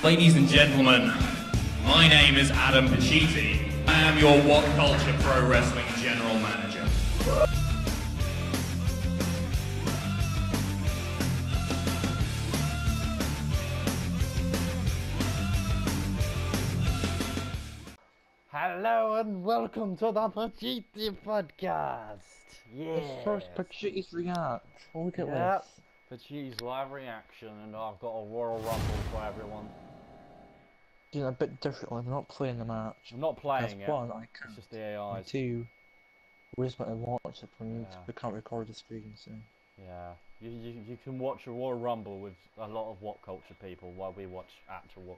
Ladies and gentlemen, my name is Adam Pacitti. I am your What Culture Pro Wrestling General Manager. Hello and welcome to the Pacitti Podcast. Yeah. The first Pacitti's React. Look at Yep. this. Pacitti's live reaction, and I've got a Royal Rumble for everyone. Doing it a bit differently. I'm not playing the match. I'm not playing it. One, I can't. It's just the AIs. Two, we just want to watch it for me. Yeah. We can't record the screen, so. Yeah. You can watch a Royal Rumble with a lot of What Culture people while we watch actual What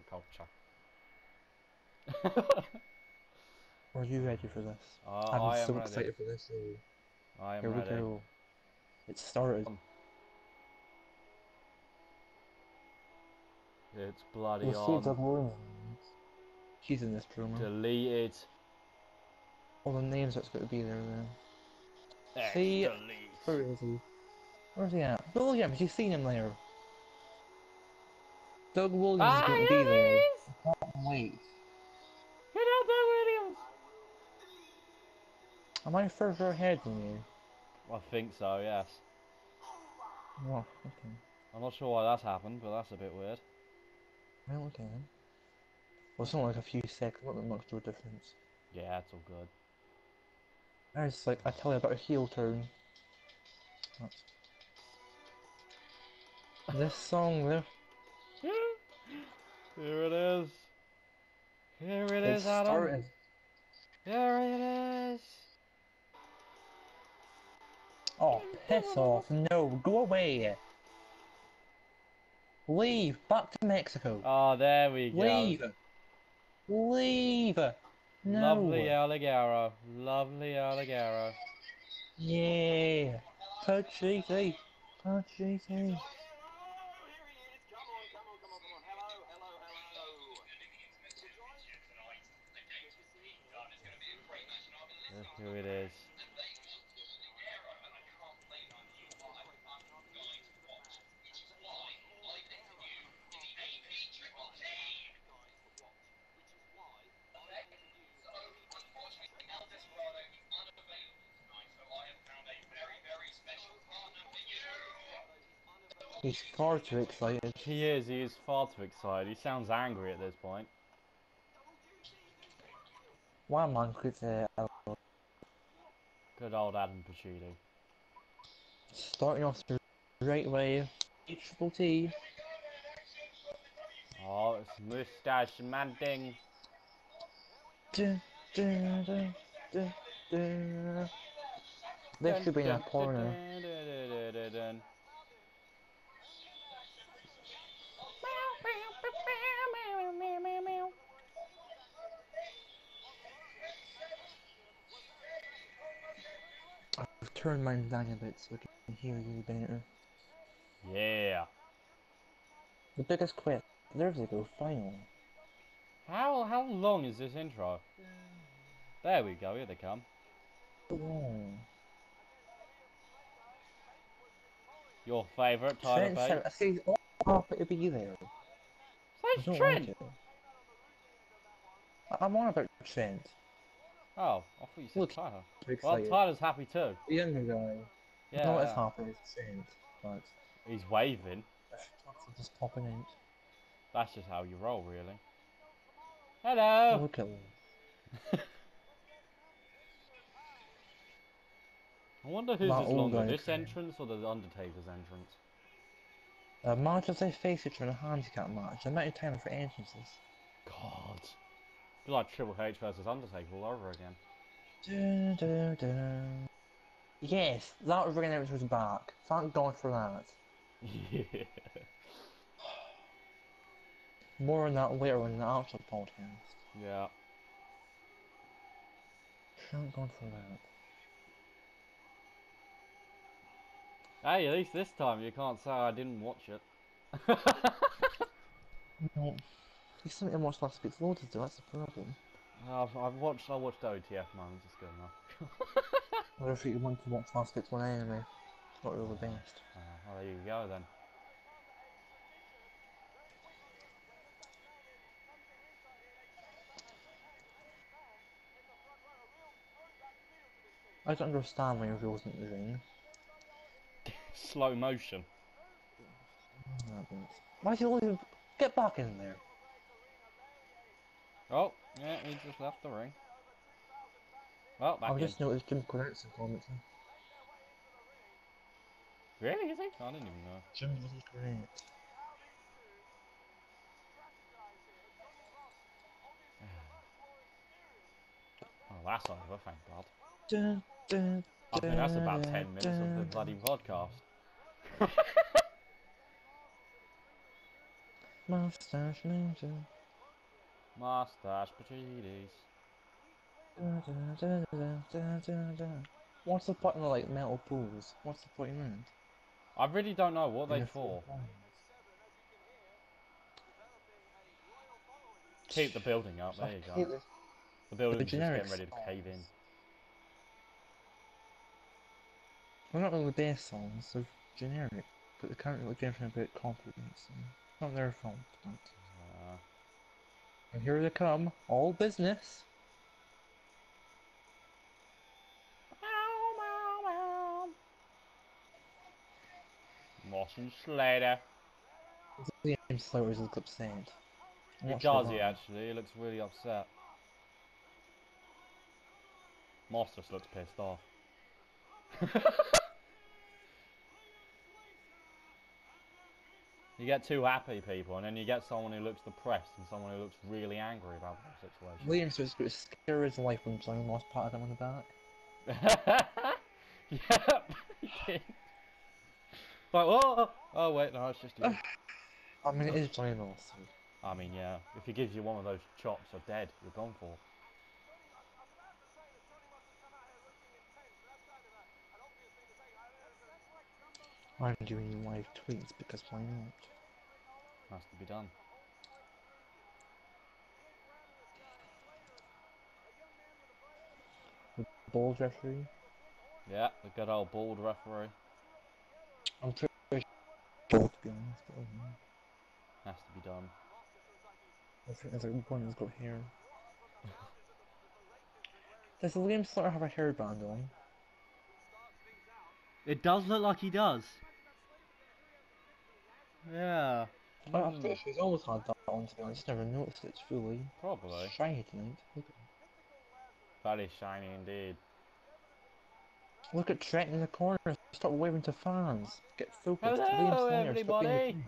Culture. Are you ready for this? I I'm am so ready. excited for this. I am Here ready. we go. It started. It's bloody We'll see Doug on. Williams. He's in this promo. Deleted. All the names that's going to be there then. See, Delete. where is he? Where's he at? Doug Williams, you've seen him there. Doug Williams is going to be there. I can't wait. Get out there, Williams! Am I further ahead than you? I think so, yes. Oh, okay. I'm not sure why that's happened, but that's a bit weird. Well, okay then. Well, it's only like a few seconds, not that much of a difference. Yeah, it's all good. There's like, I tell you about a heel turn. That's... This song there. Here it is. Here it is, It's Adam. started. Here it is. Oh, piss off. No, go away. Leave. Back to Mexico. Oh, there we go. Leave. Leave. No. Lovely alligator. Lovely alligator. Yeah. Pacitti. Pacitti. Here it is. He's far too excited. He is far too excited. He sounds angry at this point. One man could Good old Adam Pacitti. starting off the right way. Triple T. Oh, it's Moustache Man-Ding. Dun, dun, dun, dun, dun. This should be in a corner. I've turned mine down a bit so I can hear you better. Yeah. The biggest quit. There we go, final. How long is this intro? There we go, here they come. Oh. Your favourite title Trent bait? said, I see all happy to be there. I Where's don't Trent? like it. I'm on about Trent. Oh, I thought you said Look, Tyler. too Well, excited. Tyler's happy too. The younger guy. Yeah, Not as yeah. happy as Trent, but He's waving. just popping out. That's just how you roll, really. Hello! Look at him. I wonder whose That is old longer, guy this came. entrance or the Undertaker's entrance? A match as they face each other in a handicap match. The amount of time for entrances. God. It's like Triple H versus Undertaker all over again. Dun, dun, dun. Yes, that ring announcer was back. Thank God for that. Yeah. More on that later in the actual podcast. Yeah. Thank God for that. Hey, at least this time you can't say I didn't watch it. No. You still need to watch last week's loaded though, that's the problem. I've watched OTF moments, it's good enough. What if you want to watch last week's one anyway? It's not really the best. Well, there you go then. I don't understand why he wasn't in the ring. Slow motion. Why is he only... Get back in there. Oh, yeah, he just left the ring. Well, back I've in. just noticed Jim Cornette's in commentary. Really, is he? I didn't even know. Jim Lee Cornette. Oh, that's over, thank God. Dun, dun, I think that's about 10 minutes of the dun, bloody podcast. Mustache Ninja. Mustache Pacitti. Dun, dun, dun, dun, dun, dun, dun. What's the point in like metal pools? What's the point in that? I really don't know what they In a for. full Keep the building up, there you go. The building's just getting ready to cave in. They're not really their songs, they're generic, but they can't really give them a bit of confidence. It's not their fault. And here they come, all business. Moss and Slater. Liam Slater's look upset. He does, he actually. He looks really upset. Moss just looks pissed off. You get two happy people, and then you get someone who looks depressed and someone who looks really angry about the situation. Liam Slater's scare his life when Johnny Moss patted him on the back. Yep, he did. Like, oh wait, no, it's just you. I mean, it is Johnny Moss. So. I mean, yeah, if he gives you one of those chops, you're dead. You're gone for. I'm doing live tweets because why not? Has to be done. The bald referee. Yeah, the good old bald referee. I'm pretty sure to be honest, but Has to be done. I think there's like one who's got hair. Does Liam Slater have a hairband on? It does look like he does. Yeah. I'm pretty sure he's always had that on, to be honest. Never noticed it fully. Probably. Shiny tonight. Very shiny indeed. Look at Trent in the corner. Stop waving to fans. Get focused. Hello, Liam Slater, everybody. stop being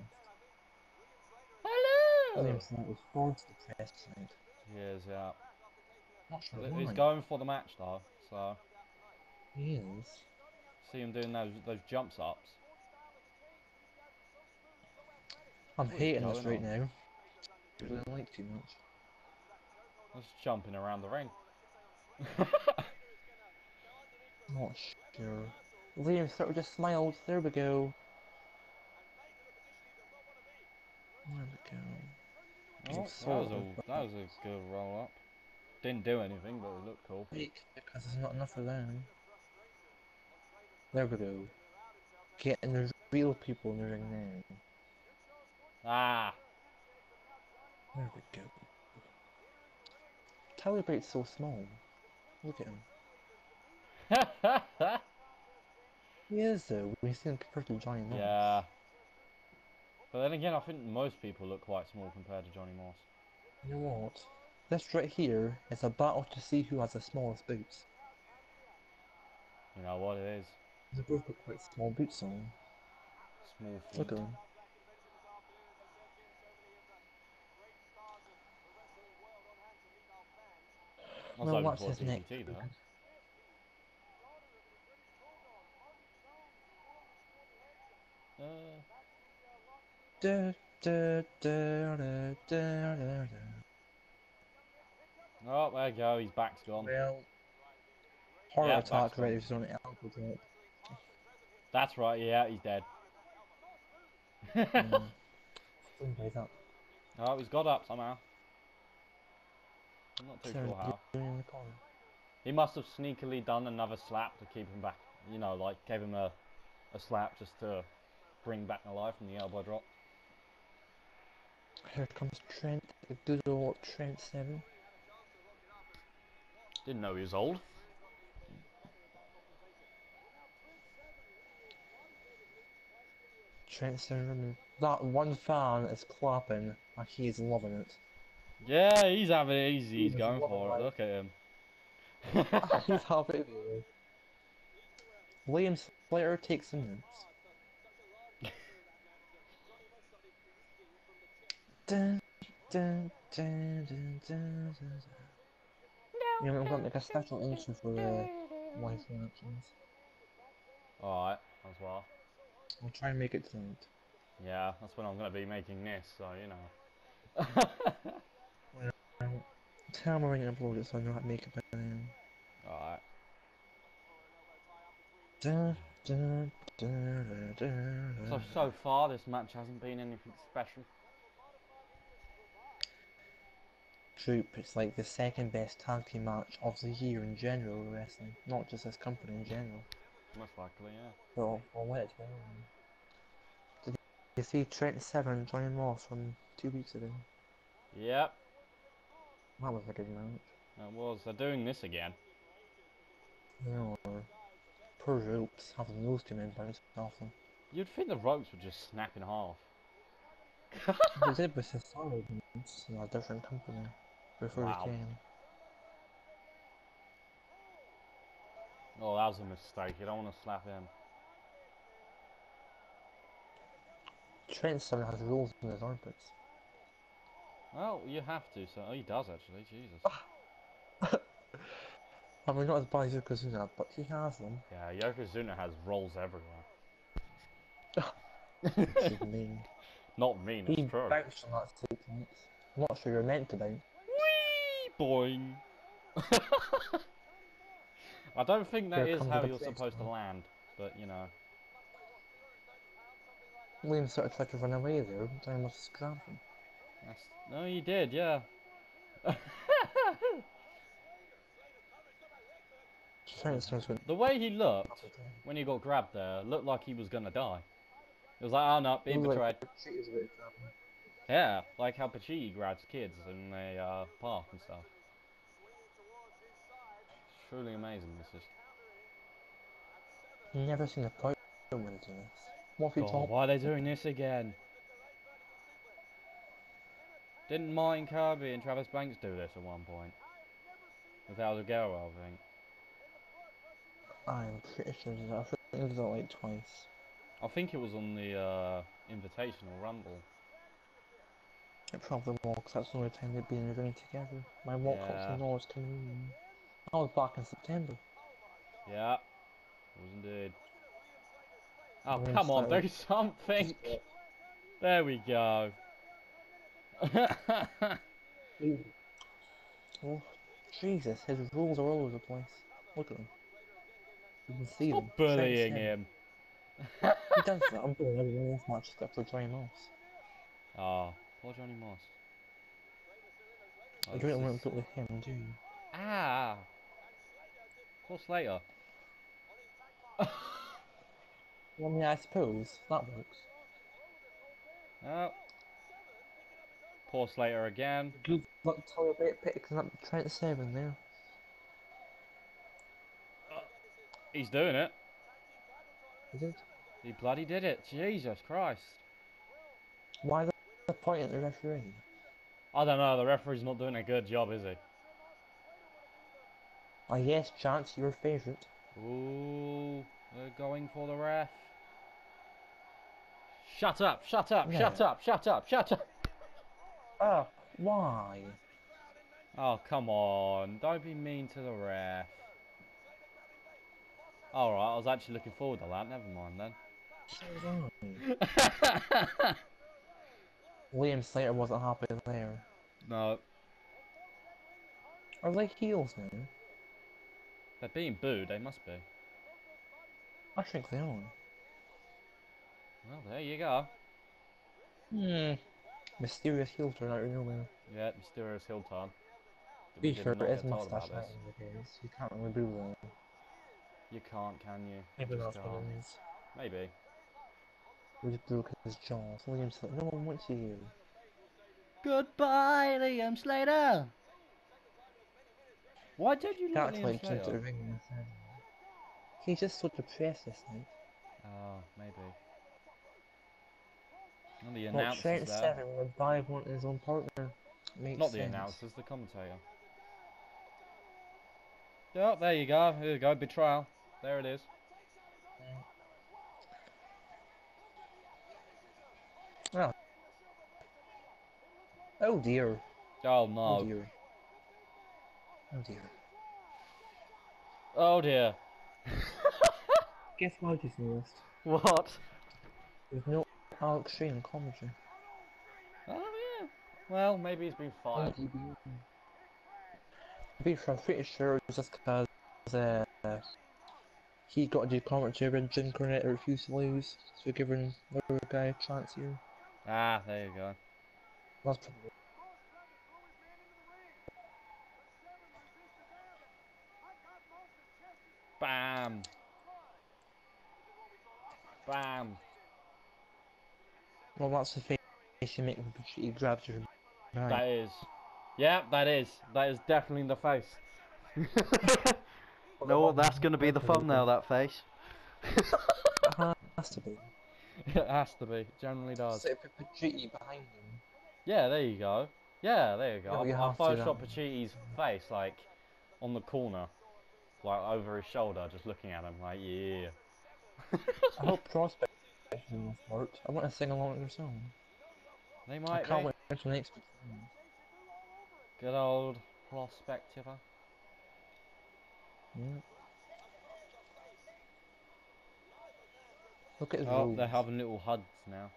Hello. Liam Slater was forced to press tonight. He is, yeah. Not sure He's why. going for the match though, so. He is. See him doing those jumps ups. I'm hating this right on? now. I really like too much. Just jumping around the ring. Not sure. Liam Slater just smiled. There we go. There we go. Oh, that was a good roll up. Didn't do anything, but it looked cool. Because there's not enough of them. There we go. Getting the real people in the ring now. Ah! There we go. Calibrate's so small. Look at him. He is though, when you see him compared to Johnny Moss. Yeah. But then again, I think most people look quite small compared to Johnny Moss. You know what? This right here is a battle to see who has the smallest boots. You know what it is? They both got quite small boots on. Small feet. Look at them. Well, what's his neck? Oh, there you go, his back's gone. Well, heart attack right if he's on the elbow drop. That's right, yeah, he's dead. Oh, he's got up somehow. I'm not too sure how. He must have sneakily done another slap to keep him back. You know, like gave him a slap just to bring back the life from the elbow drop. Here comes Trent, the good old Trent 7. Didn't know he was old. Trent Seven. That one fan is clapping like he's loving it. Yeah, he's having it easy. He's He's going loving for it. life. Look at him. He's happy there. Liam Slater takes some notes. Dun, dun, dun, dun, dun, dun, dun. You know, I'm going to make a special intro for the live reactions. Alright, as well. I'll try and make it tonight. Yeah, that's when I'm going to be making this, so you know. Well, tell me when you upload it so I know how to make it better now. Alright. Dun, dun, dun, dun, dun. So far, this match hasn't been anything special. Troop, it's like the second best tag team match of the year in general in wrestling, not just this company in general. Most likely, yeah. So I'll let it go. Did you see Trent Seven joining Ross from 2 weeks ago? Yep, That was a good match. it was. They're doing this again. No, poor ropes having those two men bounce off them. You'd think the ropes would just snap in half. They did with the solid ones in a different company before Wow. he came. Oh, that was a mistake. You don't want to slap him. Trent Seven has rolls in his armpits. Well, you have to, so... Oh, he does, actually. Jesus. I mean, not as bad as Yokozuna, but he has them. Yeah, Yokozuna has rolls everywhere. He's mean. Not mean, He it's true. bounced on that sequence. I'm not sure you're meant to bounce. Whee! Boing! I don't think that Here is comes how the you're place supposed to now. land, but you know. William sort of tried to run away there, but I almost grabbed him. No, you did, yeah. Trent starts with The way he looked when he got grabbed there looked like he was gonna die. It was like, oh no, being betrayed. Yeah, like how Pacitti grabs kids in a park and stuff. It's truly amazing, this is. Never seen a player win to this. What if you God, talk? why are they doing this again? Didn't Martin Kirby and Travis Banks do this at one point? With El Guerrero, I think. I'm pretty sure he did that. I think he did that like twice. I think it was on the Invitational Rumble. It probably was, because that's the only time they've been in the ring together. My what culture Yeah. knowledge coming in. I was back in September. Yeah, it was indeed. Oh, William come on, Slater. do something! There we go. Oh, Jesus, his rules are all over the place. Look at him. You can see them. Stop bullying him. He does that. I'm bullying everyone else match except for Johnny Moss. Oh, poor Johnny Moss. Oh, You this don't want is- to go with him, do you? Ah! Poor Slater. Well, I mean, I suppose that works. Oh. Poor Slater again. Good luck to you about picking up Trent Seven there. He's doing it. Is it? He bloody did it. Jesus Christ. Why the point at the referee? I don't know, the referee's not doing a good job, is he? I guess Chance, your favourite. Ooh, they're going for the ref. Shut up, shut up, Yeah. shut up, shut up, shut up. Ah, why? Oh, come on. Don't be mean to the ref. Alright, I was actually looking forward to that. Never mind then. So Liam Slater wasn't happy there. No, Are they heels now? they're being booed. They must be. I think they are. Well, there you go. Mysterious heel turn out of nowhere. Yeah, mysterious heel turn. To be We did fair, not it is get told mustache about out this. in the case. You can't really do that. You can't, can you? Maybe You that's just what can't. it is. Maybe. We just broke his jaw. So Liam Slater, no one wants you. Goodbye, Liam Slater. Why don't you like That's Liam why he came to the Slater? ring and said, he's just so depressed this night. Oh, maybe. And the Well, announcers Trent there. 7 with 5-1 his own partner. Makes Not the sense. announcers, the commentator. Oh, there you go. Here you go. Betrayal. There it is. Oh. Oh dear. Oh no. Oh dear. Oh dear. Oh dear. Guess what I just noticed? What? There's no Alex Shane in commentary. Oh yeah. Well, maybe he's been fired. I'm pretty sure it's just because he got to do commentary and Jim Cornette refused to lose, so giving the other guy a chance here. Ah, there you go. That's probably. Bam. Bam. Well, that's the face you make when he grabs your behind. That is. Yeah, that is. That is definitely the face. No, that's going to be the thumbnail, that face. It has to be. It has to be. It generally does. So put Pacitti behind him. Yeah, there you go. Yeah, there you go. Yeah, you I'll have to do Photoshop that. Pacitti's face, like, on the corner. Like, over his shoulder, just looking at him, like, yeah. I hope Prospect will work. I want to sing along with your song. They I might can't be. wait until next week. Good old Prospectiva. Yeah. Look at his Oh, rules. they're having little hugs now.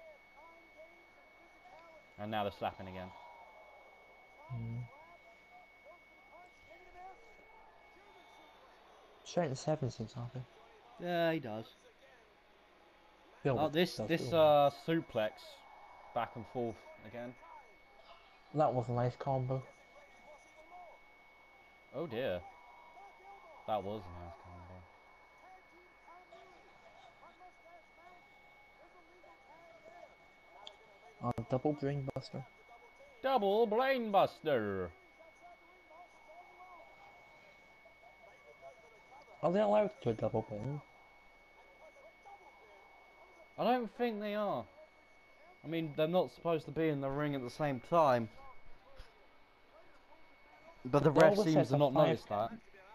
And now they're slapping again. Straight to 7 seems happy. Yeah, he does. Bill Oh, this does suplex back and forth again. That was a nice combo. Oh dear. That was a nice combo. Double brain buster. Double Brain Buster. Are they allowed to do a double brain? I don't think they are. I mean, they're not supposed to be in the ring at the same time. But the They ref always seems said to the not 5 notice that.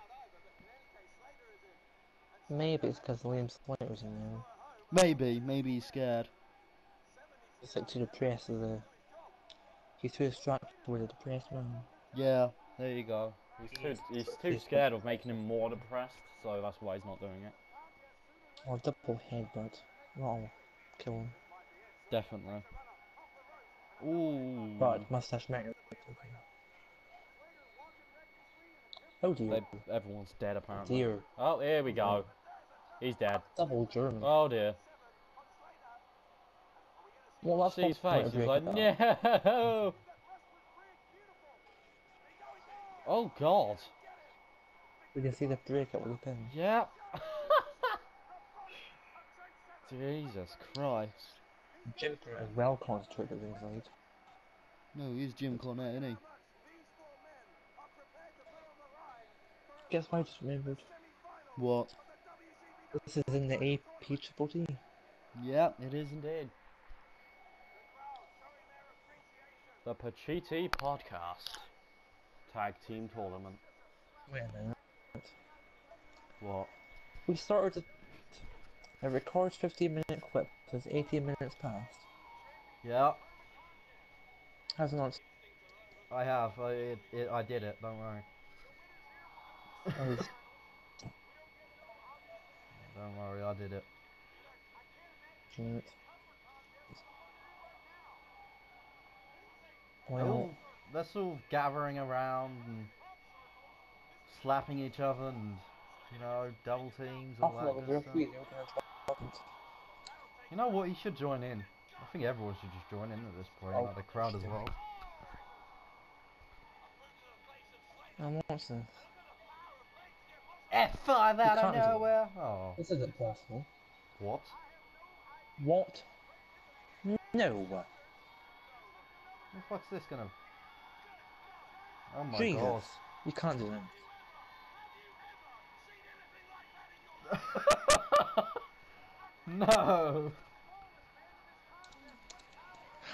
Maybe it's because Liam Slater was in there. Maybe he's scared. He's like too depressed as a... He's too distracted with a depressed man. Yeah, there you go. He's too scared of making him more depressed, so that's why he's not doing it. Or double headbutt. That'll kill him. Definitely. Ooh. But mustache man. Oh dear. Everyone's dead apparently. Dear. Oh, here we go. He's dead. Double German. Oh dear. Well, that's See his not face. to He's break like, it up. no. Oh god. We can see the break up with the pin. Yep. Jesus Christ. Jim Cornette is well concentrated inside. No, he's Jim Cornette, isn't he? Guess what I just remembered? What? This is in the AP Triple T. Yep, it is indeed. The Pacitti Podcast Tag Team Tournament. Wait a minute. What? We started it records 15-minute clip, so it's 18 minutes past. Yep, Has not. I have. I did it, don't worry. Has, Don't worry, I did it. well, They're sort of gathering around and slapping each other and, you know, double teams, all that good stuff. You know what, he should join in. I think everyone should just join in at this point, like the crowd as well. and what's this? F5 out of can't do it. nowhere! Oh. This isn't possible. What? What? No. What the fuck's this gonna... Oh my Jesus. god. You can't do that. No!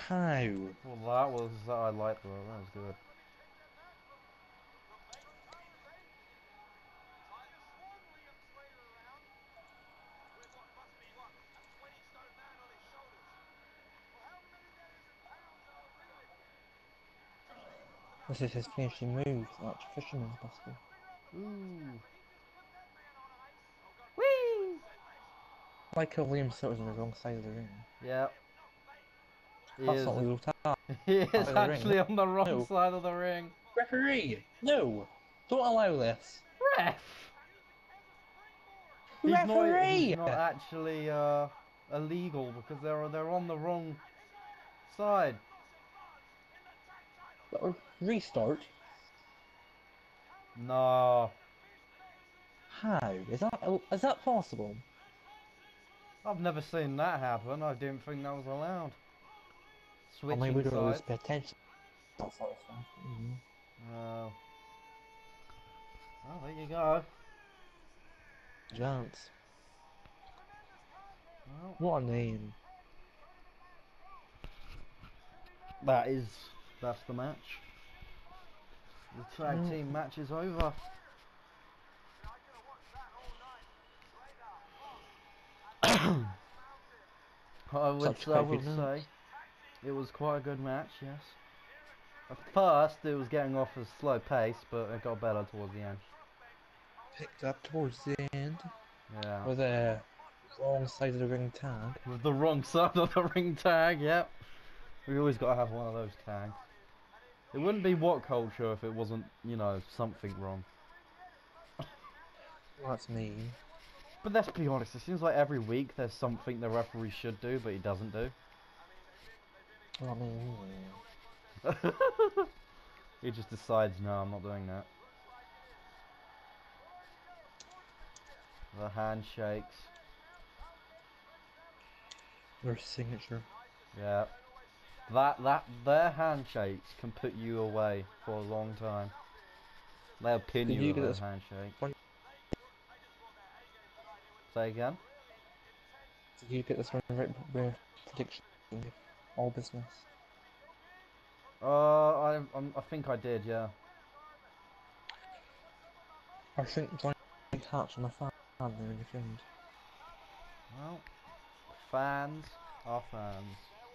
How? Well, I liked that. That was good. This is his finishing move, like fisherman's basket. Ooh. Whee! Like William Silver's on the wrong side of the ring. Yep. He That's is. not real time. He is actually on the wrong No. side of the ring. Referee! No! Don't allow this! Ref! Referee! He's not actually illegal because they're on the wrong side. Or restart? No. How? Is that possible? I've never seen that happen. I didn't think that was allowed. Or maybe we Switching don't sides. pay attention. That sort of stuff. Oh. Well, there you go. Giants. Well, What a name. that's the match. The tag team match is over. I would say it was quite a good match, yes. At first it was getting off a slow pace, but it got better towards the end. Picked up towards the end. Yeah. With a wrong side of the ring tag. With the wrong side of the ring tag, yep. We always got to have one of those tags. It wouldn't be what culture if it wasn't, you know, something wrong. Well, that's me. But let's be honest, it seems like every week there's something the referee should do, but he doesn't do. Well, I mean, He just decides, no, I'm not doing that. The handshakes. their signature. Yeah. Their handshakes can put you away for a long time. They'll pin Did you you with get a this handshake. one? Say again? Did you get this one right with prediction? All business. I think I did, yeah. I think Johnny Hatch on the fan there in the end. Well, fans are fans.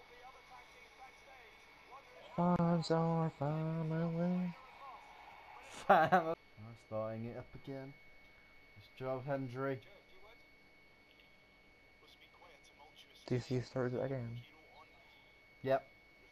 Fans are family. Fans are starting it up again. It's Joe Hendry. DC started it again. Yep.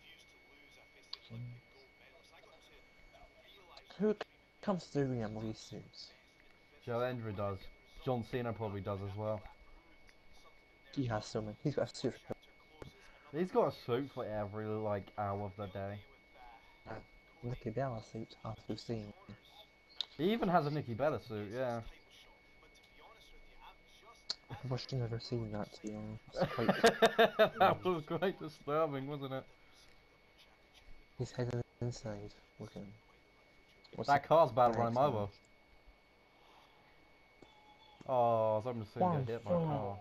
Who comes through in these suits? Joe Hendry does. John Cena probably does as well. He has so many. He's got a suit for He's got a suit for every, like, hour of the day. Nikki Bella suit, as we've seen. He even has a Nikki Bella suit, yeah. I wish I'd never seen that, to be honest. That was quite disturbing, wasn't it? His head is inside, looking. That car's about to run him over. Oh, I was hoping to see him get hit by a car.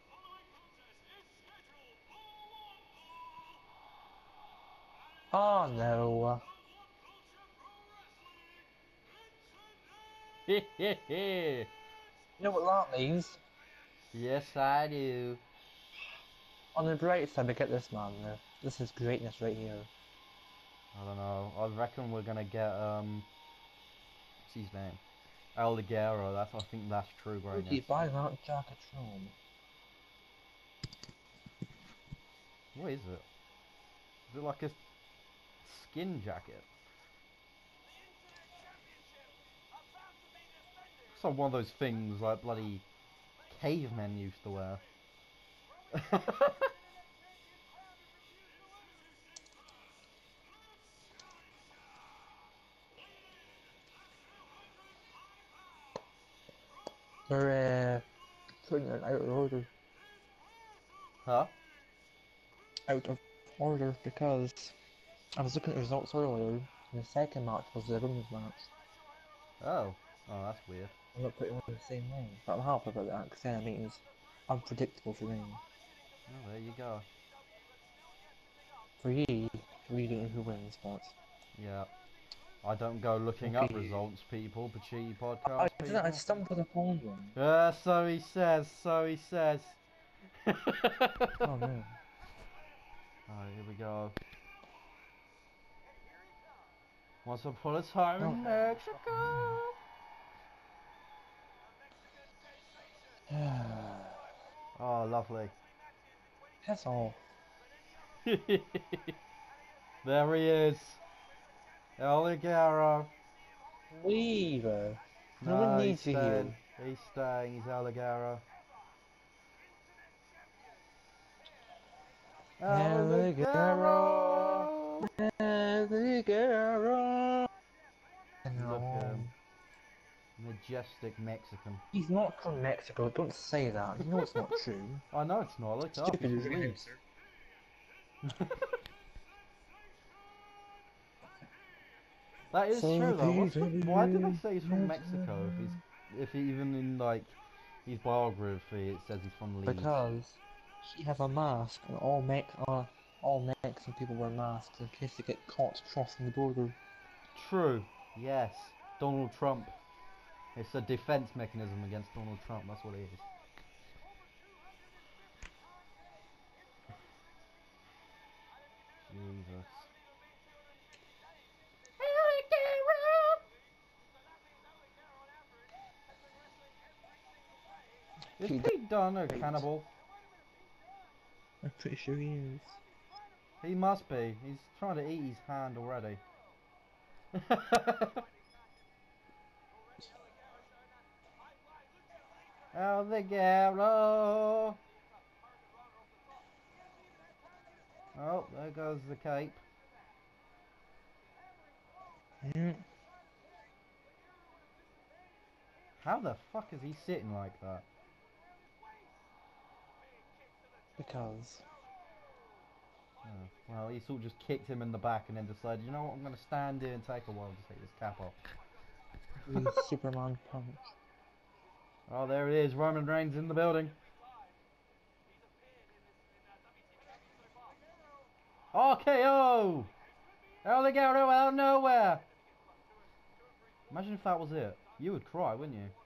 Oh no. Hehehe. You know what that means? Yes, I do. On the bright side, we get this man there. This is greatness right here. I don't know. I reckon we're gonna get what's his name? El Ligero. I think that's true greatness. He buys that jacket from. What is it? Is it like a skin jacket? It's like one of those things like bloody cavemen used to wear. They're putting it out of order. Huh? Out of order because I was looking at the results earlier, and the second match was the women's match. Oh. Oh, that's weird. I'm not putting them in the same ring, but I'm happy about that because then it means unpredictable for me. Oh, there you go. For you, we don't know who wins, but... Yeah. I don't go looking up results, people. Pacitti Podcast, I people. stumbled upon one. So he says, so he says. Oh no. Alright, here we go. Once upon a time in Mexico. Oh, lovely. That's all. There he is. El Ligero. Weaver. No No, one he's needs you staying. here. He's staying. He's El Ligero. El Ligero. Look at him. Majestic Mexican. He's not from Mexico, don't say that. You know it's not true. I know it's not. Look up. Stupid He's from Leeds. answer. That is true though. Why do they say he's from Mexico if even in like his biography it says he's from Leeds? Because he has a mask, and all Mexican people wear masks in case they get caught crossing the border. True. Yes. Donald Trump. It's a defense mechanism against Donald Trump. That's what it is. Jesus. Is Pete Dunne a cannibal? I'm pretty sure he is. He must be. He's trying to eat his hand already. El Ligero. Oh, there goes the cape. How the fuck is he sitting like that? Because Oh, well, he sort of just kicked him in the back and then decided, you know what, I'm going to stand here and take a while to take this cap off. the Superman punch. Oh, there it is, Roman Reigns in the building. RKO! El Ligero out of nowhere! Imagine if that was it. You would cry, wouldn't you?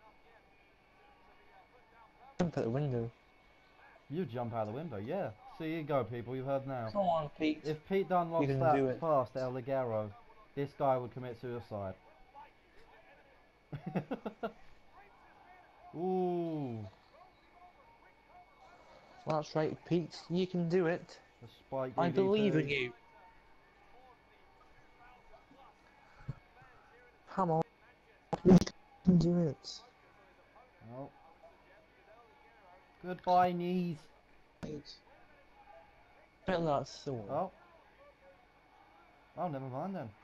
Jump out the window. You'd jump out the window, yeah. So you go, people, you've heard now. Come on, Pete. If Pete Dunne lost can do that it. fast at El Ligero, this guy would commit suicide. Ooh. That's right, Pete. You can do it. The spike I DDT. believe in you. Come on. You can do it. Oh. Goodbye, knees. Bet that's sword. Oh. Oh, never mind then.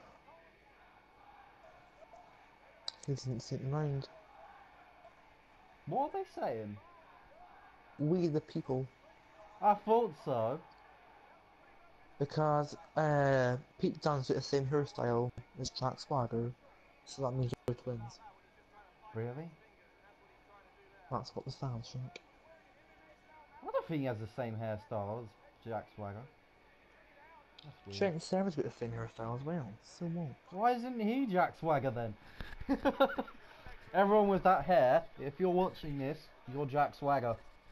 He doesn't sit in mind. What are they saying? We the people. I thought so. Because Pete Dunne's with the same hairstyle as Jack Swagger, so that means you're twins. Really? That's what the fans think. I don't think he has the same hairstyle as Jack Swagger. That's weird. Trent Sever's with the same hairstyle as well, so what? Why isn't he Jack Swagger then? Everyone with that hair, if you're watching this, you're Jack Swagger.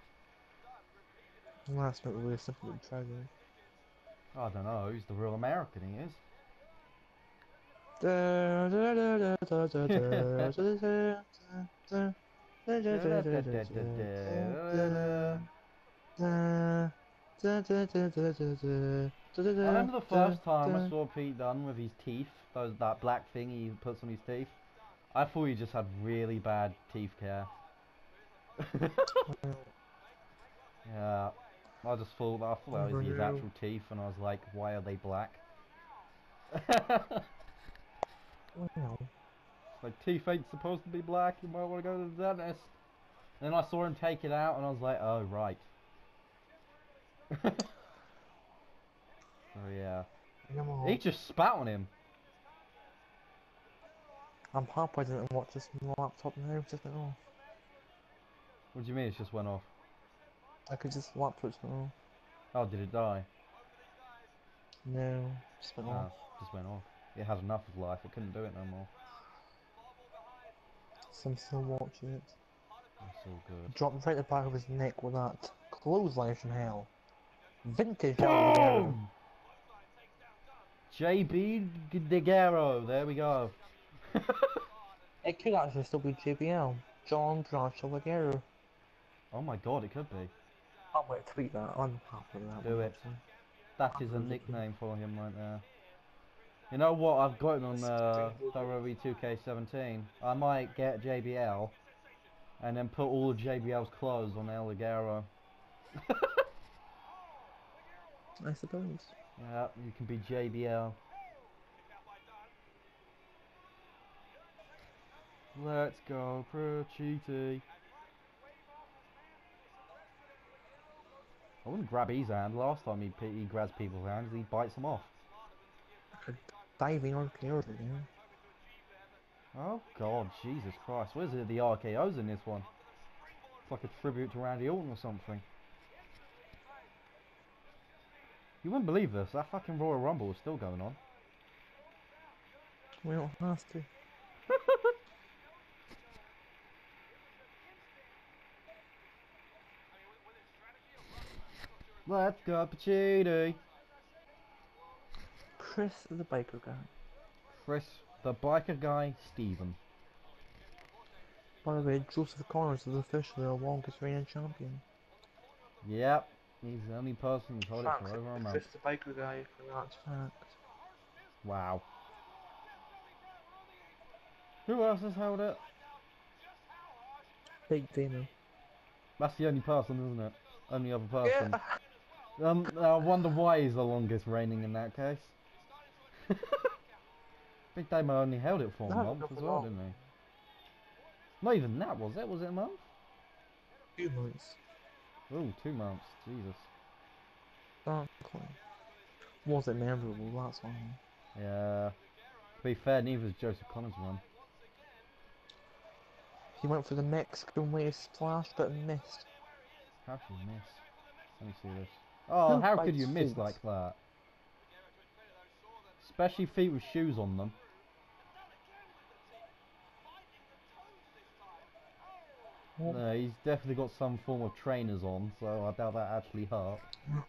Well, that's not really simple to try though. I don't know, he's the real American, he is. I remember the first time I saw Pete Dunne with his teeth, that black thing he puts on his teeth. I thought he just had really bad teeth care. Yeah, I thought that was his actual teeth, and I was like, why are they black? Well, Like, teeth ain't supposed to be black, you might want to go to the dentist. And then I saw him take it out, and I was like, oh, right. So yeah. He just spat on him. I'm happy I didn't watch this on my laptop now, it just went off. What do you mean it just went off? I could just laptop it off. Oh, did it die? No, just went off. Just went off. It had enough of life. It couldn't do it no more. So I'm still watching it. That's all good. Dropped right at the back of his neck with that clothesline from hell. Vintage Boom! Alligator. JB Degaro. There we go. It could actually still be JBL. John Josh Alligator. Oh my god, it could be. I might tweet that. I'm happy with that. Do one, it. actually. That is a nickname for him right there. You know what? I've got it on WWE 2K17. I might get JBL and then put all of JBL's clothes on El Ligero. I suppose. Yeah, you can be JBL. Let's go, Pacitti. I wouldn't grab his hand. Last time he grabs people's hands, he bites them off. Diving RKOs again. Oh god, Jesus Christ. Where's it the RKOs in this one? It's like a tribute to Randy Orton or something. You wouldn't believe this, that fucking Royal Rumble is still going on. We don't have to. Let's go, Pacitti. Chris the biker guy. Chris, the biker guy, Steven. By the way, Joseph Connors is officially our longest reigning champion. Yep, he's the only person who's held it for over a month. Chris the biker guy, for that fact. Wow. Who else has held it? Big Dana. That's the only person, isn't it? Only other person. Yeah. I wonder why he's the longest reigning in that case. Big Damo only held it for a month as well, didn't he? Not even that, was it? Was it a month? 2 months. Oh, 2 months. Jesus. Exactly. Was it memorable? That's why. Yeah. To be fair, neither was Joseph Connors' one. He went for the Mexican wave splash, but missed. How could you miss? Let me see this. Oh, how could you miss like that? Especially feet with shoes on them. No, he's definitely got some form of trainers on, so I doubt that actually hurt.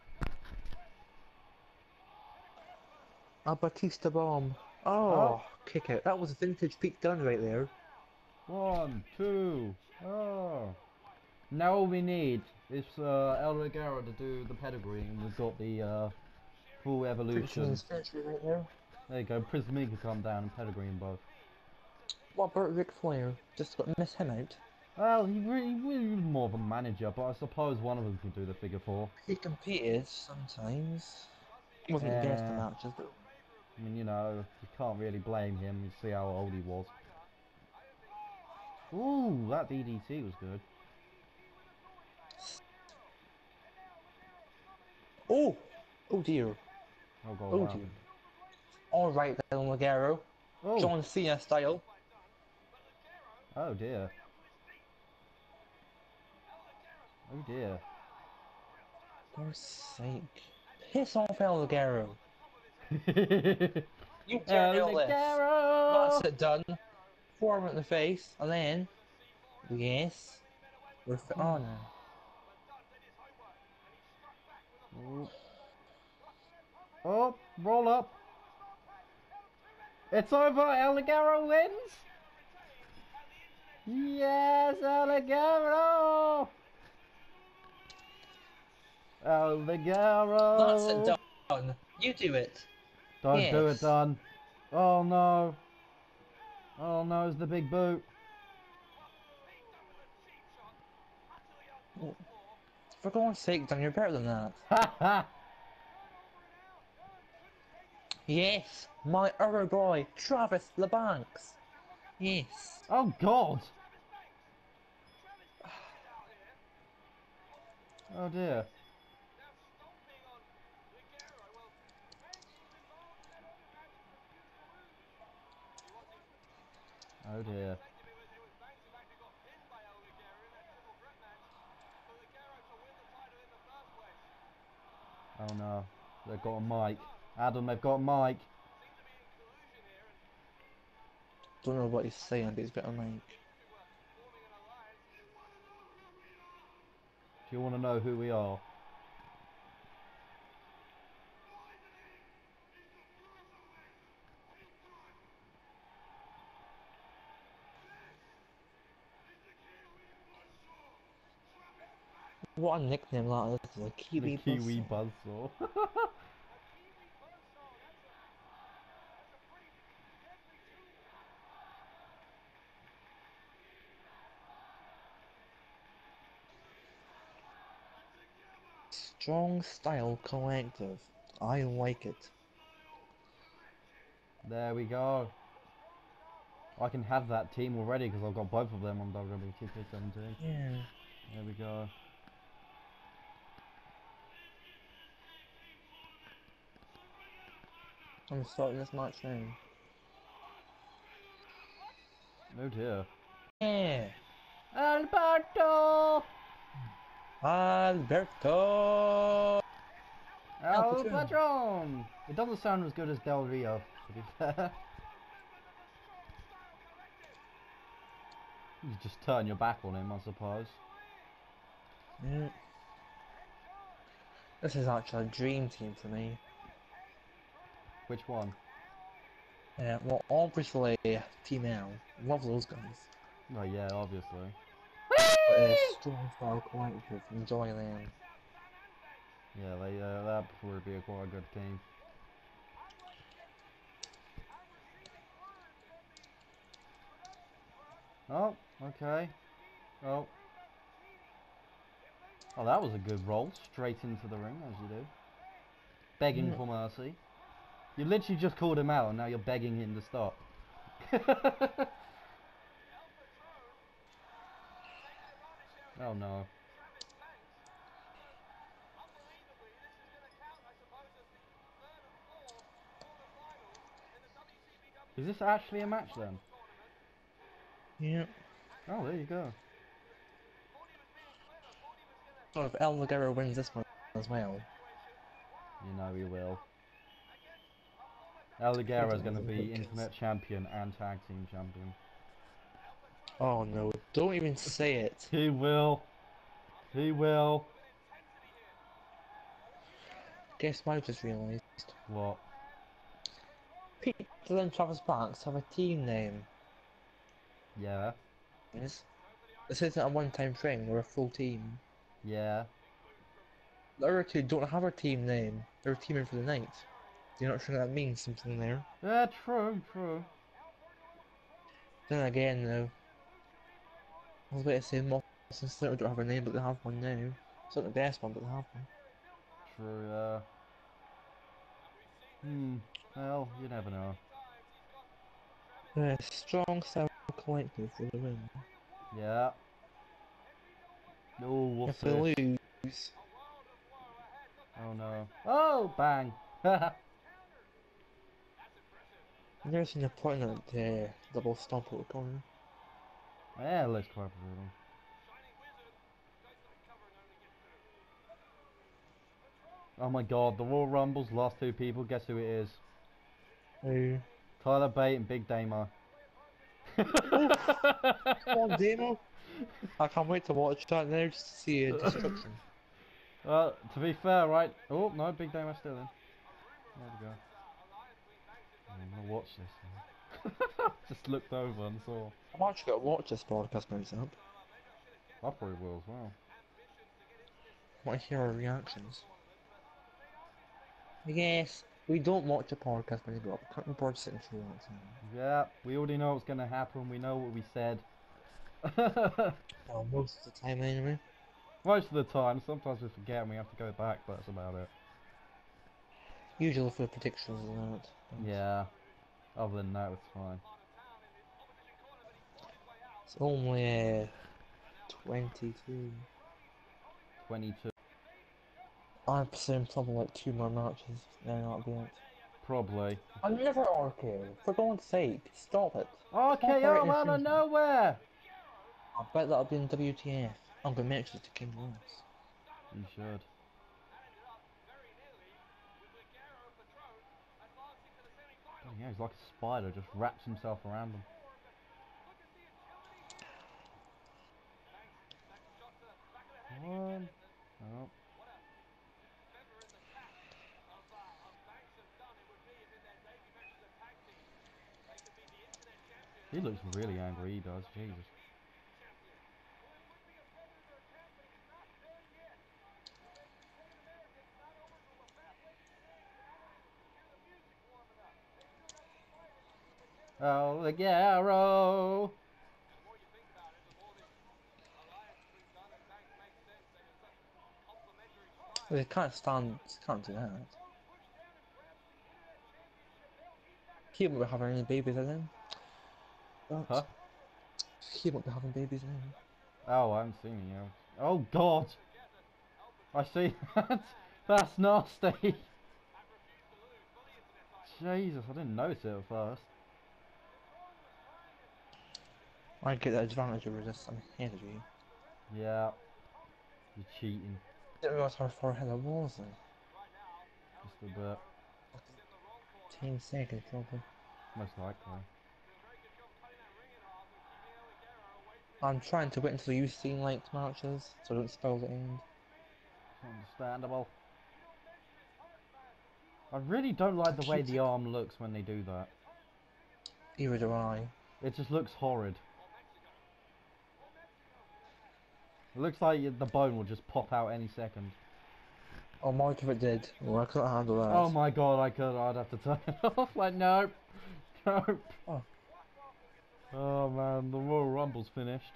A Batista bomb. Oh, kick out. That was vintage Pete Dunne right there. 1, 2, oh. Now all we need is El Ligero to do the pedigree, and we've got the full evolution. Right there. There you go, Prince Me can come down and pedigree them both. What about Ric Flair? Just got to miss him out. Well, he really more of a manager, but I suppose one of them can do the figure 4. He competed sometimes. He wasn't the best in matches, but... I mean, you know, you can't really blame him. You see how old he was. Ooh, that DDT was good. Oh! Oh dear. Oh god, Oh wow. dear. Alright then, Ligero. Oh. John Cena style. Oh dear. Oh dear. For sake. Piss off, El Ligero. You can't do this. That's it done. Form in the face, and then... Yes. We're oh no. Oh, roll up. It's over, El Ligero wins! Yes, El Ligero! El Ligero! That's it done. You do it. Don't do it, Don. Oh no. Oh no, it's the big boot. For God's sake, Don, you're better than that. Ha ha! Yes, my other boy, Travis LeBanks. Yes. Oh god! Oh dear. Oh dear. Oh no, they've got a mic. Adam, they've got Mike. Don't know what he's saying, but he's got a mic. Do you want to know who we are? What a nickname that is, the Kiwi The Kiwi Buzzsaw. Buzzsaw. Strong Style Collective. I like it. There we go. I can have that team already because I've got both of them on WWE 2K17. Yeah. There we go. I'm starting this match now. Oh dear. Yeah. Alberto! Alberto! El Patron! It doesn't sound as good as Del Rio, to be fair. You just turn your back on him, I suppose. Yeah. This is actually a dream team for me. Which one? Yeah, well, obviously, Team L. Love those guys. Oh yeah, obviously. Strong Style Collective, enjoy them. Yeah, that would be quite a good team. Oh, okay. Oh. Oh, that was a good roll. Straight into the ring, as you do. Begging for mercy. You literally just called him out and now you're begging him to stop. Oh no. Is this actually a match then? Yeah. Oh, there you go. So if El Ligero wins this one as well. You know he will. El Ligero is going to be Internet Champion and Tag Team Champion. Oh no, don't even say it. He will. He will. Guess what I just realised? What? Peter and Travis Banks have a team name. Yeah. Yes. This isn't a one-time thing, we're a full team. Yeah. The other two don't have a team name, they're teaming for the night. You're not sure that means something there. Yeah, true, true. Then again though, I was about to say Moss and Slater don't have a name but they have one now. It's not the best one but they have one. True, well, you never know. Strong Style Collective for the win. Yeah. Oh, we'll If see. they lose, Oh no. Oh, bang! I've never seen a point at double stomp at the corner. Yeah, let's quite brutal. Oh my god, the Royal Rumble's last two people, guess who it is? Who? Tyler Bate and Big Damo. Come on, Demo! I can't wait to watch that now just to see a destruction. Well, to be fair, right? Oh, no, Big Damo's still in. There we go. I'm gonna watch this now. Just looked over and saw. I'm actually gonna watch this podcast myself. I probably will as well. I want to hear our reactions. Yes, we don't watch a podcast when you go up. We can't report sitting through all the time. Yeah, we already know what's gonna happen. We know what we said. Well, most of the time anyway. Most of the time, sometimes we forget and we have to go back, but that's about it. Usually for predictions and that. Yeah, other than that, it's fine. It's only 22. 22. I presume probably like 2 more matches, then that'll be it. Probably. I never RKO. For God's sake, stop it. RKO out of nowhere! I bet that'll be in WTF. I'm gonna mention it to King Ross. You should. Yeah, he's like a spider, just wraps himself around them. One. Oh. He looks really angry, he does, Jesus. Oh, the Garrow! Well, can't do that. He won't be having any babies then. Huh? He won't be having babies then. Oh, I haven't seen it yet. Oh, God! I see that! That's nasty! Jesus, I didn't notice it at first. I get the advantage of resist. I'm ahead of you. Yeah. You're cheating. Didn't realise how far ahead I was then. Just a bit. 10 seconds probably. Most likely. I'm trying to wait until you've seen like matches, so I don't spoil the end. Understandable. I really don't like the way the arm looks when they do that. Either do I. It just looks horrid. It looks like the bone will just pop out any second. Oh, Mark if it did. Well, I couldn't handle that. Oh my God, I'd have to turn it off. Like, nope. Nope. Oh. Oh man, the Royal Rumble's finished.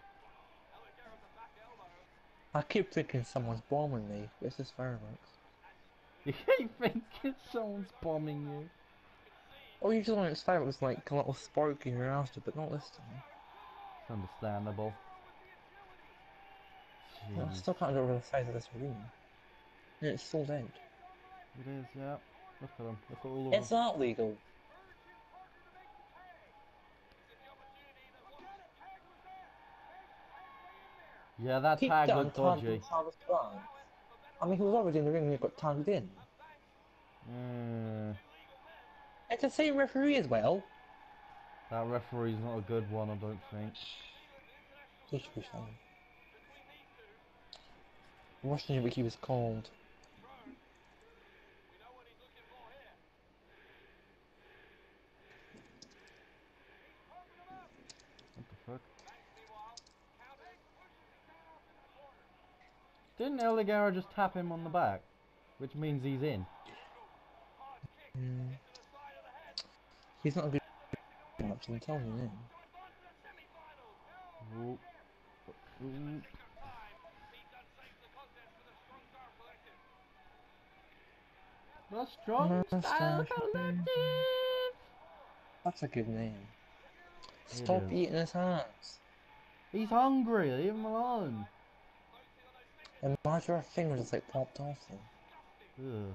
I keep thinking someone's bombing me, but it's just fireworks. You keep thinking someone's bombing you. Oh, usually when it's fireworks, like a little spark in your after, but not this time. It's understandable. Well, I Jeez. still can't get over the size of this room. And it's sold out. It is, yeah. Look at them. Look at all of It's them. not legal. Yeah, that Keep tag that looked on dodgy. Travis Grant. I mean, he was already in the ring when he got tagged in. It's the same referee as well. That referee's not a good one, I don't think. He should be fine. I'm watching what he was called. What the fuck? Didn't El Ligero just tap him on the back? Which means he's in. He's not a good match, I'm telling you now. Ooh. Ooh. The Strong Style Collective! That's a good name. It Stop is. eating his hands. He's hungry, leave him alone. Imagine our fingers just like popped off then. Ugh.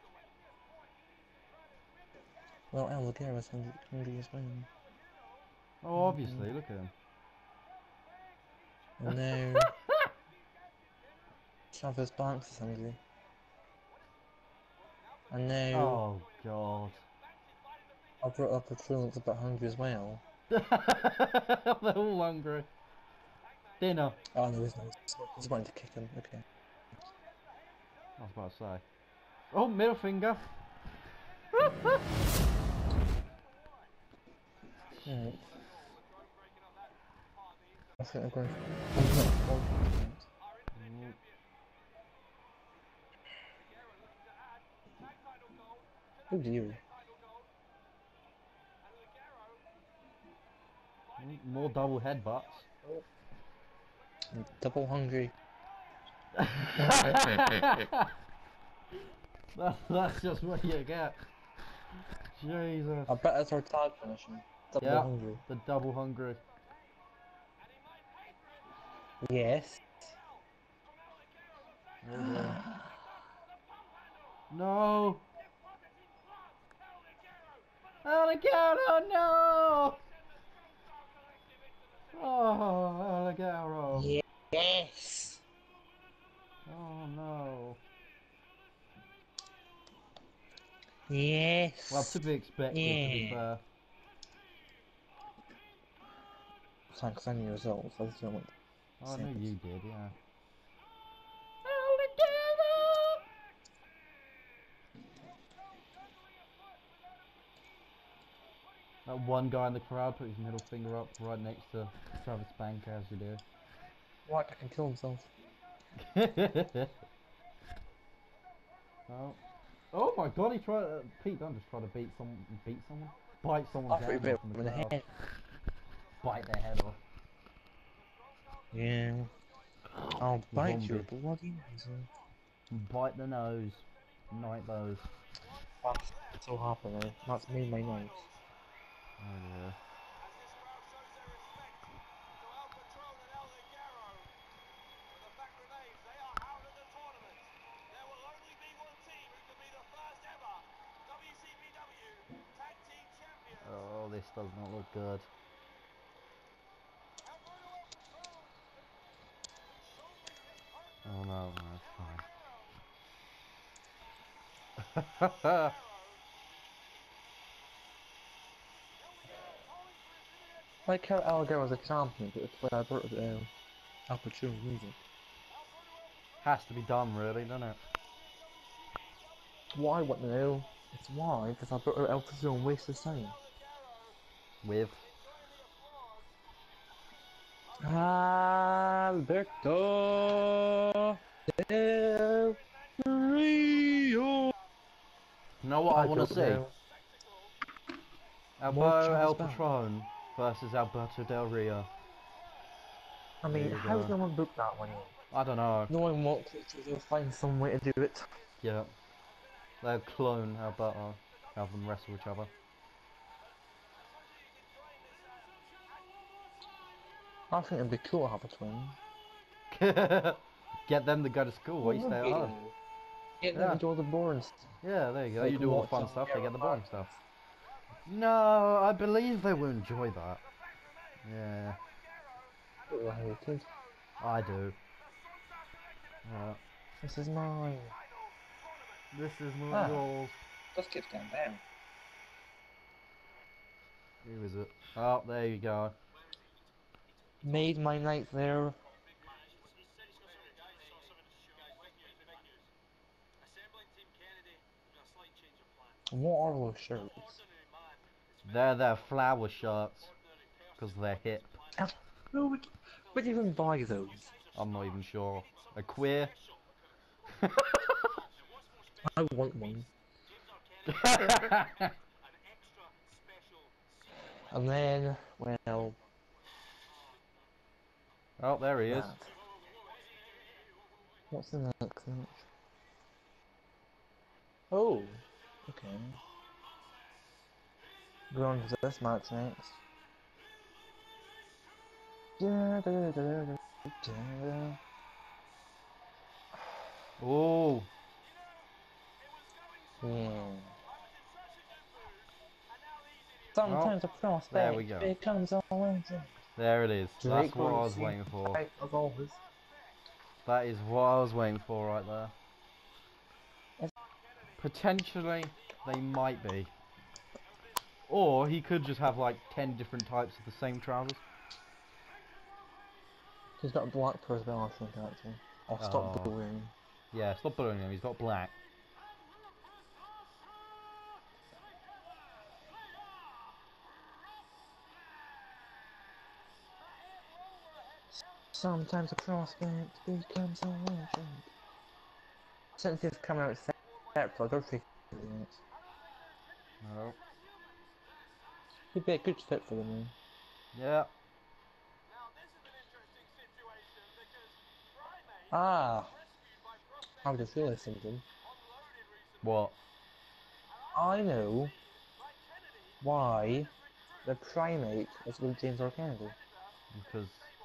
Well, El Ligero was hungry as well. Oh, obviously, look at him. And now... Travis Banks is hungry. And now... Oh, God. I brought up a crew that's a bit hungry as well. They're all hungry. Dinner. Oh no, he's not. He's wanting to kick him, okay. I was about to say. Oh, middle finger. Alright. I think I'm going for... Oh dear. More double headbutts. I'm double hungry. That's just what you get. Jesus. I bet that's our tag finishing. Double hungry. The double hungry. Yes. No. Alligator, no! Oh, Alligator. Yes. Oh no. Yes. Well, to be expected, to be fair. Thanks, I knew results. I just don't want Oh, I knew you did, yeah. That one guy in the crowd put his middle finger up right next to Travis Banker, as you do. Right, I can kill himself. Oh. Oh my god, he tried. Pete Dunne just tried to beat someone? Bite someone's I thought you hand bit off in the him in the crowd. head. Bite their head off. Yeah. I'll bite Zombie. your bloody nose off. Bite the nose. Night those. That's so happening. That's me, my nose. Oh yeah. Oh, this does not look good. Oh no, that's fine. Like how Alligator was a champion, but it's where I brought it opportune music. Has to be done, really, doesn't it? Why, what now? It's why, because I brought her out to zone waste of time. With. Alberto Del Rio. You know what I want to see? Alberto El Patron versus Alberto Del Rio. I mean, how's no one booked that one in? I don't know. No one wants it, so they'll find some way to do it. Yeah. They'll clone Alberto. Have them wrestle each other. I think it'd be cool to have a twin. Get them to go to school while you stay at home. Get them to do all the boring stuff. Yeah, there you go. They You can do all the watch fun on stuff, they get the Caravan. boring stuff. No, I believe they will enjoy that. Yeah, I do. Yeah. This is mine. This is not yours. Just keeps going down. Who is it? Oh, there you go. Made my night there. What are those shirts? They're their flower shirts. Because they're hip. Who would even buy those? I'm not even sure. A queer? I want one. And then, well... Oh, there he is. What's the next match? Oh, okay. Go on to this match next. Oh, Yeah. Sometimes a prospect there we go. becomes a legend. There it is. That's Drake what I was Racing, waiting for. right, as always. That is what I was waiting for right there. Potentially, they might be. Or he could just have like 10 different types of the same trousers. He's got a black personality, I think, actually. I'll stop bullying. Yeah, stop bullying him. He's got black. Sometimes a prospect becomes a legend. Since he's coming out separate, I'll go take it. No. He'd be a good fit for them, Yeah. Ah! I've just realised something. What? I know why the primate is with James R. Kennedy. Because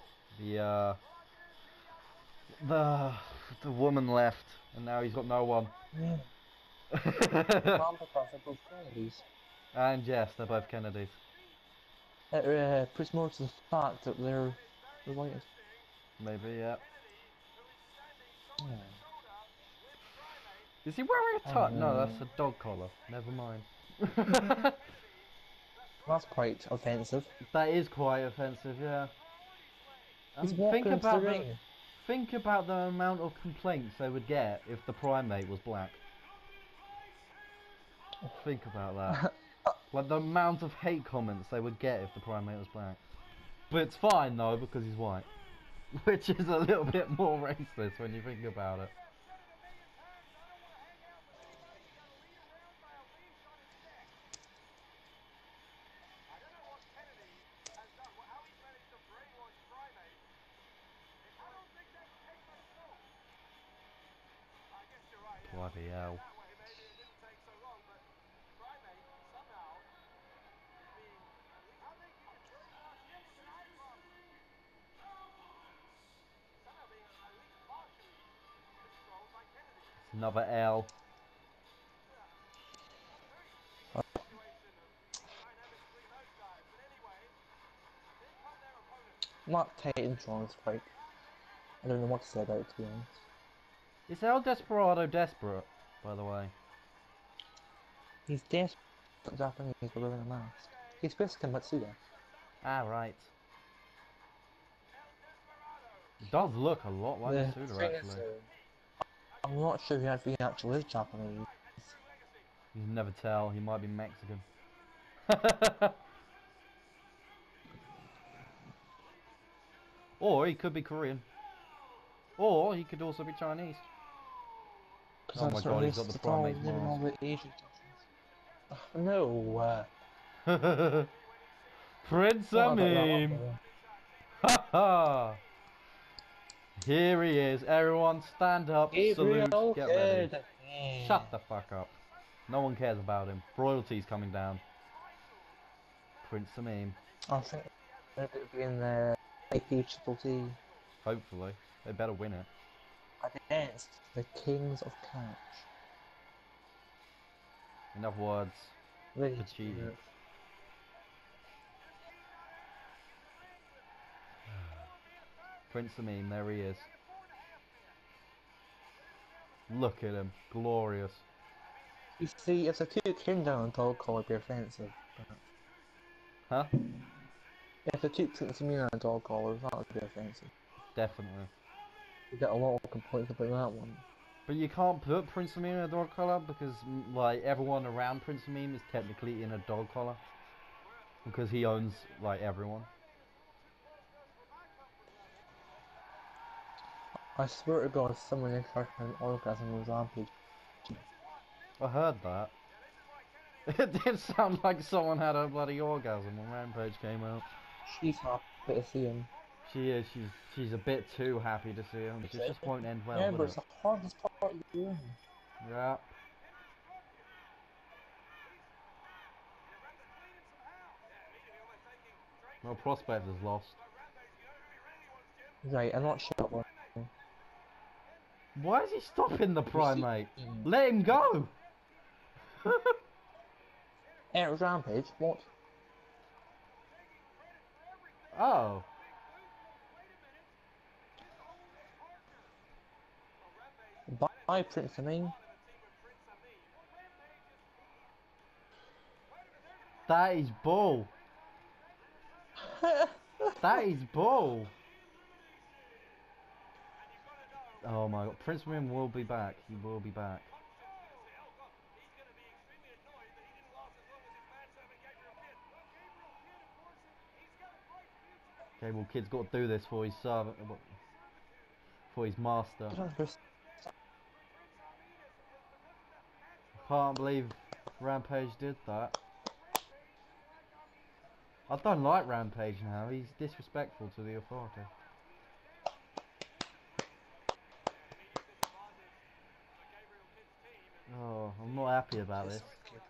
the woman left, and now he's got no one. Yeah. Well, because they're both Kennedys. And yes, they're both Kennedys. It puts more to the fact that they're related. Maybe, yeah. Yeah. Is he wearing a tie? No, that's a dog collar. Never mind. That's quite offensive. That is quite offensive, yeah. He's walking into the ring. Think about the amount of complaints they would get if the primate was black. Think about that. Like the amount of hate comments they would get if the primate was black. But it's fine though because he's white. Which is a little bit more racist when you think about it. Bloody hell. Another L. Not Titan is quite. I don't know what to say about it, to be honest. Is El Desperado desperate, by the way? He's desperate Japanese for wearing a mask. He's basically Matsuda. Ah, right. He does look a lot like Matsuda, actually. I'm not sure he actually is Japanese. You can never tell, he might be Mexican. Or he could be Korean. Or he could also be Chinese. Oh my god, he's got the primate mask. No. Prince Amim! Haha! Here he is. Everyone stand up, salute, get ready. Shut the fuck up. No one cares about him. Royalty's coming down. Prince Amim. I think it'll be in the APCCC. Hopefully. They better win it. Against the Kings of Catch. In other words, Pacitti. Prince Amim, there he is. Look at him, glorious. You see, if the two came down on dog collar, it'd be offensive. Huh? If the two Prince Amim on a dog collar, that would be offensive. Definitely. You get a lot of complaints about that one. But you can't put Prince Amim in a dog collar because, like, everyone around Prince Amim is technically in a dog collar. Because he owns, like, everyone. I swear to God, someone extracted an orgasm with Rampage. I heard that. It did sound like someone had a bloody orgasm when Rampage came out. She's happy to see him. She is, she's a bit too happy to see him. She just won't end well, yeah, but will it's the hardest part of the game. Yeah. Well, Prospect has lost. Right, I'm not sure what. Why is he stopping the primate? Let him go! Rampage? What? Oh. Bye, Prince Amim. That is bull. That is bull. Oh my god, Prince Amim will be back. He will be back. Okay, well, kid's got to do this for his servant, for his master. I can't believe Rampage did that. I don't like Rampage now. He's disrespectful to the authority. Oh, I'm not happy about this.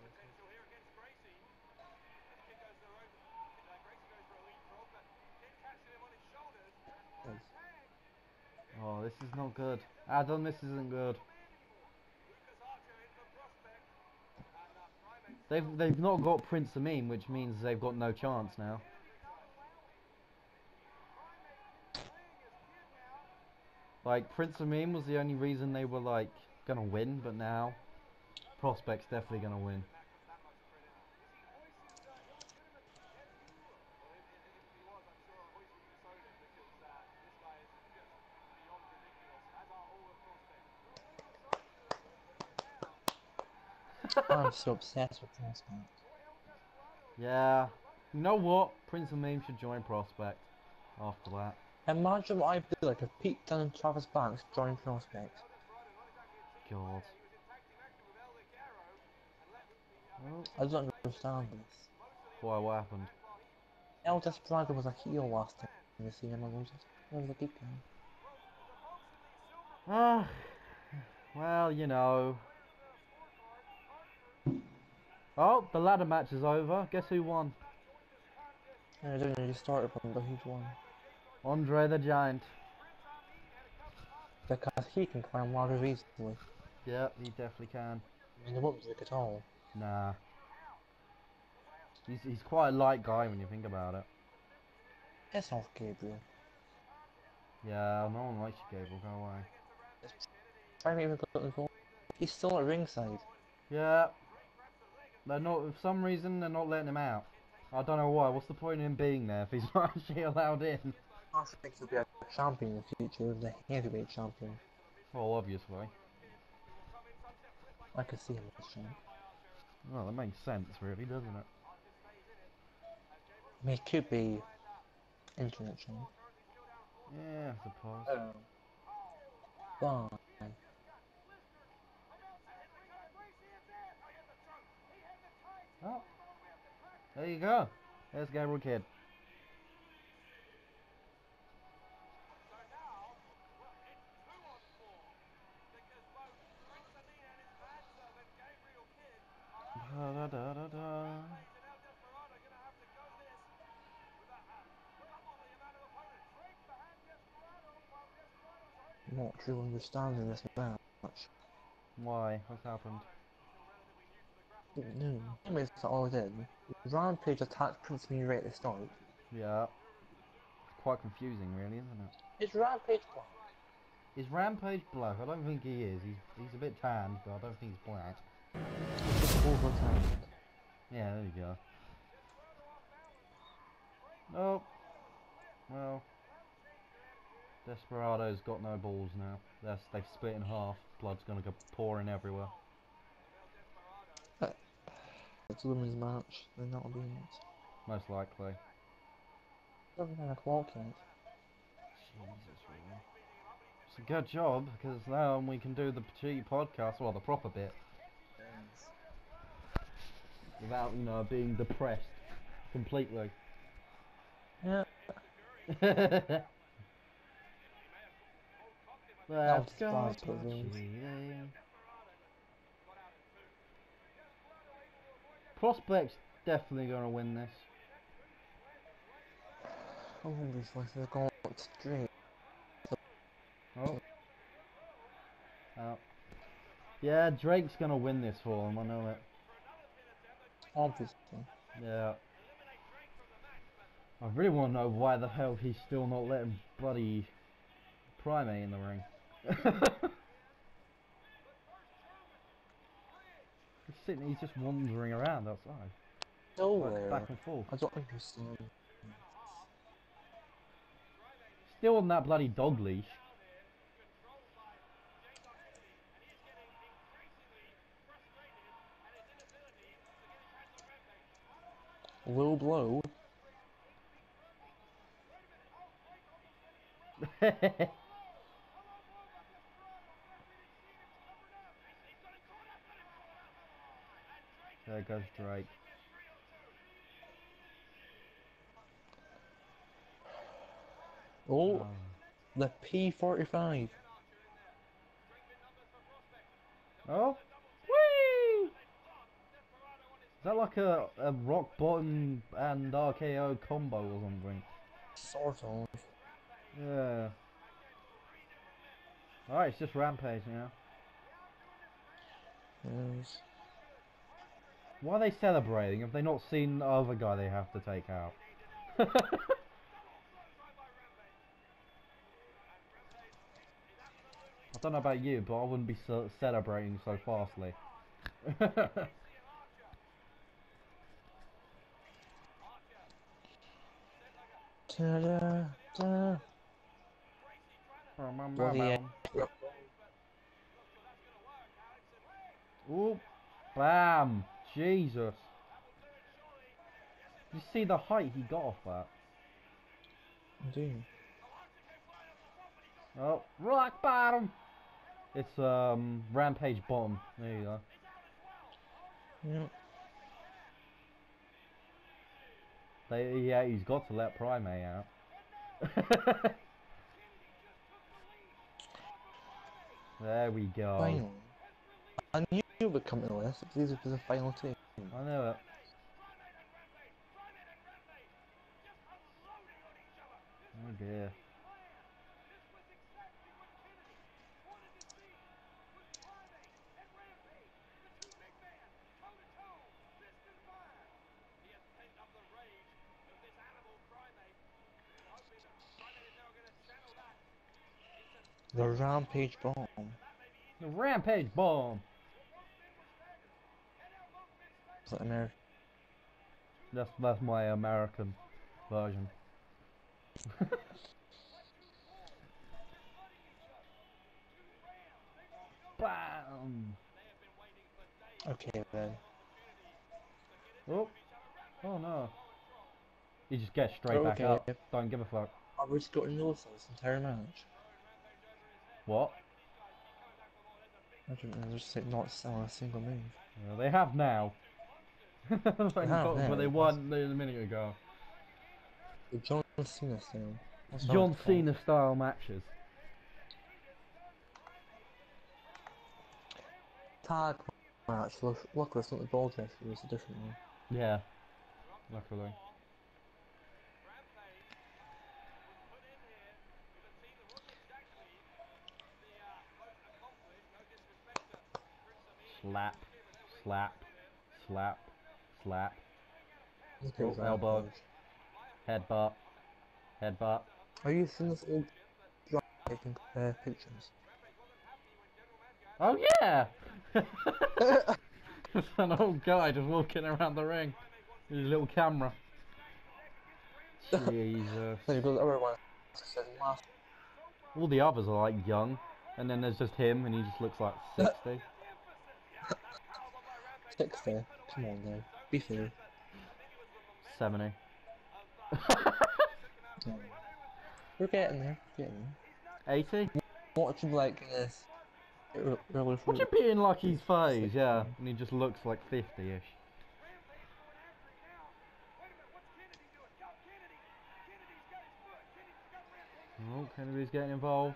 Oh, this is not good. Adam, this isn't good. They've not got Prince Amim, which means they've got no chance now. Like, Prince Amim was the only reason they were, like, gonna win, but now Prospect's definitely gonna win. I'm so obsessed with Prospect. Yeah. You know what? Prince of Meme should join Prospect after that. Imagine what I'd do like if Pete Dunne and Travis Banks joined Prospect. God. Well, I don't understand this. why, what happened? El Desperado was a heel last time in the cinema. Was a good guy. Ah, well, you know. Oh, the ladder match is over. Guess who won? I don't know, you started from the huge one. Andre the Giant. Because he can climb ladders easily. Yep, he definitely can. I mean, he won't break at all. Nah. He's quite a light guy when you think about it. Piss off, Gabriel. Yeah, no one likes you, Gable. Go away. Trying to even put involved. He's still at ringside. Yeah. They're not, for some reason, they're not letting him out. I don't know why. What's the point in him being there if he's not actually allowed in? I think he'll be a champion in the future, the heavyweight champion. Well, obviously. I could see him as champ. Well, that makes sense, really, doesn't it? I mean, he could be internet champ. Yeah, I suppose. Fine. Oh, there you go. There's Gabriel Kidd. Da, da, da, da. Not true understanding this match. Why? What's happened? No. Anyways, that's all it did. Rampage attacked Prince Me right at the start. Yeah. It's quite confusing, really, isn't it? Is Rampage black? Is Rampage black? I don't think he is. He's a bit tanned, but I don't think he's black. He's just overturned. Yeah, there you go. Oh. Well. Desperado's got no balls now. They split in half. Blood's gonna go pouring everywhere. It's a women's match. They're not being it. Most likely. It's over 9 o'clock yet. Jesus, really. It's a good job, because now we can do the Pacitti Podcast, well, the proper bit. Without, you know, being depressed. Completely. Yeah. Let's go, fast, Pacitti. Prospect's definitely gonna win this. Holy fuck, they're going straight. Oh. Oh. Yeah, Drake's gonna win this for him, I know it. Obviously. Yeah. I really want to know why the hell he's still not letting bloody Primate in the ring. He's just wandering around outside. Nowhere. Back and forth. I don't understand. Still on that bloody dog leash. Low blow. There goes Drake. Oh, the P45. Oh, whee! Is that like a rock bottom and RKO combo or something? Sort of. Yeah. Alright, it's just Rampage now. Yes. Why are they celebrating? Have they not seen the other guy they have to take out? I don't know about you, but I wouldn't be celebrating so fastly. Ta-da-da. Bloody Ooh, bam! Jesus. Did you see the height he got off that? Indeed. Oh, rock bottom! It's rampage bottom. There you go. Yep. Yeah, he's got to let Primate out. There we go. Finally. I knew it would come to this because this was the final team. I know it. Oh dear. The rampage bomb. The rampage bomb! It's like American. That's my American version. Bam! Okay then. Oh! Oh no. He just gets straight back up. Don't give a fuck. I just got in this entire match. What? I don't know, just like not selling a single move. Well, they have now. But they won a minute ago. The John Cena style. John Cena style matches. Tag match. Luckily, it's not the ball dresser, it's a different one. Yeah. Luckily. Slap. Slap. Slap. Slap. Oh, elbow. Headbutt. Headbutt. Are you seeing this old guy taking pictures? Oh yeah! It's an old guy just walking around the ring with his little camera. Jesus. Then you've got the other one. All the others are like young, and then there's just him, and he just looks like 60. 60? Come on now. Be fair. 70. We're getting there. 80? Watching like this. Watch him being like his phase, yeah, and he just looks like 50-ish. Oh, Kennedy's getting involved.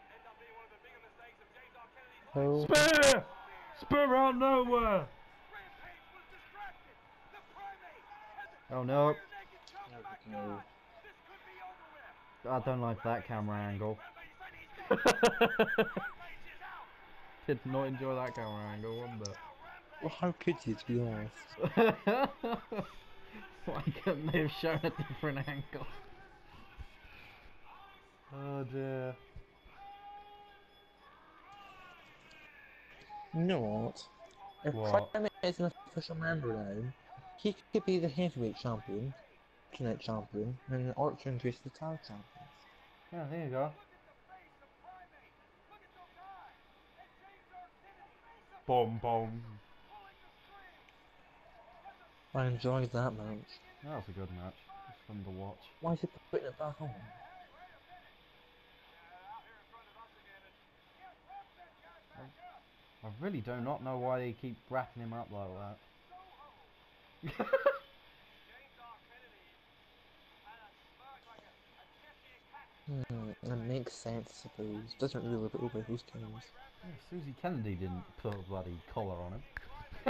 Oh. Spear! Spear out nowhere! Oh no. No. I don't like that camera angle. Did not enjoy that camera angle one bit. Well, how could you, to be honest? Why couldn't they have shown a different angle? Oh dear. You know what? If Primate is an official member now, he could be the heavyweight champion, tonight champion, and Archer and Grace the tag champions. Yeah, there you go. Boom, boom. I enjoyed that match. That was a good match. It's fun to watch. Why is he putting it back on? I really do not know why they keep wrapping him up like that. That makes sense, I suppose. Doesn't really look over who's cares. Yeah, Susie Kennedy didn't put a bloody collar on him.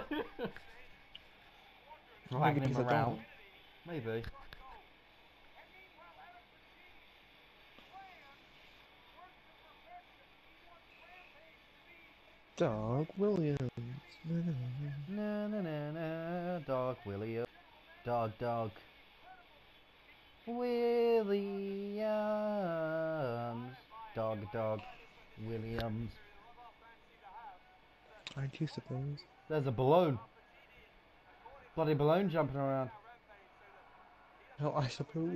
Dragging him around. Maybe. Doug Williams. Na na na na, Dog Williams. Dog. Williams. Dog. Williams. I do suppose. There's a balloon. Bloody balloon jumping around. No, I suppose.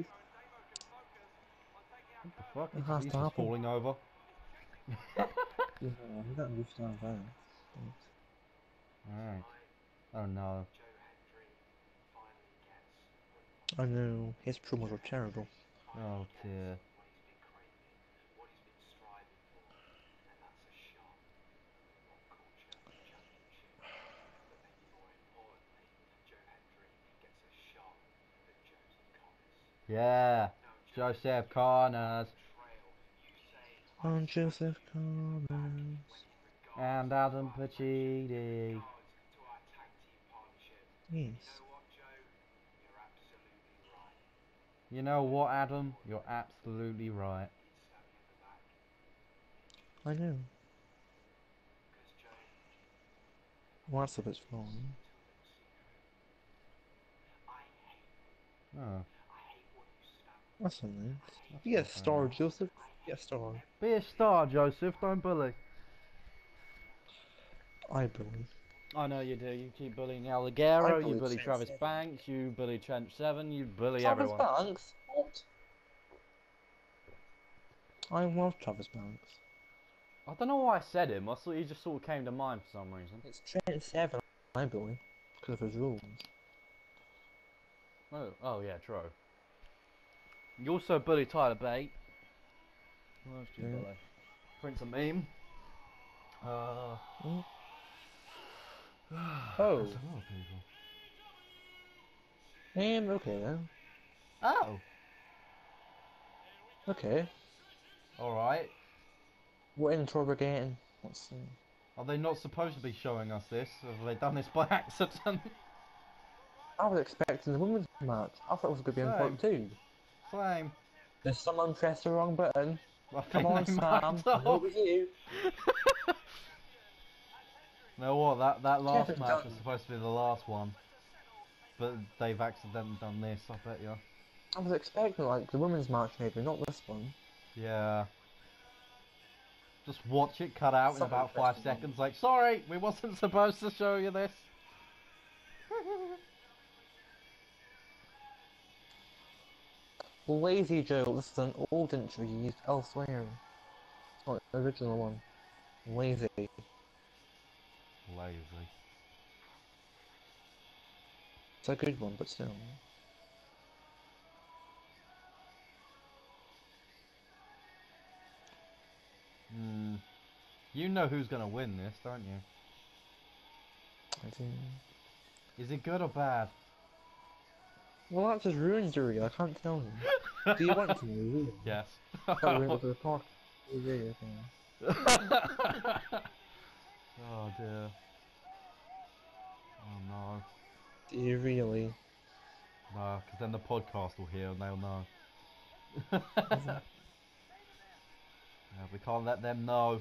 What the fuck? It has He's to just happen. falling over. Yeah, I don't understand that. Alright. Oh no. I know, his promos are terrible. Oh dear. Yeah. Joseph Connors. On Joseph Connors. And Adam Pacitti. Yes. You know what, Adam? You're absolutely right. I know. Well, that's a bit wrong. Oh. That's something. You get a star, Joseph. You get a star. Be a star, Joseph. Don't bully. I believe. I know you do. You keep bullying I Alligero, you bully bully Trent Travis Seven. Banks, you bully Trench 7, you bully Travis everyone. Banks? What? I love Travis Banks. I don't know why I said him. I thought he just sort of came to mind for some reason. It's Trent 7, I believe. Because of his rules. Oh yeah, true. You also bully Tyler Bate. What else do you Yeah. bully? Prince of Meme. Mm. There's Oh. a lot of people. Okay then. Oh! Okay. Alright. What intro we're getting? What's the... Are they not supposed to be showing us this? Have they done this by accident? I was expecting the women's match. I thought it was going to be in part 2. Same. Did someone press the wrong button? I Come think on, they Sam. might I have. know it was you. You know what? That last Kevin match Dunn. was supposed to be the last one. But they've accidentally done this, I bet you. I was expecting like the women's match maybe, not this one. Yeah. Just watch it cut out in Someone about pressed 5 the wrong seconds. Like, sorry, we wasn't supposed to show you this. Lazy Joe, this is an old intro used elsewhere. Not the original one. Lazy. Lazy. It's a good one, but still. You know who's gonna win this, don't you? I do. Is it good or bad? Well, that's just ruined Yuri, I can't tell you. Do you want to know? Yes. That ruined the report. Oh, really? Okay. Oh dear. Oh no. Do you really? No, because then the podcast will hear and they'll know. Yeah, we can't let them know.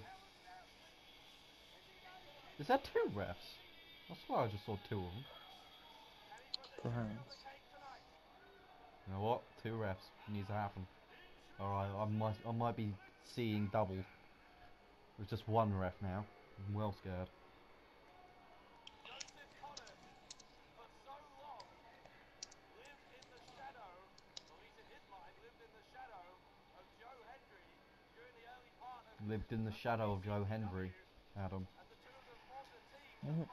Is there 2 refs? I swear I just saw 2 of them. Perhaps. You know what? 2 refs. Needs to happen. Alright, I might be seeing double. There's just 1 ref now. I'm well scared. Lived in the shadow of Joe Hendry, Adam. I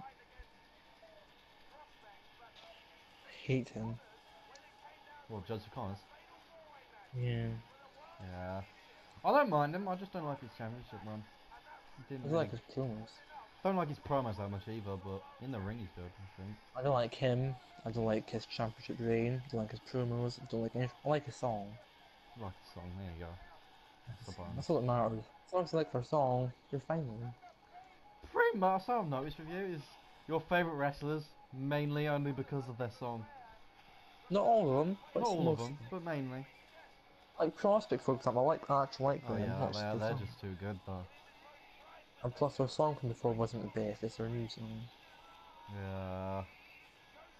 hate him. Well, Joseph Connors. Yeah. Yeah. I don't mind him, I just don't like his championship run. I don't like his promos. Don't like his promos that much either, but in the ring he's good, I think. I don't like him. I don't like his championship reign. I don't like his promos. I don't like anything. I like his song. I like the song, there you go. That's the bonus. That's all that matters. As long as you like their song, you're fine with it. Pretty much, I've noticed with you is your favourite wrestlers, mainly only because of their song. Not all of them, but Not all of most them, but mainly. Like Prospect, for example, I actually like Oh them. yeah, not just their they're song. just too good though. And plus, their song from before wasn't the best. It's their new song. Yeah.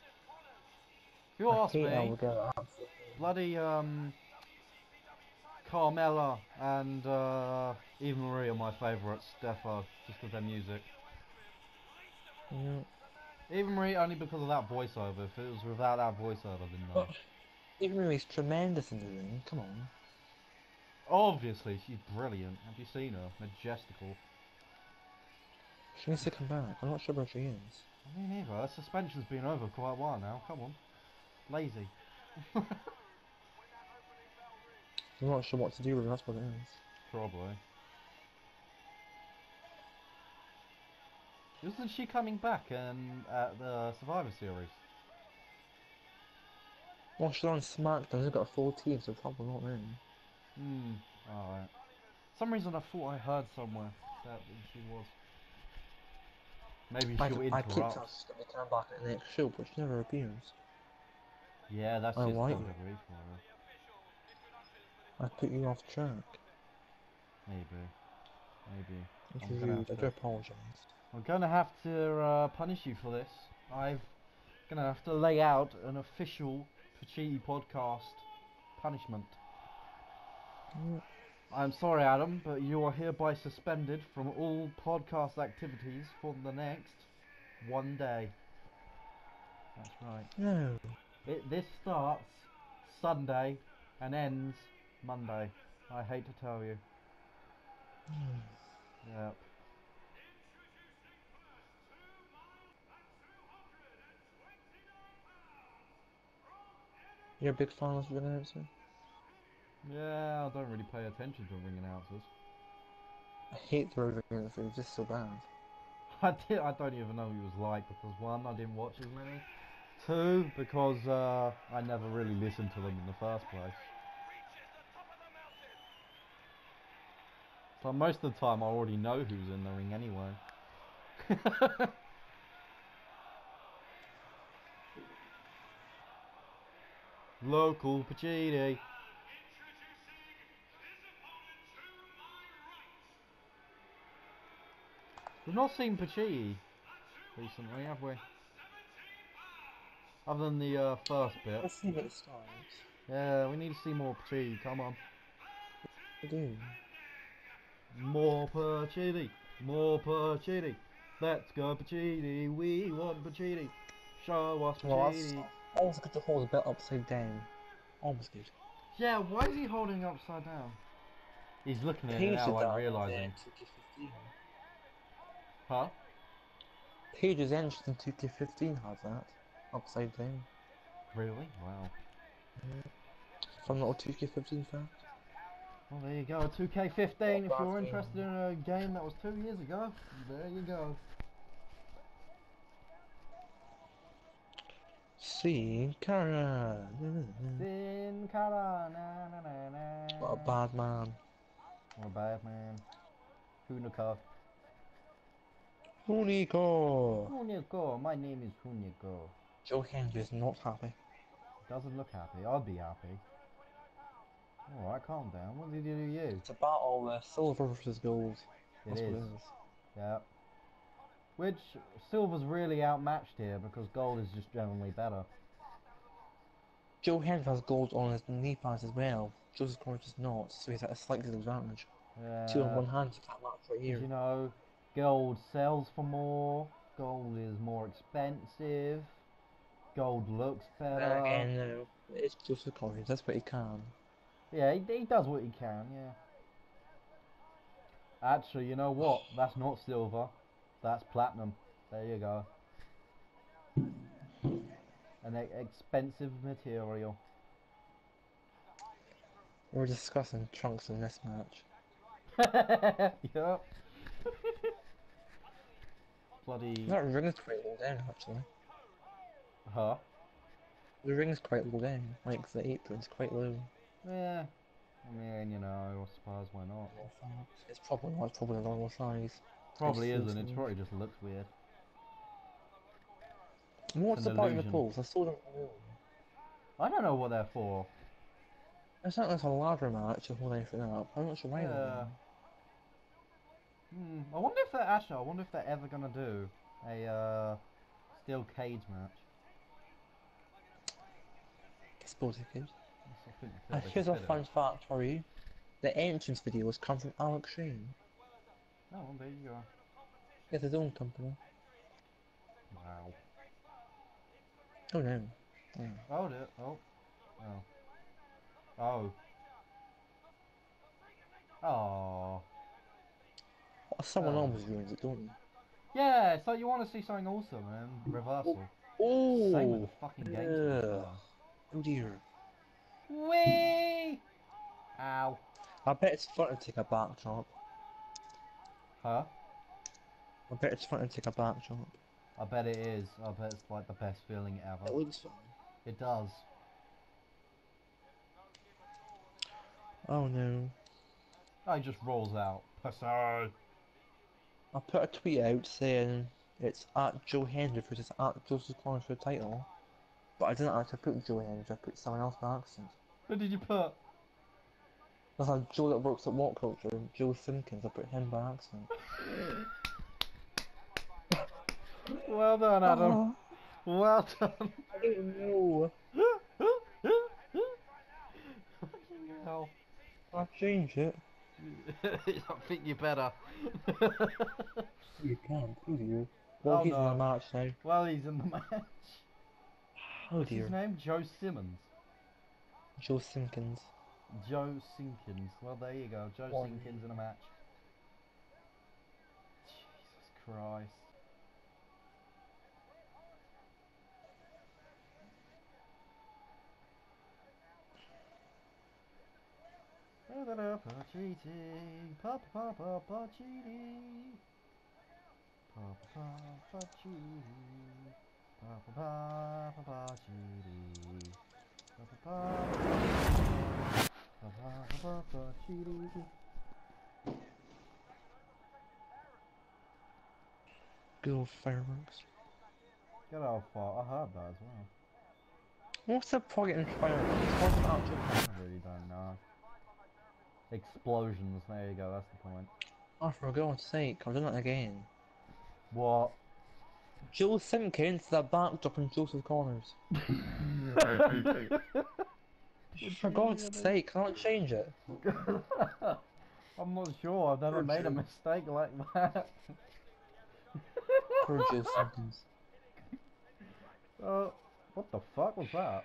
If you I ask hate me, Alligator. bloody Carmella and Eva Marie are my favourites. Defo, just because their music. Yeah. Eva Marie only because of that voiceover. If it was without that voiceover, then no. Eva Marie's tremendous in the ring. Come on. Obviously, she's brilliant. Have you seen her? Majestical. She needs to come back. I'm not sure where she is. I mean, neither. Her suspension's been over quite a while now. Come on. Lazy. I'm not sure what to do with her, that's what it is. Probably. Isn't she coming back at the Survivor Series? Well, she's on SmackDown, they've got a full team, so probably not then. Alright. For some reason I thought I heard somewhere that she was. Maybe she'll I keep interrupt. telling she's going to come back at the next show, but she never appears. Yeah, that's I just like WWE it. for her. I put you off track. Maybe. It's I'm gonna rude, I do apologise. I'm gonna have to punish you for this. I'm gonna have to lay out an official Pacitti Podcast punishment. Yeah. I'm sorry, Adam, but you are hereby suspended from all podcast activities for the next 1 day. That's right. No. This starts Sunday and ends Monday. I hate to tell you. Yep. You're a big fan of the announcer? Yeah, I don't really pay attention to ring announcers. I hate the road announcer, it's just so bad. I don't even know who he was like because one, I didn't watch as many. Two, because I never really listened to them in the first place. So most of the time I already know who's in the ring anyway. Local Pacitti. We've not seen Pacitti recently, have we? Other than the first bit. Let's see what it starts. Yeah, we need to see more Pacitti, come on. I do. More Pacitti, more Pacitti. Let's go Pacitti, we want Pacitti. Show us Well, Pacitti. almost good to hold the belt upside down. Almost good. Yeah, why is he holding it upside down? He's looking at it Paige now, did like that realising. 2K15. Huh? Paige's entrance in 2K15 has that. Upside down. Really? Wow. If I'm not a 2K15 fan. Well, there you go, 2K15, if you're interested in a game that was 2 years ago, there you go. Sin Cara. Sin Cara, na na na na. What a bad man. What a bad man. Hunaka. Unico! Hunako, my name is Hunako. Joe Hendry is not happy. Doesn't look happy, I'd be happy. Alright, calm down, what did he do to you? It's a battle with silver versus gold. It That's is. what it is. Yeah. Which, silver's really outmatched here because gold is just generally better. Joe Hendry has gold on his knee pads as well. Joseph Gordon does not, so he's at a slight disadvantage. Yeah. 2 on 1 hand, you can't match right here. You know, gold sells for more, gold is more expensive, gold looks better. Then again, no, it's Joseph Gordon, that's what he can. Yeah, he does what he can, yeah. Actually, you know what? That's not silver. That's platinum. There you go. An expensive material. We're discussing trunks in this match. Yup. Bloody... That ring is quite low down, actually. Huh? The ring's quite low down, like the apron's quite low. Yeah. I mean, you know, I suppose why not? It's probably not, it's probably a normal size. Probably It's isn't, it probably just looks weird. What's It's the an part in the illusion. poles? I still don't know. I don't know what they're for. It's not like it's a ladder match or hold anything up. I'm not sure why they're Yeah. I wonder if they're ever gonna do a steel cage match. I suppose it could. I think they Here's a consider fun it. fact for you. The entrance videos come from Alex Shane. Oh, well, there you go. He has his own company. Wow. Oh no. Oh. Oh, dear. Oh. Oh. Oh. Oh. Someone always ruins it, don't you? Yeah, it's like you want to see something awesome and reversal. Same with Oh! the fucking games. Yeah. Oh dear. Whee! Ow. I bet it's fun to take a back jump. Huh? I bet it's fun to take a back jump. I bet it is. I bet it's like the best feeling ever. It looks fun. It does. Oh no. Oh, he just rolls out. Pacitti. I put a tweet out saying it's at Joe Hendry versus at Joseph Corner for the title. But I didn't actually put Joe Hendry, I put someone else by accident. What did you put? That's like Joe that works at What Culture, Joe Simpkins, I put him by accident. Well done, Adam. Oh, Well done. I don't know. Fucking hell. I'll change it. I think you better. You can't, oh dear. Well, Oh, he's in no. a match now. Well, he's in the match. Oh What's dear. his name? Joe Simmons. Joe Simpkins. Joe Sinkins. Well, there you go. Joe One. Sinkins in a match. Jesus Christ. Pacitti. Pacitti. Good old fireworks. Get off far. I heard that as well. What's the point in fireworks? What's the actual point? I really don't know. Explosions, there you go, that's the point. Oh, for God's sake, I'm doing it again. What? Joe Simpkins, the backdrop in Joseph Corners. For God's sake, can't change it. I'm not sure, I've never Poor made a Joe. mistake like that. Poor Joe Simpkins. What the fuck was that?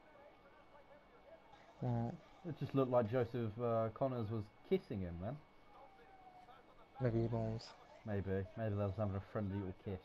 Well, It just looked like Joseph Connors was kissing him, man. maybe he was. Maybe they was having a friendly little kiss.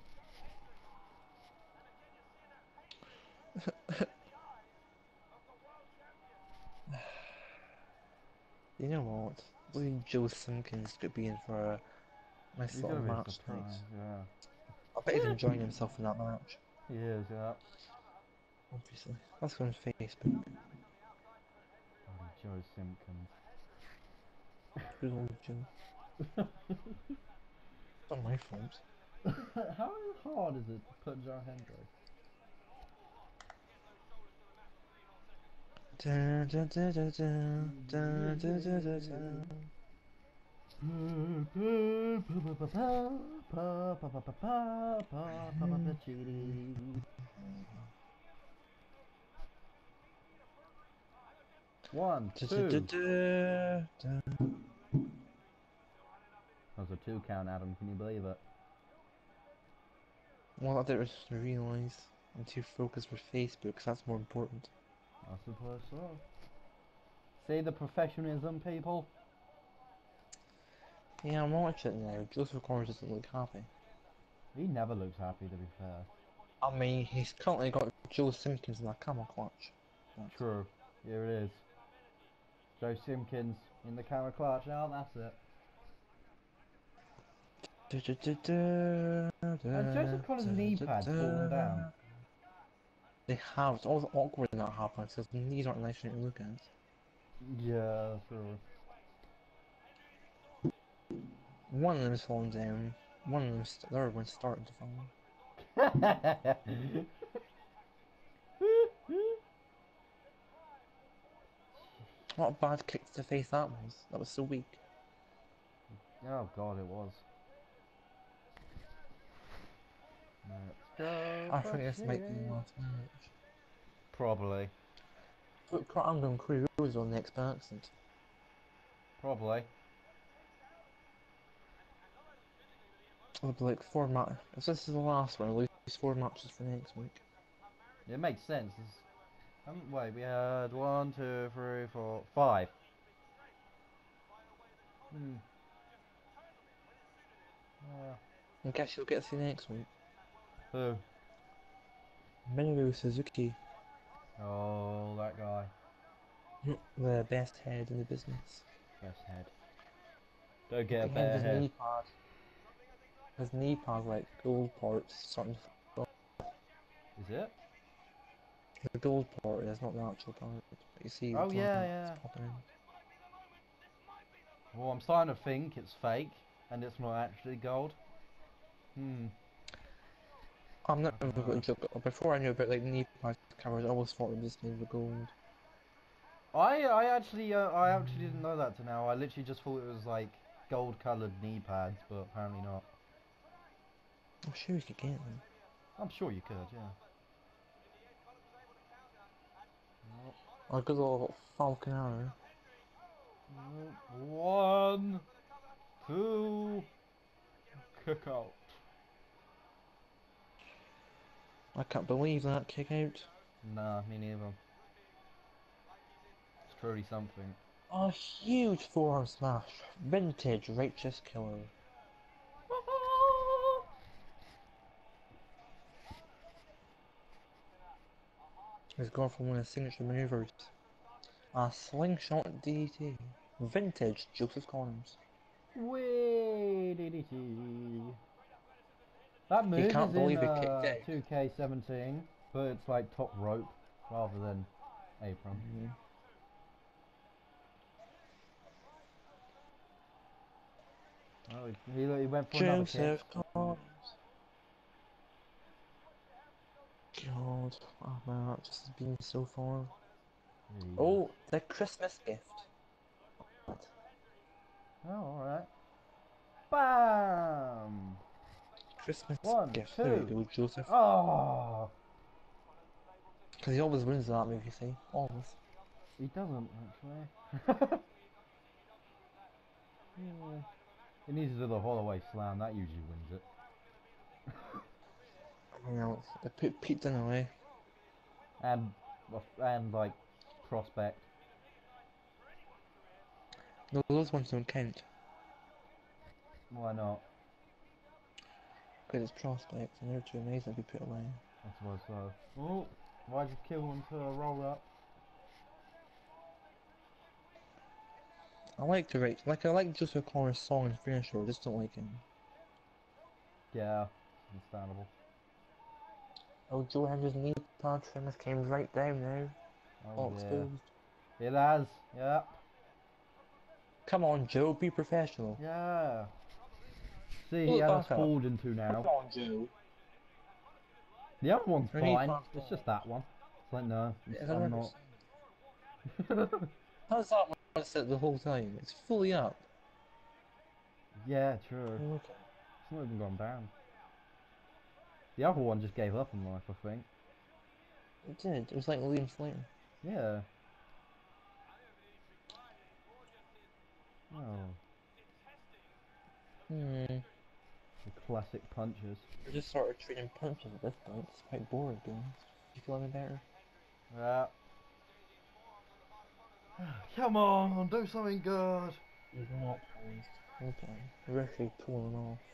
You know what? Maybe Joe Simpkins could be in for a nice He's little gonna be a match surprise, tonight. yeah. I bet he's enjoying himself in that match. He is, yeah. Obviously. Let's go on Facebook. Bloody Joe Simpkins. Good old Joe. It's not my fault. How hard is it to put Joe Hendry? Da, da, da, da, da, da, da, da, da, da. One, Da, da, da, two. da, da. That was a 2 count, Adam. Can you believe it? Well, I didn't realise I'm too focused with Facebook, 'cause that's more important. I suppose so. See the professionalism, people? Yeah, I'm watching it now. Joseph Corners doesn't look happy. He never looks happy, to be fair. I mean, he's currently got Joe Simpkins in a camel clutch. That's True. Here it is. Joe Simpkins in the camera clutch. Now that's it. da, da, da, da, da, And Joseph Connor's knee da, pad's da. fallen down. They have. It's always awkward when that happens because these aren't nice to look at. Yeah, true. One of them's falling down. One of them's the other one's starting to fall. What a bad kick to the face that was. That was so weak. Oh god, it was. Let's go. I think this might be the last match. Probably. Put Caravan and Cruise on the next accident. Probably. It'll be like 4 matches. If this is the last one, at least 4 matches for next week. It makes sense. Wait, we had 1, 2, 3, 4, 5. I guess you'll get to see next week. Who? Minoru Suzuki. Oh, that guy. The best head in the business. Best head. Don't get a His better head. knee pad. His knee pad's like gold parts starting to fall. Is it? The gold part is not the actual part. But you see Oh the yeah. popping in. Well, I'm starting to think it's fake, and it's not actually gold. I'm not even going to joke. Before I knew about like knee pad covers, I always thought it was made of gold. I actually didn't know that till now. I literally just thought it was like gold-colored knee pads, but apparently not. I'm sure you could get them. I'm sure you could, yeah. A good old Falcon Arrow. 1, 2, kick out. I can't believe that kick out. Nah, me neither. It's truly something. A huge forearm smash. Vintage righteous killer. He's gone for one of his signature maneuvers. A slingshot DDT. Vintage Joseph Connors. That move can't is believe in he kicked out. 2K17, but it's like top rope rather than apron. Oh, he went for another kick. Joseph Connors. God, oh man, that just has been so far. Oh, the Christmas gift. What? Oh, alright. Bam! Christmas 1, gift. 2. There you go, Joseph. Oh! Because he always wins that move, you see. Always. He doesn't, actually. Yeah. He needs to do the Holloway slam, that usually wins it. You know, they put Pete Dunne away. And like, Prospect. No, those ones don't count. Why not? Because it's Prospect, and they're too amazing to be put away. I suppose so. Oh, why'd you kill him to a roll up? I like Joseph Connors' song and finisher, I just don't like him. Yeah, understandable. Oh, Joe Henry's knee pad trim has came right down now. Oh All yeah. exposed. It has, yeah. Come on, Joe, be professional. Yeah. See, Pull he it had us back up. fooled into now. Come on, Joe. The other one's Your knee fine, pad's it's fine. just that one. It's like, no, As I'm I not. How's that one set the whole time? It's fully up. Yeah, true. Oh, okay. It's not even gone down. The other one just gave up on life, I think. It did. It was like Liam Slater. Yeah. Oh. The classic punches. We're just sort of trading punches at this point. It's quite boring, to be honest. You feel any better? Yeah. Come on, do something good. He's not pleased. Okay. We're actually pulling him off.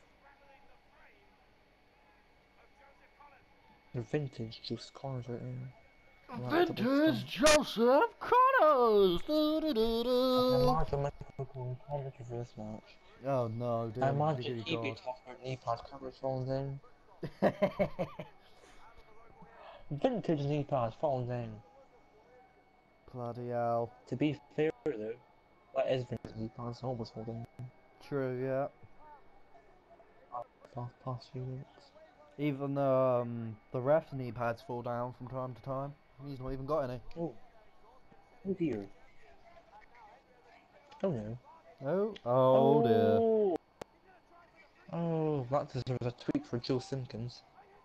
The vintage Juice Connors right there. Vintage Joseph Connors! I imagine Michael going commentary for this match. Oh no, I imagine he'd be talking about knee pad covers falling down. Vintage knee pads falling down. Bloody hell. To be fair though, that is vintage knee pads, almost fall down. True, yeah. Past few weeks. Even the ref's knee pads fall down from time to time. He's not even got any. Oh. Oh dear. Oh no. Oh, oh dear. Oh, that deserves a tweet for Joe Simpkins.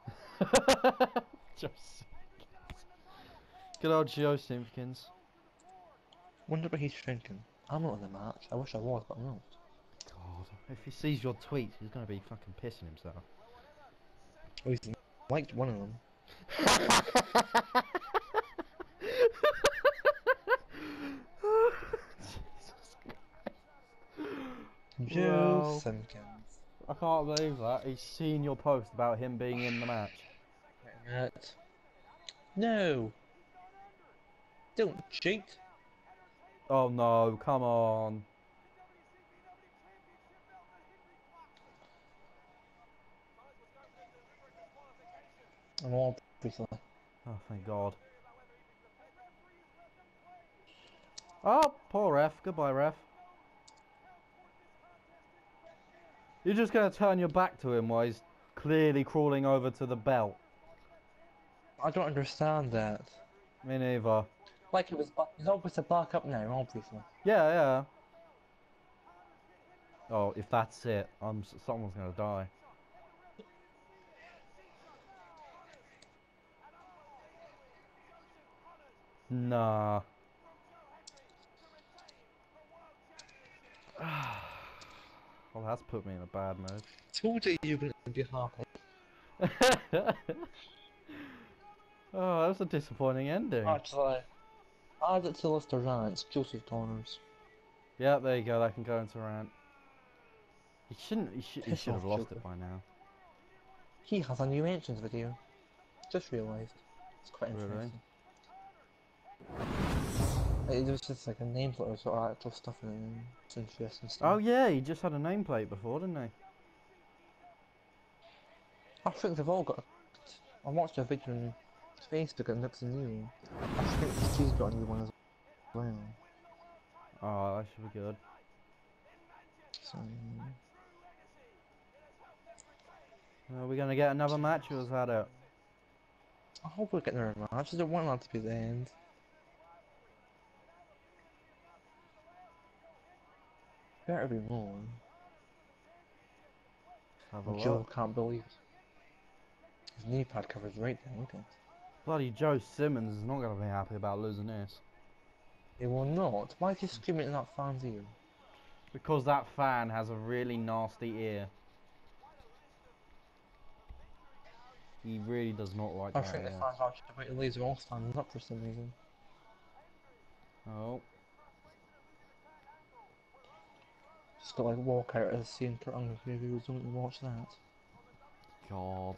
Joe Simpkins. Good old Joe Simpkins. Wonder what he's thinking. I'm not in the match. I wish I was, but I'm not. God, if he sees your tweets, he's gonna be fucking pissing himself. Oh, he's liked one of them. Jesus Christ. Joe Well, Simpkins. I can't believe that. He's seen your post about him being in the match. No! Don't cheat! Oh no, come on. I'm all recently. Oh, thank God. Oh, poor ref. Goodbye, ref. You're just going to turn your back to him while he's clearly crawling over to the belt. I don't understand that. Me neither. Like it was, he's obviously back up now, obviously. Yeah, yeah. Oh, if that's it, someone's going to die. Nah. Well, that's put me in a bad mood. Told you you were going to be happy. Oh, that was a disappointing ending. Actually, add it to the list of rants, Joseph Connors. Yeah, there you go. That can go into rant. He shouldn't. He should have lost Joker. it by now. He has a new entrance video. Just realised. It's quite interesting. Really? It was just like a nameplate or sort of actual stuff in it. It's interesting stuff. Oh yeah, he just had a nameplate before, didn't he? I think they've all got. I watched a video on Facebook and looks a new one. I think Steve's got a new one as well. Oh, that should be good. So. Are we gonna get another match, or is that it? I hope we're getting a match. I don't want that to be the end. Better be more. Have a Joe look. can't believe it. His knee pad covers right there, look at it. Bloody Joe Simmons is not gonna be happy about losing this. He will not. Why is he screaming in that fan's ear? Because that fan has a really nasty ear. He really does not like I that think the ear. fans actually wait to leave all standing up for some reason. Oh. Just got like walk out as seeing Kurt Angle's reviews, don't you watch that? God.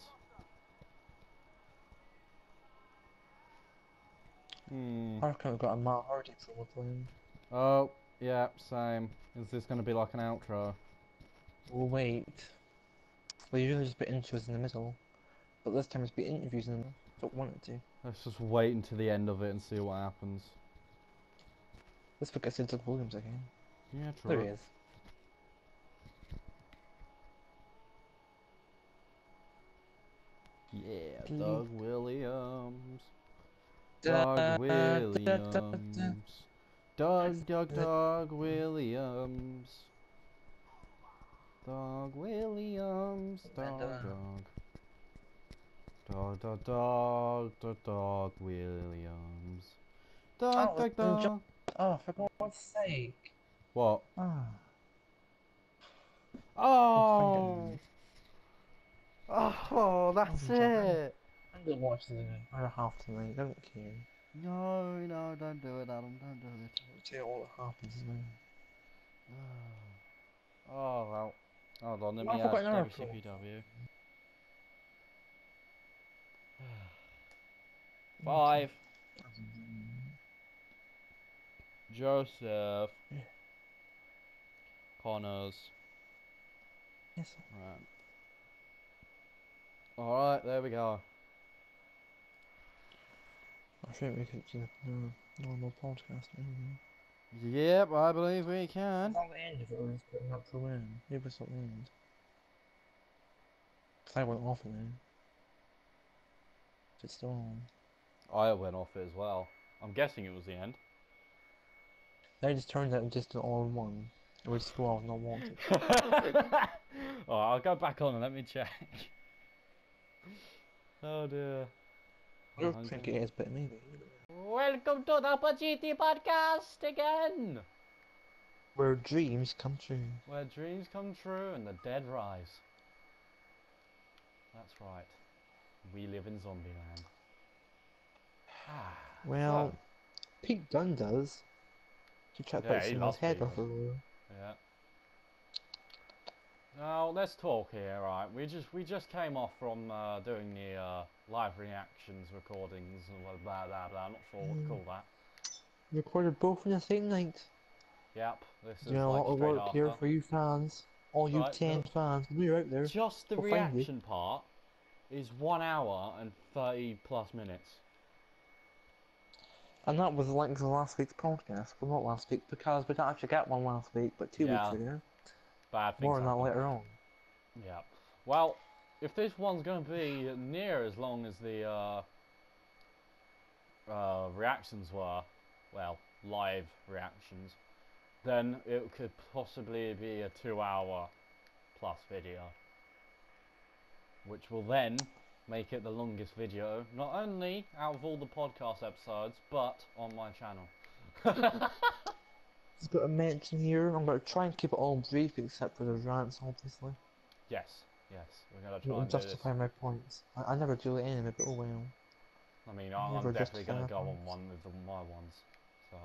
I reckon we've got a Matt Hardy promo playing. Oh, yeah, same. Is this gonna be like an outro? We'll wait. Well, usually just put intros in the middle, but this time it's been interviews in the middle. Don't want it to. Let's just wait until the end of it and see what happens. Let's look at Cedric Williams again. Yeah, true. There he is. Yeah, Doug Williams. Doug Williams. Doug Williams. Doug Williams. Dog Williams. Dog. Oh, for God's sake. What? Ah. Oh! Oh, that's it! I'm gonna watch the other half tonight, I don't care. No, don't do it, Adam, don't do it. I'll tell you all that happens now. Oh, well. Hold on, let Well, me I forgot ask another WCPW. 5. Joseph. Connors. Yes. Right. Alright, there we go. I think we could do a normal podcast now. Yep, I believe we can. Not the end of it, or it's putting up to win. Maybe it's not the end. Cause I went off it then. If it's still on. I went off it as well. I'm guessing it was the end. They just turned out just an all-in-one. It was 12, not wanted. Alright, I'll go back on and let me check. Oh dear. I don't think it is, but maybe. Welcome to the Pacitti Podcast again! Where dreams come true. Where dreams come true and the dead rise. That's right. We live in Zombieland. Well, So, Pete Dunne does. He tried to yeah, bite he someone's loves head people. off a roll. Yeah. Now let's talk here, right? We just came off from doing the live reactions, recordings, and blah blah blah. I'm not sure what to call that. Recorded both in the same night. Yep, this is Doing a like lot of straight work after. here for you fans. All you Right, 10 fans. We're out there. Just the We'll find you. reaction part is 1 hour and 30 plus minutes. And that was the length of last week's podcast. Well, not last week, because we didn't actually get one last week, but 2 weeks ago. Bad things More on that happen. later on. Yeah. Well, if this one's going to be near as long as the reactions were, well, live reactions, then it could possibly be a 2 hour plus video, which will then make it the longest video, not only out of all the podcast episodes, but on my channel. Just got to mention here, I'm going to try and keep it all brief except for the rants, obviously. Yes, we're going to try I'll and do this. justify my points. I never do it anyway, but oh well. I mean, I'm definitely going to go on one with my ones, so,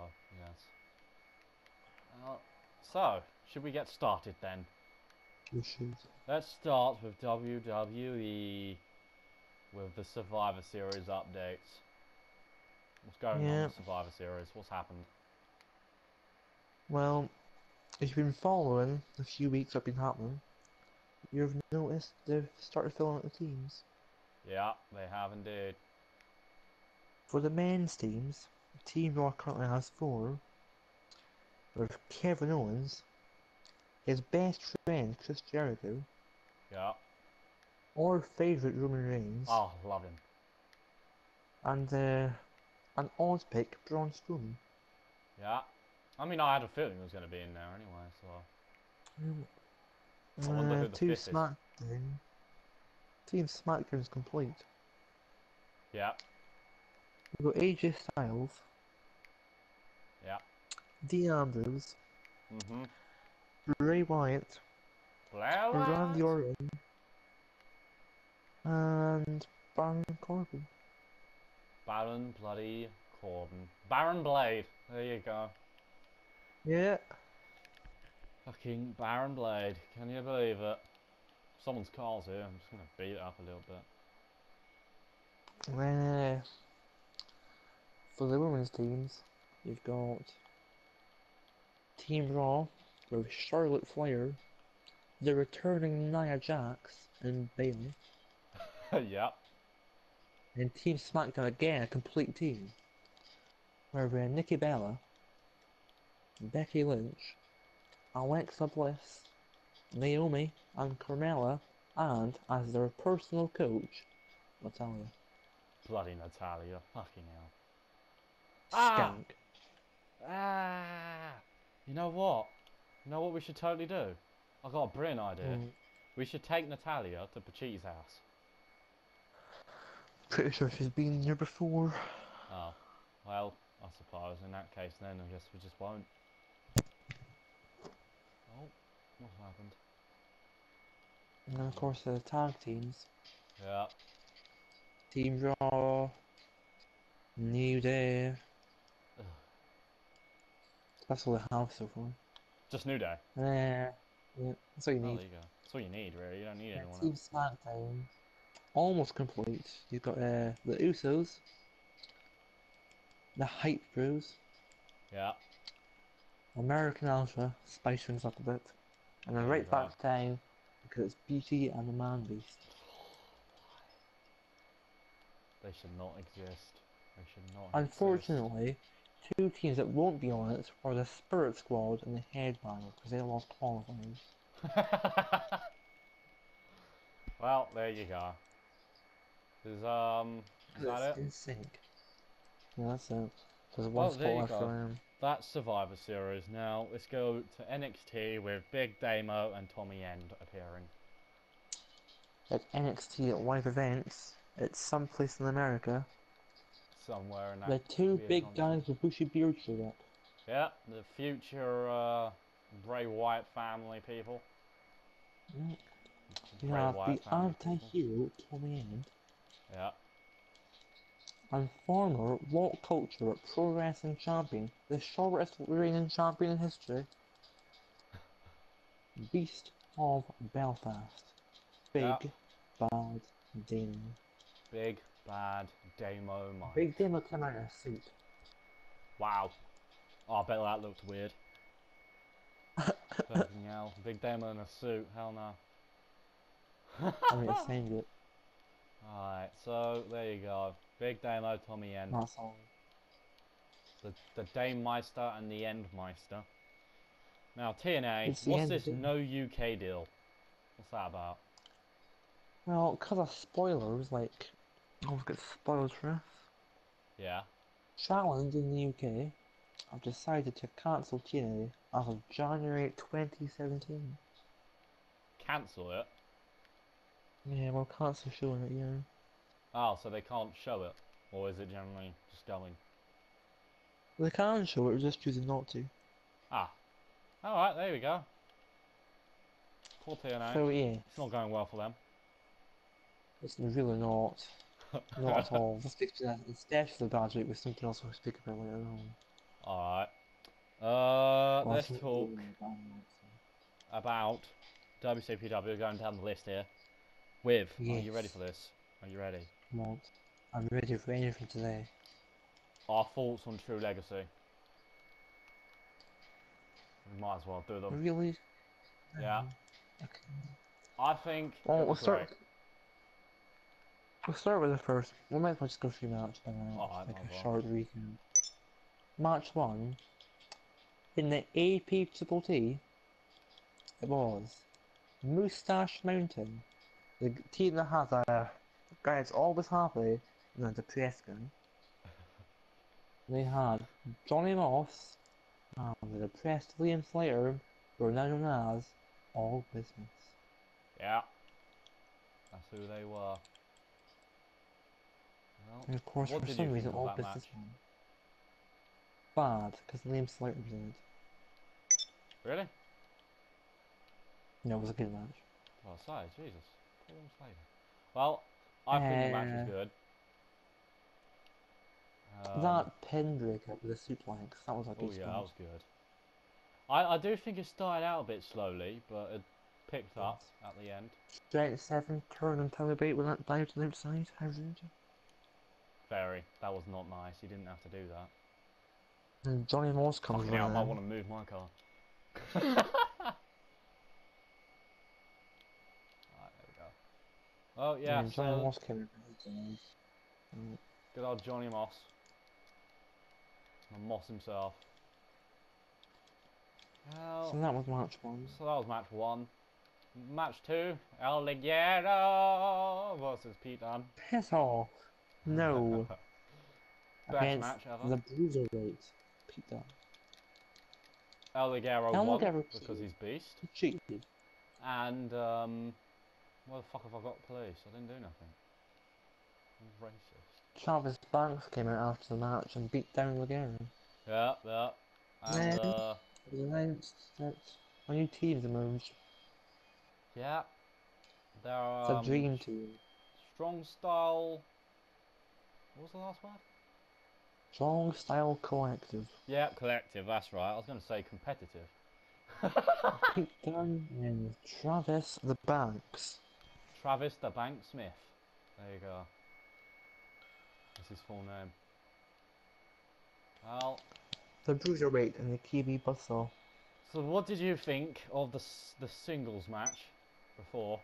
yes. So, should we get started then? We should. Let's start with WWE, with the Survivor Series updates. What's going on with Survivor Series? What's happened? Well, if you've been following the few weeks I've been happening, you've noticed they've started filling out the teams. Yeah, they have indeed. For the men's teams, Team Raw currently has 4, with Kevin Owens, his best friend Chris Jericho, Yeah. our favourite Roman Reigns, Oh, love him. and an odd pick, Braun Strowman. Yeah. I mean, I had a feeling it was going to be in there anyway, so... I wonder who the fifth is. Team SmackDown's complete. Yeah. We've got AJ Styles. Yeah. Dean Ambrose. Mm-hmm. Bray Wyatt. Randy Orton. And Baron Corbin. Baron bloody Corbin. Baron Blade. There you go. Yeah. Fucking Baron Blade. Can you believe it? Someone's car's here. I'm just going to beat it up a little bit. Then, for the women's teams, you've got Team Raw with Charlotte Flair, the returning Nia Jax, and Bayley. Yep. And Team SmackDown again, a complete team. Where we have Nikki Bella, Becky Lynch, Alexa Bliss, Naomi, and Carmella, and as their personal coach, Natalya. Bloody Natalya. Fucking hell. Skank. You know what? You know what we should totally do? I got a brilliant idea. We should take Natalya to Pachitti's house. Pretty sure she's been here before. Oh, well, I suppose in that case then I guess we just won't. Oh, what's happened? And then of course the tag teams. Yeah. Team Raw, New Day. Ugh. That's all I have so far. Just New Day? Yeah, that's all you need. There you go. That's all you need, really. You don't need anyone Team else. SmackDown, almost complete. You've got the Usos, the Hype Bros, Yeah. American Alpha, spice things up a bit, and then There you right back to town because it's Beauty and the Man Beast. They should not exist. They should not Unfortunately, 2 teams that won't be on it are the Spirit Squad and the Headbanger because they lost qualifying. exist. Well, there you go. Is that it? In sync. Yeah, that's it. There's one Well, spot there you left go. for them. That's Survivor Series. Now, let's go to NXT with Big Damo and Tommy End appearing. At NXT at live events, it's someplace in America. Somewhere in that. The 2 weird big nonsense. guys with bushy beards showed up. Yeah, the future Bray Wyatt family people. You Bray have Wyatt the family people. anti-hero Tommy End. Yeah. And former What Culture Pro Wrestling Champion, the shortest reigning champion in history, Beast of Belfast, Big Yeah. Bad Damo. Big Bad Damo Mike. Big Damo came out in a suit. Wow. Oh, I bet that looked weird. Fucking hell. Big Damo in a suit. Hell no. I mean, it's saying it. Alright, so there you go. Big Damo, Tommy End. That's all. The Dame Meister and the End Meister. Now, TNA, It's the what's end this of it. no UK deal? What's that about? Well, because of spoilers, like, I always get spoiled for us. Yeah. Challenge in the UK have decided to cancel TNA as of January 2017. Cancel it? Yeah, well, cancel showing it, yeah. Oh, so they can't show it? Or is it generally just going? They can show it, we're just choosing not to. Ah. Alright, there we go. Poor TNA. So, yeah, It's not going well for them. it's really not. Not at all. Let's speak to that. It's definitely bad week with something else we'll speak about later on. Alright. Well, Let's it's talk really bad, so. about WCPW, going down the list here. With, are you Yes. ready for this? Are you ready? Not. I'm ready for anything today. Our thoughts on True Legacy. We might as well do them. Really? Yeah. Okay. I think Well, it we'll was start. great. We'll start with the first. We might as well just go through match by match, Alright, like might a as short recap. Match 1. In the AP Triple T, it was Moustache Mountain. The team that has a guy that's always happy and a depressed guy. They had Johnny Moss and the depressed Liam Slater, who are now known as All Business. Yeah. That's who they were. Well, And of course, what for did some you reason, think of All that Business match? won. Bad, because Liam Slater was in it. Really? No, it was a good match. Oh, sorry, Jesus. Poor Liam Slater. Well, I think the match was good. That pin breaker with the suplex, that was a Oh good yeah, spot. that was good. I do think it started out a bit slowly, but it picked up at the end. Straight 7, turn and celebrate with that dive to the outside. How rude. Very. That was not nice. You didn't have to do that. And Johnny Moss comes Fucking hell, I might around. want to move my car. Alright, there we go. Oh yeah, And Johnny so Moss came around. good old Johnny Moss. Moss himself. So that was match 1. So that was match 1. Match 2, El Ligero versus Pete Dunne. Piss off. No. Best Against match ever. the Bruiserweight. Pete Dunne. El Ligero El won Ligero because he's beast. He cheated. And where the fuck have I got police? I didn't do nothing. I'm racist. Travis Banks came out after the match and beat down Ligero. Yeah, yeah. And Then it was announced that a new team's emerged. yeah. There It's are a dream team. strong style. What was the last word? Strong Style Collective. Yeah, collective, that's right. I was going to say competitive. Pete Dunne and Travis the Banks. Travis the Bank Smith. There you go. That's his full name. Well, The Bruiserweight and the Kiwi Buzzsaw. so what did you think of the singles match before?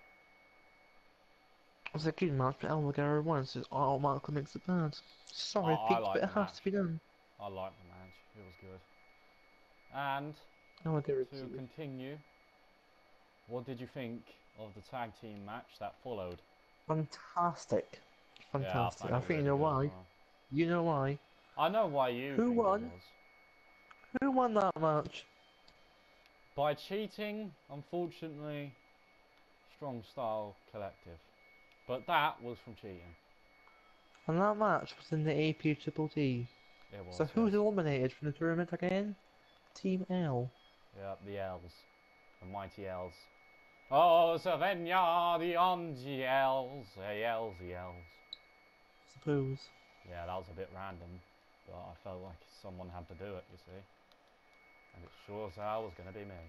It was a good match, but El Ligero won, so it automatically makes it bad. Sorry, Oh, I Pete, like but it the has to be done. I liked the match. It was good. And El Ligero to continue, what did you think of the tag team match that followed? Fantastic. Fantastic. Yeah, I found it think you really know good as why. well. You know why. I know why you Who think won? it was. Who won that match? By cheating, unfortunately, Strong Style Collective. But that was from cheating. And that match was in the AP Triple T. It was. So who's yes. eliminated from the tournament again? Team L. Yep, the L's. The mighty L's. Oh, Savenya, the El's. The L's, the L's. Suppose. Yeah, that was a bit random, but I felt like someone had to do it, you see. And it sure as hell was going to be me.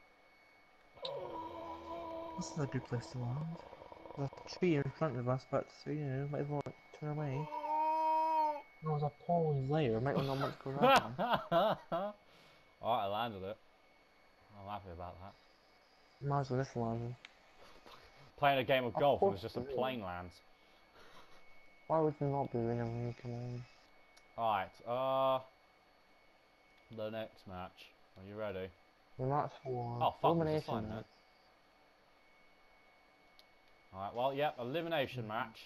This is a good place to land. There's a tree in front of us, but so, you know, might as well turn away. There was a pond later, might not want to go that way. Alright, I landed it. I'm happy about that. Might as well this land. Playing a game of golf and it was just a plane lands. Why would there not be winning when you come on? Alright, the next match. Are you ready? The match for Oh, fuck, there's a elimination sign match. there. Alright, well, yep, elimination match.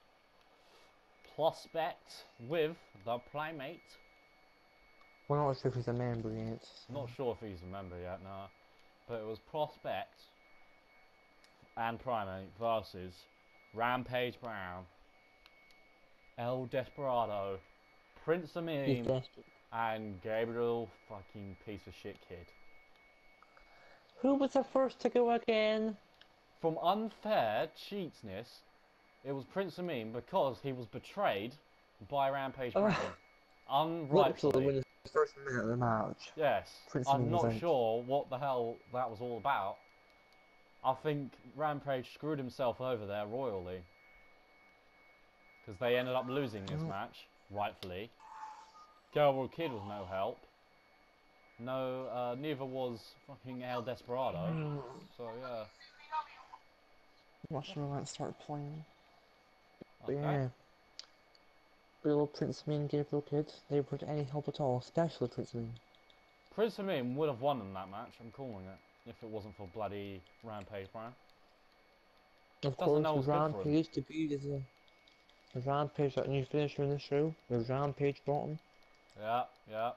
Prospect with the Playmate. We're not sure if he's a member yet. I'm not sure if he's a member yet, no. But it was Prospect and Primate versus Rampage Brown, El Desperado, Prince He's Amin, desperate. and Gabriel fucking piece of shit kid. Who was the first to go again? From unfair cheatsness, it was Prince Amin because he was betrayed by Rampage Brown. Literally Unrightfully. when the first minute of the match. Yes. Prince I'm Amin was not out. sure what the hell that was all about. I think Rampage screwed himself over there royally. Because they ended up losing this match, rightfully. Gabriel Kid was no help. No, neither was fucking El Desperado. So, yeah. I'm not sure when I start playing. But Okay. yeah. Real Prince Amin and Gabriel Kid, they weren't any help at all, especially Prince Amin. Prince Amin would have won in that match, I'm calling it, if it wasn't for bloody Rampage Brown. Of Doesn't course, know with what's good for him. Rampage debuted as a Rampage, that new finisher in the show, with Rampage bottom. Yeah, yeah.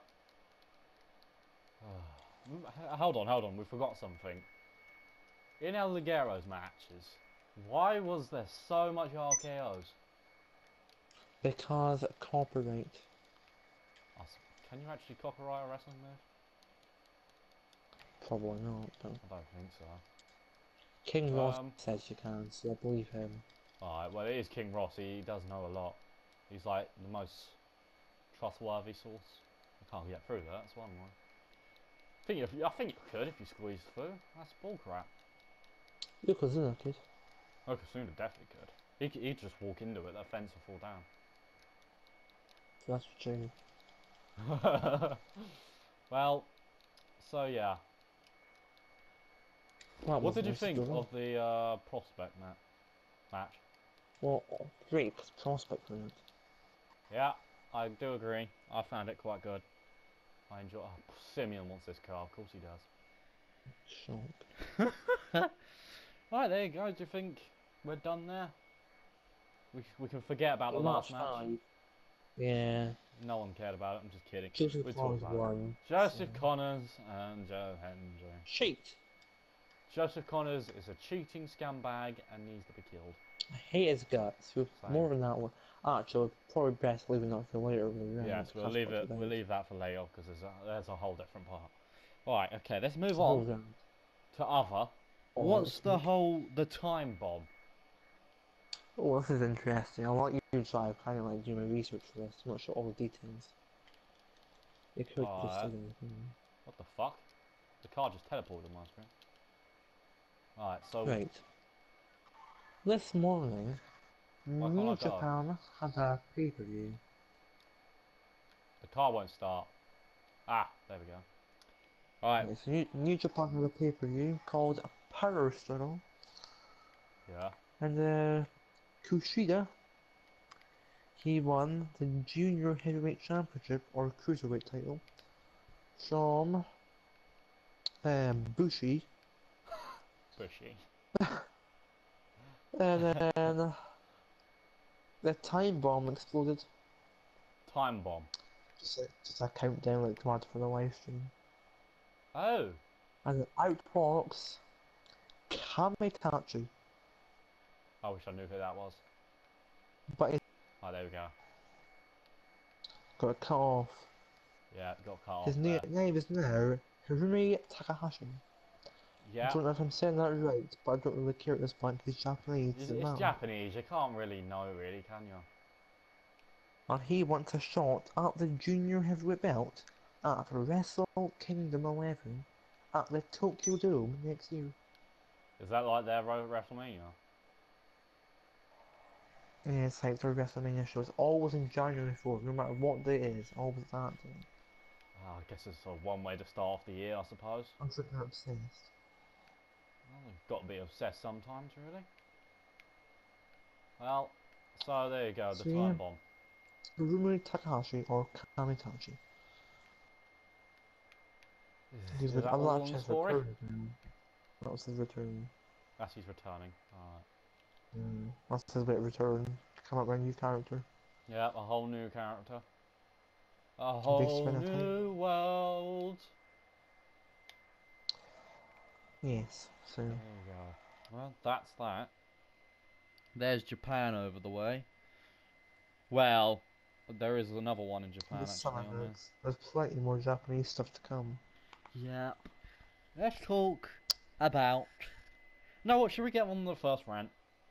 Hold on, we forgot something. In El Ligero's matches, why was there so much RKOs? Because copyright. Can you actually copyright a wrestling move? Probably not, but I don't think so. King Ross says you can, so I believe him. Alright, well it is King Ross, he does know a lot. He's like the most trustworthy source. I can't get through that, that's one way. I think you could if you squeezed through. That's bullcrap. You could, isn't it, kid? Okasuna definitely could. He'd just walk into it, that fence would fall down. That's true. Well, so yeah. What did you think of the Prospect match? Well, great Prospect for it. Yeah, I do agree. I found it quite good. I enjoy. Oh, Simeon wants this car. Of course he does. Shock. Right, there you go. Do you think we're done there? We can forget about the last match. 5. Yeah. No one cared about it. I'm just kidding. Joseph We Connors talked about it. won. Joseph Connors and Joe Hendry. Cheat. Joseph Connors is a cheating scumbag and needs to be killed. I hate his guts. Same. More than that one. Actually, probably best leaving that for later. Yes, we'll leave that for later because there's a whole different part. Right, okay, let's move on to other. What's the time bomb? Oh, this is interesting. I'll let you try. I kind of like do my research for this. I'm not sure all the details. It could just say anything. What the fuck? The car just teleported on my screen. Alright, so Right. This morning, New Japan had a pay-per-view. the car won't start. Ah, there we go. Alright. Okay, so New Japan had a pay-per-view called Power Struggle. Yeah. And Kushida, he won the Junior Heavyweight Championship or Cruiserweight title from Bushi. Bushy. And then the time bomb exploded. Time bomb. Just a countdown like tomorrow for the live stream. Oh. And out walks Kamikaze. I wish I knew who that was. But he Oh, there we go. got cut off. Yeah, got cut off. His name is now Hirumi Takahashi. Yeah. I don't know if I'm saying that right, but I don't really care at this point because he's Japanese. It's Japanese, you can't really know, really, can you? And he wants a shot at the junior heavyweight belt at Wrestle Kingdom 11 at the Tokyo Dome next year. Is that like their WrestleMania? Yeah, it's like their WrestleMania show. It's always in January 4th, no matter what day it is, always that day. Oh, I guess it's sort of one way to start off the year, I suppose. I'm freaking obsessed. Well, you've got to be obsessed sometimes, really. Well, so there you go, the time bomb. Hirumi Takahashi or Kamitachi. Is that all on the story? That was his return. That's his returning. Alright. That's his bit of return. Come up with a new character. Yeah, a whole new character. A whole new world. Yes, so. There you go. Well, that's that. There's Japan over the way. Well, there is another one in Japan actually on there. There's plenty more Japanese stuff to come. Yep. Let's talk about... No, what, should we get on the first rant?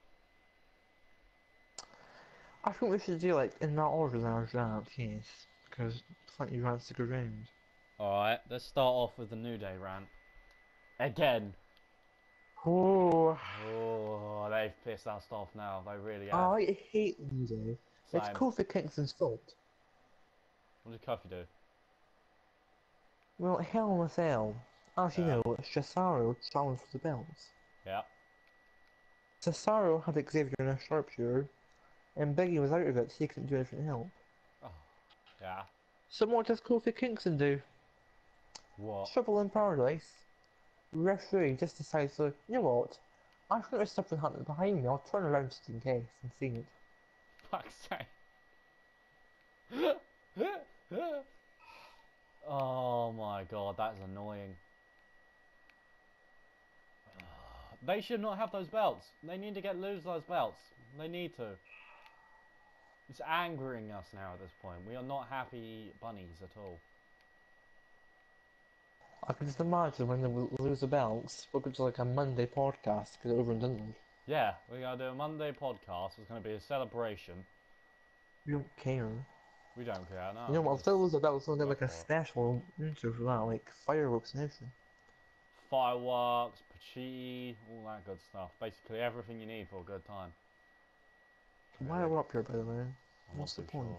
I think we should do like in that order than our rant, yes. Because plenty of rants to go round. Alright, let's start off with the New Day rant. Again. Oh, They've pissed us off now. They really have. I hate New Day. It's Kofi Kingston's fault. What did Kofi do? Well, Hell in a Cell. As you know, Cesaro challenged for the belts. Yeah. Cesaro had Xavier in a sharpshooter, and Biggie was out of it, so he couldn't do anything to help. Oh, yeah. So what does Kofi Kingston do? What? Trouble in Paradise. Referee just decides, so, you know what? I've got something happening behind me, I'll turn around just in case and see it. Fuck's sake. Oh my god, that's annoying. They should not have those belts. They need to lose those belts. They need to. It's angering us now at this point. We are not happy bunnies at all. I can just imagine when they lose the belts, we're going to like a Monday podcast, because it's over and done with. Yeah, we're going to do a Monday podcast. It's going to be a celebration. We don't care. We don't care, no. You know what, if they lose the belts, we'll do like a special intro for that, like fireworks and everything. Fireworks, Pacitti, all that good stuff. Basically everything you need for a good time. Why are we up here, by the way? What's the point?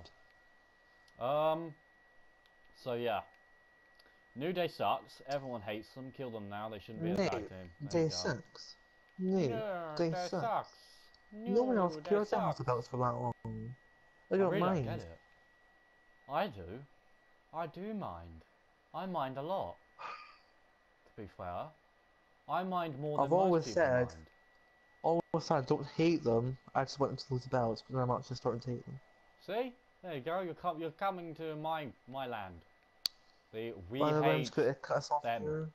So yeah. New Day sucks. Everyone hates them. Kill them now. They shouldn't be a tag team. They sucks. No, they sucks. No one else cares about the belts for that long. They don't mind. Don't get it. I do. I do mind. I mind a lot. To be fair. I mind more than most people mind. Always said, I don't hate them. I just want them to lose the belts, but then I'm actually starting to hate them. See? There you go. You're coming to my land. We hate cut us off them. Here.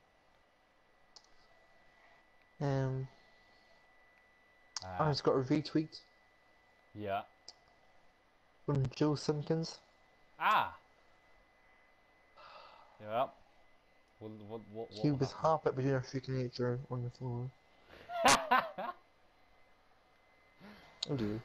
I just got a retweet. Yeah. From Joe Simpkins. Ah. Yeah. What he was half it between a freaking nature on the floor. Oh dear.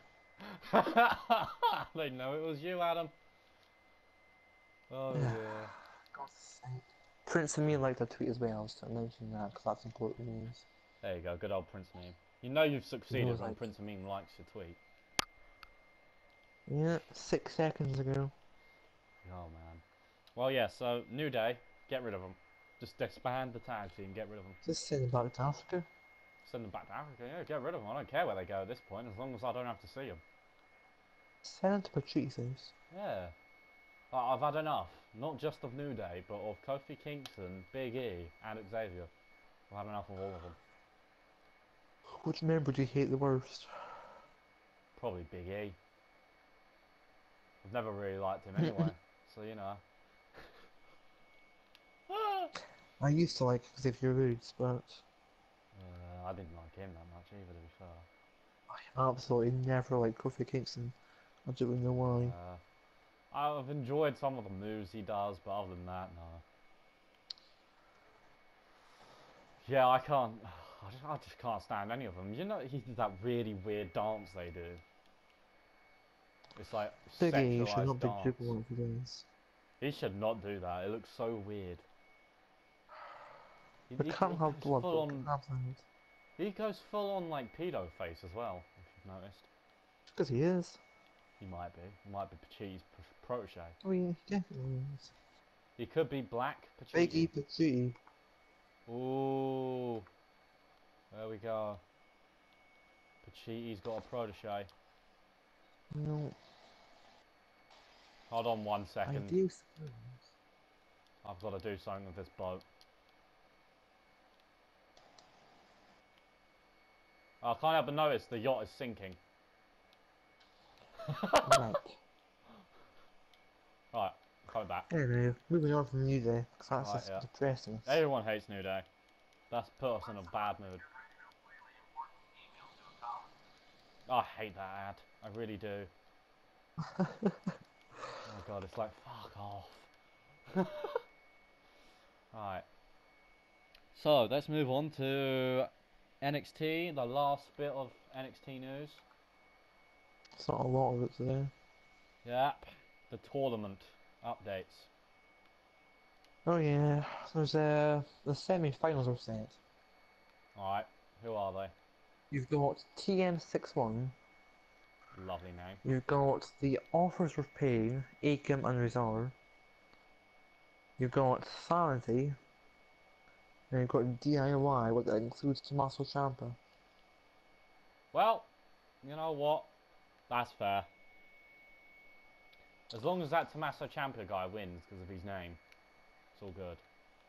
They know it was you, Adam. Oh yeah. God's sake. Prince and me liked a tweet as well, so I mentioned that because that's important news. There you go, good old Prince Meme. You know you've succeeded when Prince Meme likes your tweet. Yeah, 6 seconds ago. Oh man. Well yeah, so New Day, get rid of them. Just disband the tag team, get rid of them. Just send them back to Africa. Send them back to Africa, yeah, get rid of them. I don't care where they go at this point, as long as I don't have to see them. Send them to Patrici's house. Yeah. I've had enough. Not just of New Day, but of Kofi Kingston, Big E, and Xavier. I've had enough of all of them. Which member do you hate the worst? Probably Big E. I've never really liked him anyway, so you know. I used to like Xavier Woods, but... I didn't like him that much either, to be fair. I absolutely never liked Kofi Kingston. I don't know why. I've enjoyed some of the moves he does, but other than that, no. Yeah, I can't. I just can't stand any of them. You know, he did that really weird dance they do. It's like Biggie should sexualized not be dance. dribbling for this. He should not do that. It looks so weird. They can't have goes blood, full but on. they have that. He goes full on like pedo face as well. If you've noticed, Because he is. he might be. He might be Pachiti's protege. Oh yeah, he definitely is. He could be Black Biggie Pacitti. Pacitti. Ooh, there we go. Pachiti's got a protege. No, Hold on 1 I second. do suppose. I've got to do something with this boat. I can't help but notice the yacht is sinking. Right. Right, coming back. Anyway, moving on from New Day, because that's Right, just yeah. depressing. Everyone hates New Day. That's put us in a bad mood. I hate that ad. I really do. Oh god, it's like, fuck off. Right. So, let's move on to NXT, the last bit of NXT news. It's not a lot of it today. Yep. The tournament updates. Oh yeah, there's the semi-finals are set. Alright, who are they? You've got TM61. Lovely name. You've got the Offers of Pain, Akam and Rizal. You've got Sanity. And you've got DIY, what that includes Tommaso Ciampa. Well, you know what? That's fair. As long as that Tommaso Ciampa guy wins because of his name, it's all good.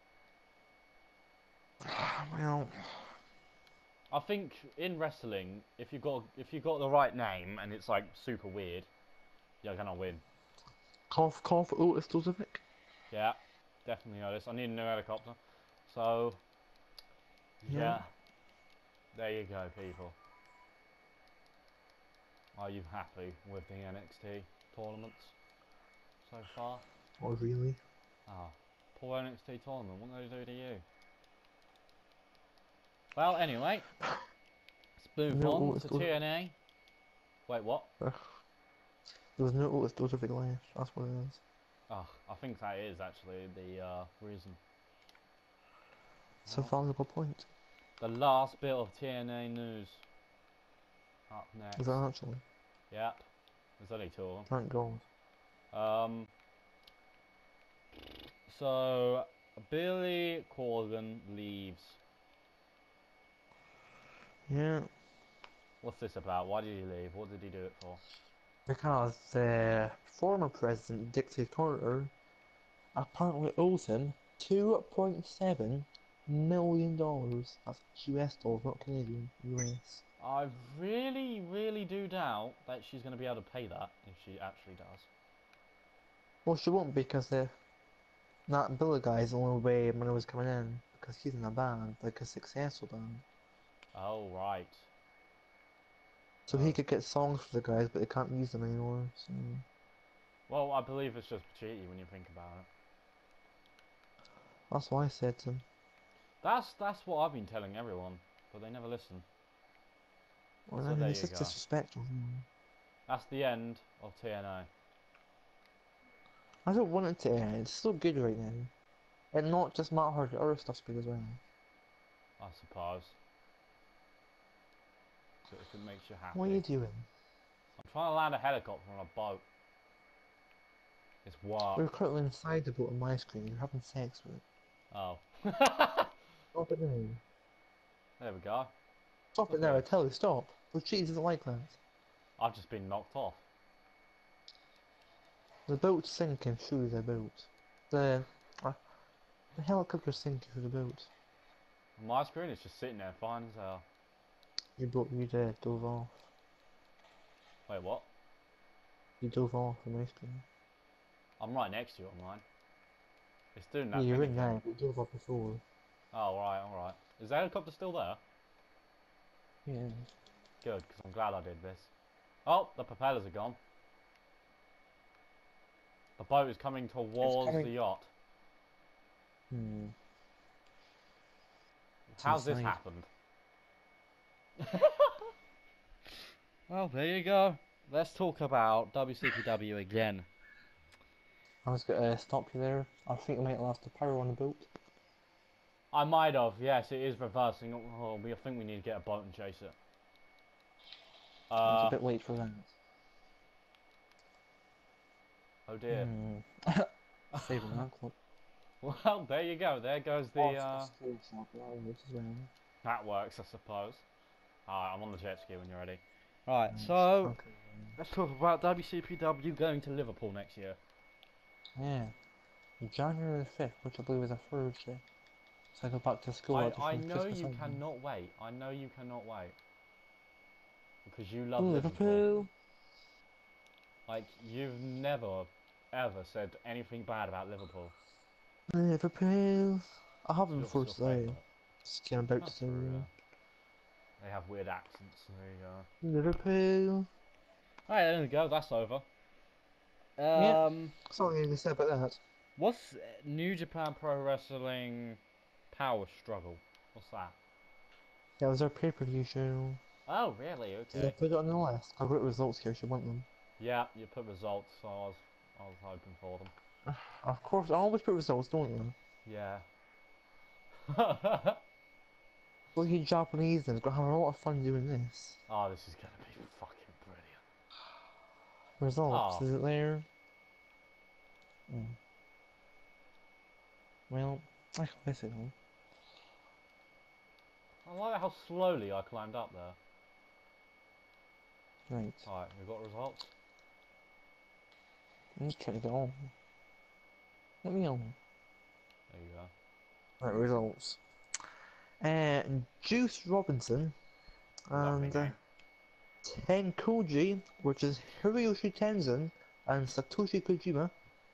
Well, I think in wrestling, if you got the right name and it's like super weird, you're gonna win. cough, Otis Dozovic. Yeah, definitely notice. I need a new helicopter. So, yeah. There you go, people. Are you happy with the NXT tournaments so far? Oh, really? Ah, poor NXT tournament. What do they do to you? Well, anyway, let's move No on Otis to Dozovic. TNA. Wait, what? There was no Otis Dozovic left, that's what it is. Oh, I think that is actually the reason. It's a valuable point. The last bit of TNA news. Up next. Is that actually? Yep. There's only two of Thank God. them. So, Billy Corgan leaves. Yeah, What's this about? Why did he leave? What did he do it for? because the former president, Dixie Carter, apparently owes him $2.7 million. That's US dollars, not Canadian, US. I really, really do doubt that she's going to be able to pay that if she actually does. Well, she won't because that Billy guy is the only way money was coming in because he's in a band, like a successful band. Oh, right. So he could get songs for the guys, but they can't use them anymore. So. Well, I believe it's just Pacitti when you think about it. That's what I said to him. That's what I've been telling everyone, but they never listen. Well, So I mean, there it's you just go. disrespectful. That's the end of TNA. I don't want it to end. It's so good right now. And not just Matt Hardy, other stuff's good as well. I suppose. So if it makes you happy. What are you doing? I'm trying to land a helicopter on a boat. It's work. We're currently inside the boat on my screen. You're having sex with it. Oh. Stop it now. There we go. Stop it now, I tell you, stop. The cheese doesn't like that. I've just been knocked off. The boat's sinking through the boat. The helicopter's sinking through the boat. My screen is just sitting there fine as hell. You dove off. Wait, what? You dove off on my screen. I'm right next to you on mine. It's doing that Yeah, you're thing in again. now, but you dove off before. Oh, right, alright. Is the helicopter still there? Yeah. Good, because I'm glad I did this. Oh, the propellers are gone. The boat is coming towards the yacht. How's this happened? Well, there you go. Let's talk about WCPW again. I was gonna stop you there. I think I might have the power on the boat. I might have, yes, it is reversing. Oh, I think we need to get a boat and chase it. It's a bit late for that. Oh dear. Saving that clip. Well, there you go. There goes the. That works, I suppose. Alright, I'm on the jet ski when you're ready. Right, so let's talk about WCPW going to Liverpool next year. Yeah. January the 5th, which I believe is a Thursday. So I go back to school. I know you cannot wait. I know you cannot wait. Because you love Liverpool. Like, you've never, ever said anything bad about Liverpool. Liverpool. I haven't before Your today. favourite. Just came about That's to true, They have weird accents, so there you go. Liverpool. Alright, there we go, that's over. That's all I need to say about that. What's New Japan Pro Wrestling Power Struggle? What's that? That was our pay-per-view show. Oh, really? Did I Okay. put it on the list? I wrote results here, so you want them. Yeah, you put results, so I was hoping for them. Of course, I always put results, don't you? Yeah. Look at Japanese then, gonna have a lot of fun doing this. Oh, this is gonna be fucking brilliant. Results, Oh. is it there? Well, I can miss it all. I like how slowly I climbed up there. Right, Alright, we've got results. I'm just trying to get on. Let me on. There you go. Right, results. Juice Robinson Lovely and name. Tenkoji, which is Hiroyoshi Tenzin and Satoshi Kojima,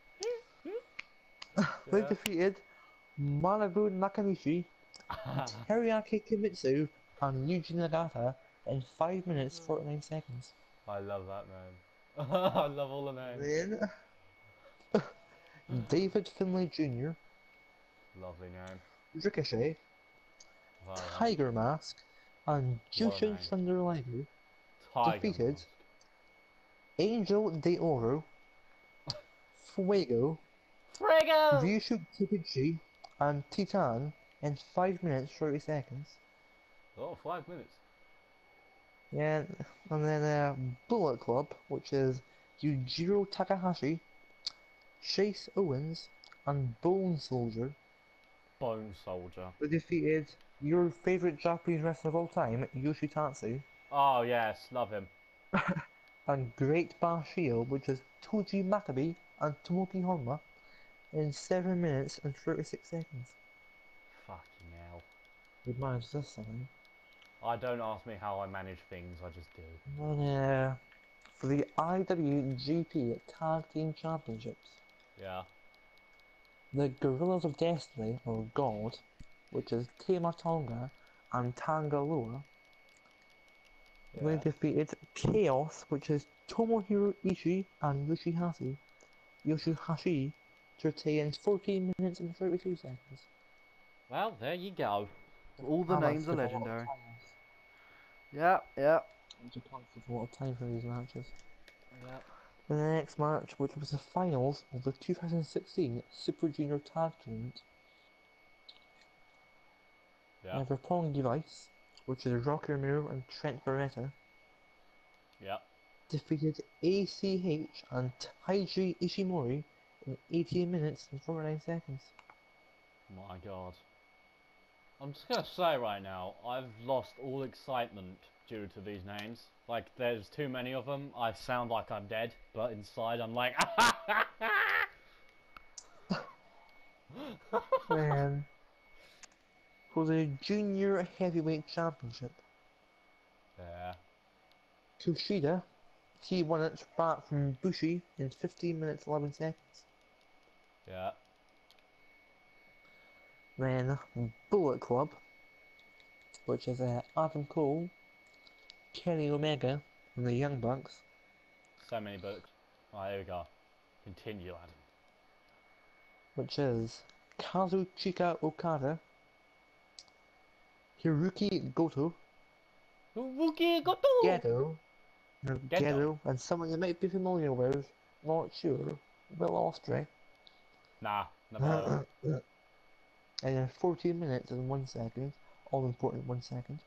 they defeated Manabu Nakanishi, Teriyaki Kimitsu, and Yuji Nagata in 5 minutes 49 seconds. I love that name. I love all the names. Then David Finlay Jr., Lovely name. Ricochet, Wow. Tiger Mask, and What a Jushin name. Thunder Liger Tiger defeated Mask. Angel De Oro, Fuego, Frigo! Ryushu Kikuchi, and Titan in 5 minutes 30 seconds. Oh, 5 minutes. Yeah, and then Bullet Club, which is Yujiro Takahashi, Chase Owens, and Bone Soldier. Bone Soldier. They defeated your favourite Japanese wrestler of all time, Yoshitatsu, Oh, yes, love him. and Great Bashio, which is Toji Makabe and Tomoki Honma, in 7 minutes and 36 seconds. Fucking hell. We managed this time. Don't ask me how I manage things, I just do. And for the IWGP Tag Team Championships, Yeah. the Gorillas of Destiny, or God, which is Tama Tonga and Tangaloa, they defeated Chaos, which is Tomohiro Ishii and Yoshihashi, to retain 14 minutes and 32 seconds. Well, there you go. All the names are legendary. Yep. Which accounts for a lot of time for these matches. Yep. The next match, which was the finals of the 2016 Super Junior Tag Tournament, Yeah. the Pong Device, which is Rocky Romero and Trent Beretta, Yep. defeated ACH and Taiji Ishimori in 18 minutes and 49 seconds. My god. I'm just gonna say right now, I've lost all excitement due to these names. Like, there's too many of them. I sound like I'm dead, but inside I'm like, And for the Junior Heavyweight Championship, yeah. Kushida, he won it back from Bushi in 15 minutes 11 seconds. Yeah. Then Bullet Club, which is Adam Cole, Kenny Omega, and the Young Bucks, So many books. Oh, here we go. Continue, Adam. which is Kazuchika Okada, Hiroki Goto, Wookie Goto! Gedo, Gedo. and someone you might be familiar with, not sure, Will Ospreay. Nah, never. And 14 minutes and 1 second, all important 1 second.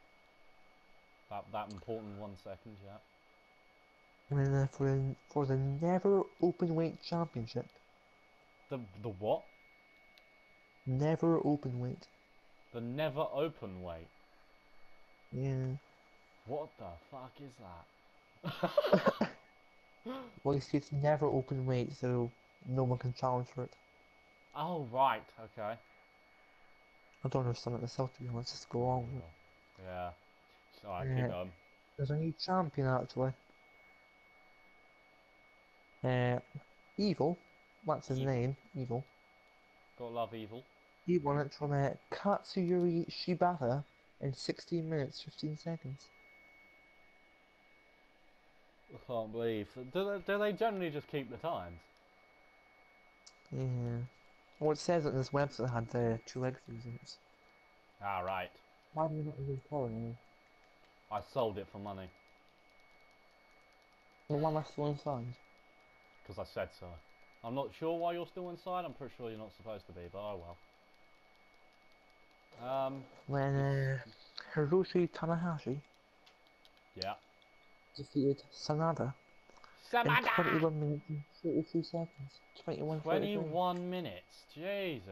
That important 1 second, yeah. And then for the Never Openweight Championship. The what? Never Openweight. The never open weight. Yeah. What the fuck is that? Well, you see, it's never Openweight, so no one can challenge for it. Oh right, okay. I don't understand it myself, to be honest. Just go on with it. Yeah. Alright, keep going. There's a new champion, actually. Evil. That's his Evil. name, Evil. Gotta love evil. He won it from Katsuyori Shibata in 16 minutes, 15 seconds. I can't believe. Do they generally just keep the times? Yeah. Well, it says that this website had True Legacy results. Ah, right. Why do we not use calling? I sold it for money. Well, why am I still inside? Because I said so. I'm not sure why you're still inside. I'm pretty sure you're not supposed to be, but oh well. When Hiroshi Tanahashi Yeah. defeated Sanada in 21 minutes and 33 seconds. 21 minutes. Jesus.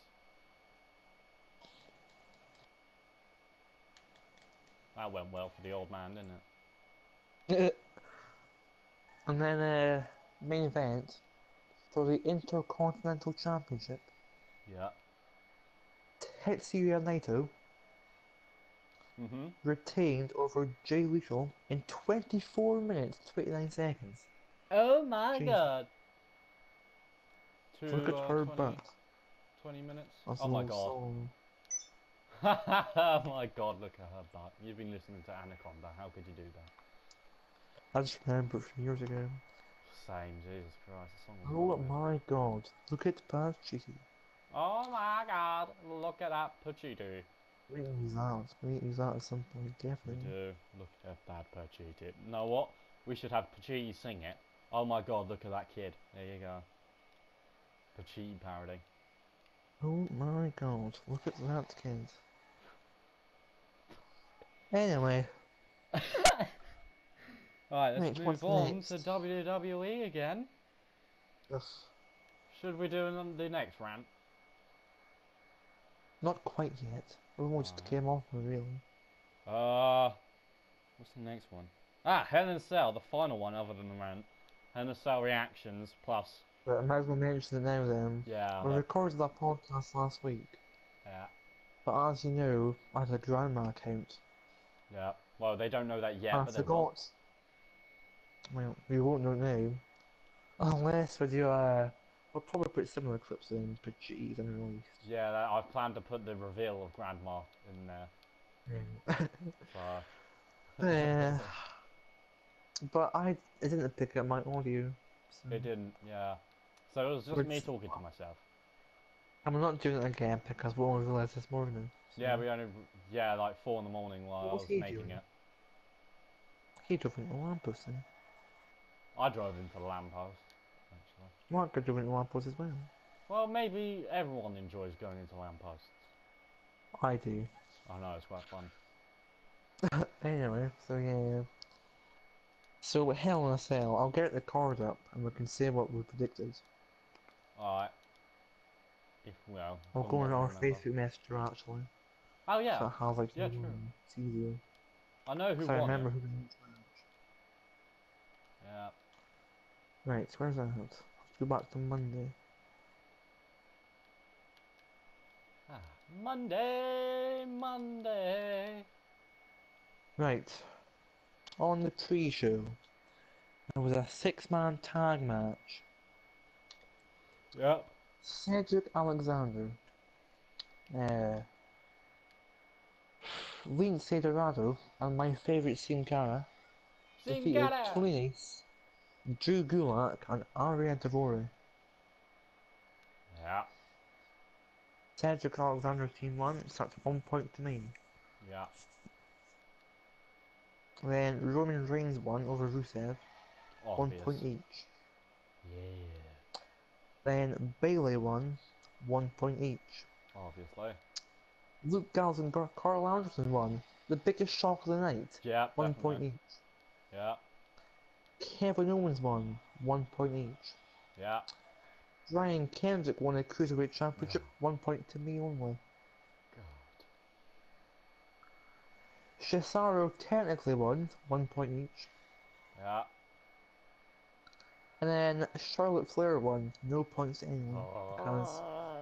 That went well for the old man, didn't it? And then main event for the Intercontinental Championship. Yeah. Tetsuya Naito retained over Jay Lethal in 24 minutes 29 seconds. Oh my Jeez. god. Look at her butt. 20 minutes? That's oh my no god. song. Oh my god, look at her butt. You've been listening to Anaconda. How could you do that? I just remember it from years ago. Same, Jesus Christ. The song was Oh good. my god. Look at Pacitti. Oh my god, look at that Pacitti. We need to use that. We need to use that at some point, We definitely. do. Look at that Pacitti. You know what? We should have Pacitti sing it. Oh my god, look at that kid. There you go. Pacitti parody. Oh my god, look at that kid. Anyway. Alright, let's move what's on next? to WWE again. Ugh. Should we do the next rant? Not quite yet. We almost came off really. What's the next one? Ah, Hell in a Cell, the final one other than the rant. Hell in a Cell reactions plus. But I might as well mention it now then. Yeah. We recorded that podcast last week. Yeah. But as you know, I had a grandma account. Yeah. Well, they don't know that yet, I but they will. forgot. Well, we won't know now. Unless we do we'll probably put similar clips in, but geez, I'm released. Yeah, I've planned to put the reveal of Grandma in there. So. But I didn't pick up my audio. So. It didn't, yeah. So it was just me talking to myself. I'm not doing it again because we only realised this morning. So. Yeah, like 4 in the morning while I was making it. He drove into a lamppost then. I drove into the lamppost, actually. Mark could drive into a lamppost as well. Well, maybe everyone enjoys going into lampposts. I do. I know, it's quite fun. Anyway, so yeah. So with Hell in a Cell, I'll get the card up and we can say what we predicted. Alright. I'll go on our Facebook Messenger actually. Oh yeah. So I have like yeah, true. It's easier. I know who so won. I remember it. who won each match. Yeah. Right, where's that? Let's go back to Monday. Monday. Right. On the pre-show, there was a 6-man tag match. Yep. Cedric Alexander, Lince Dorado, and my favourite Sin Cara defeated Tony Nese, Drew Gulak, and Aria Devore. Yeah. Cedric Alexander's team won, so that's 1 point to me. Yeah. Then Roman Reigns won over Rusev, 1 Obvious. point each. Yeah. Then Bayley won, 1 point each. Obviously. Luke Gallows and Carl Anderson won, the biggest shock of the night, Yeah, 1 definitely. point each. Yeah. Kevin Owens won, 1 point each. Yeah. Ryan Kendrick won a Cruiserweight Championship, 1 point to me only. God. Cesaro technically won, 1 point each. Yeah. And then Charlotte Flair won, no points to anyone, because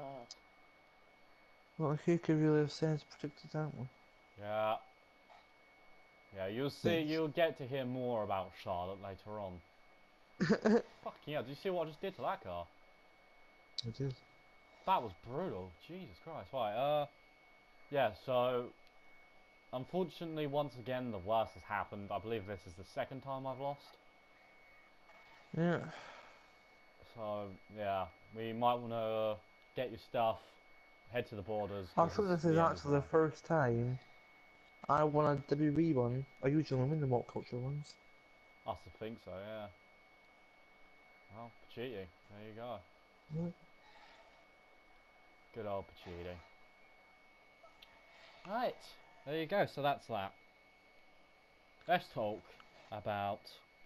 well, who could really have said predicted that one? Yeah. Yeah, you'll see, you'll get to hear more about Charlotte later on. Fucking hell, did you see what I just did to that car? I did. That was brutal. Jesus Christ. Right, yeah, so unfortunately once again the worst has happened. I believe this is the second time I've lost. Yeah. So yeah, we might wanna get your stuff, head to the borders. I thought this is actually the first time I won a WWE one. I usually win the What Culture ones. I still think so, yeah. Well, Pacitti, there you go. Yeah. Good old Pacitti. Right, there you go, so that's that. Let's talk about...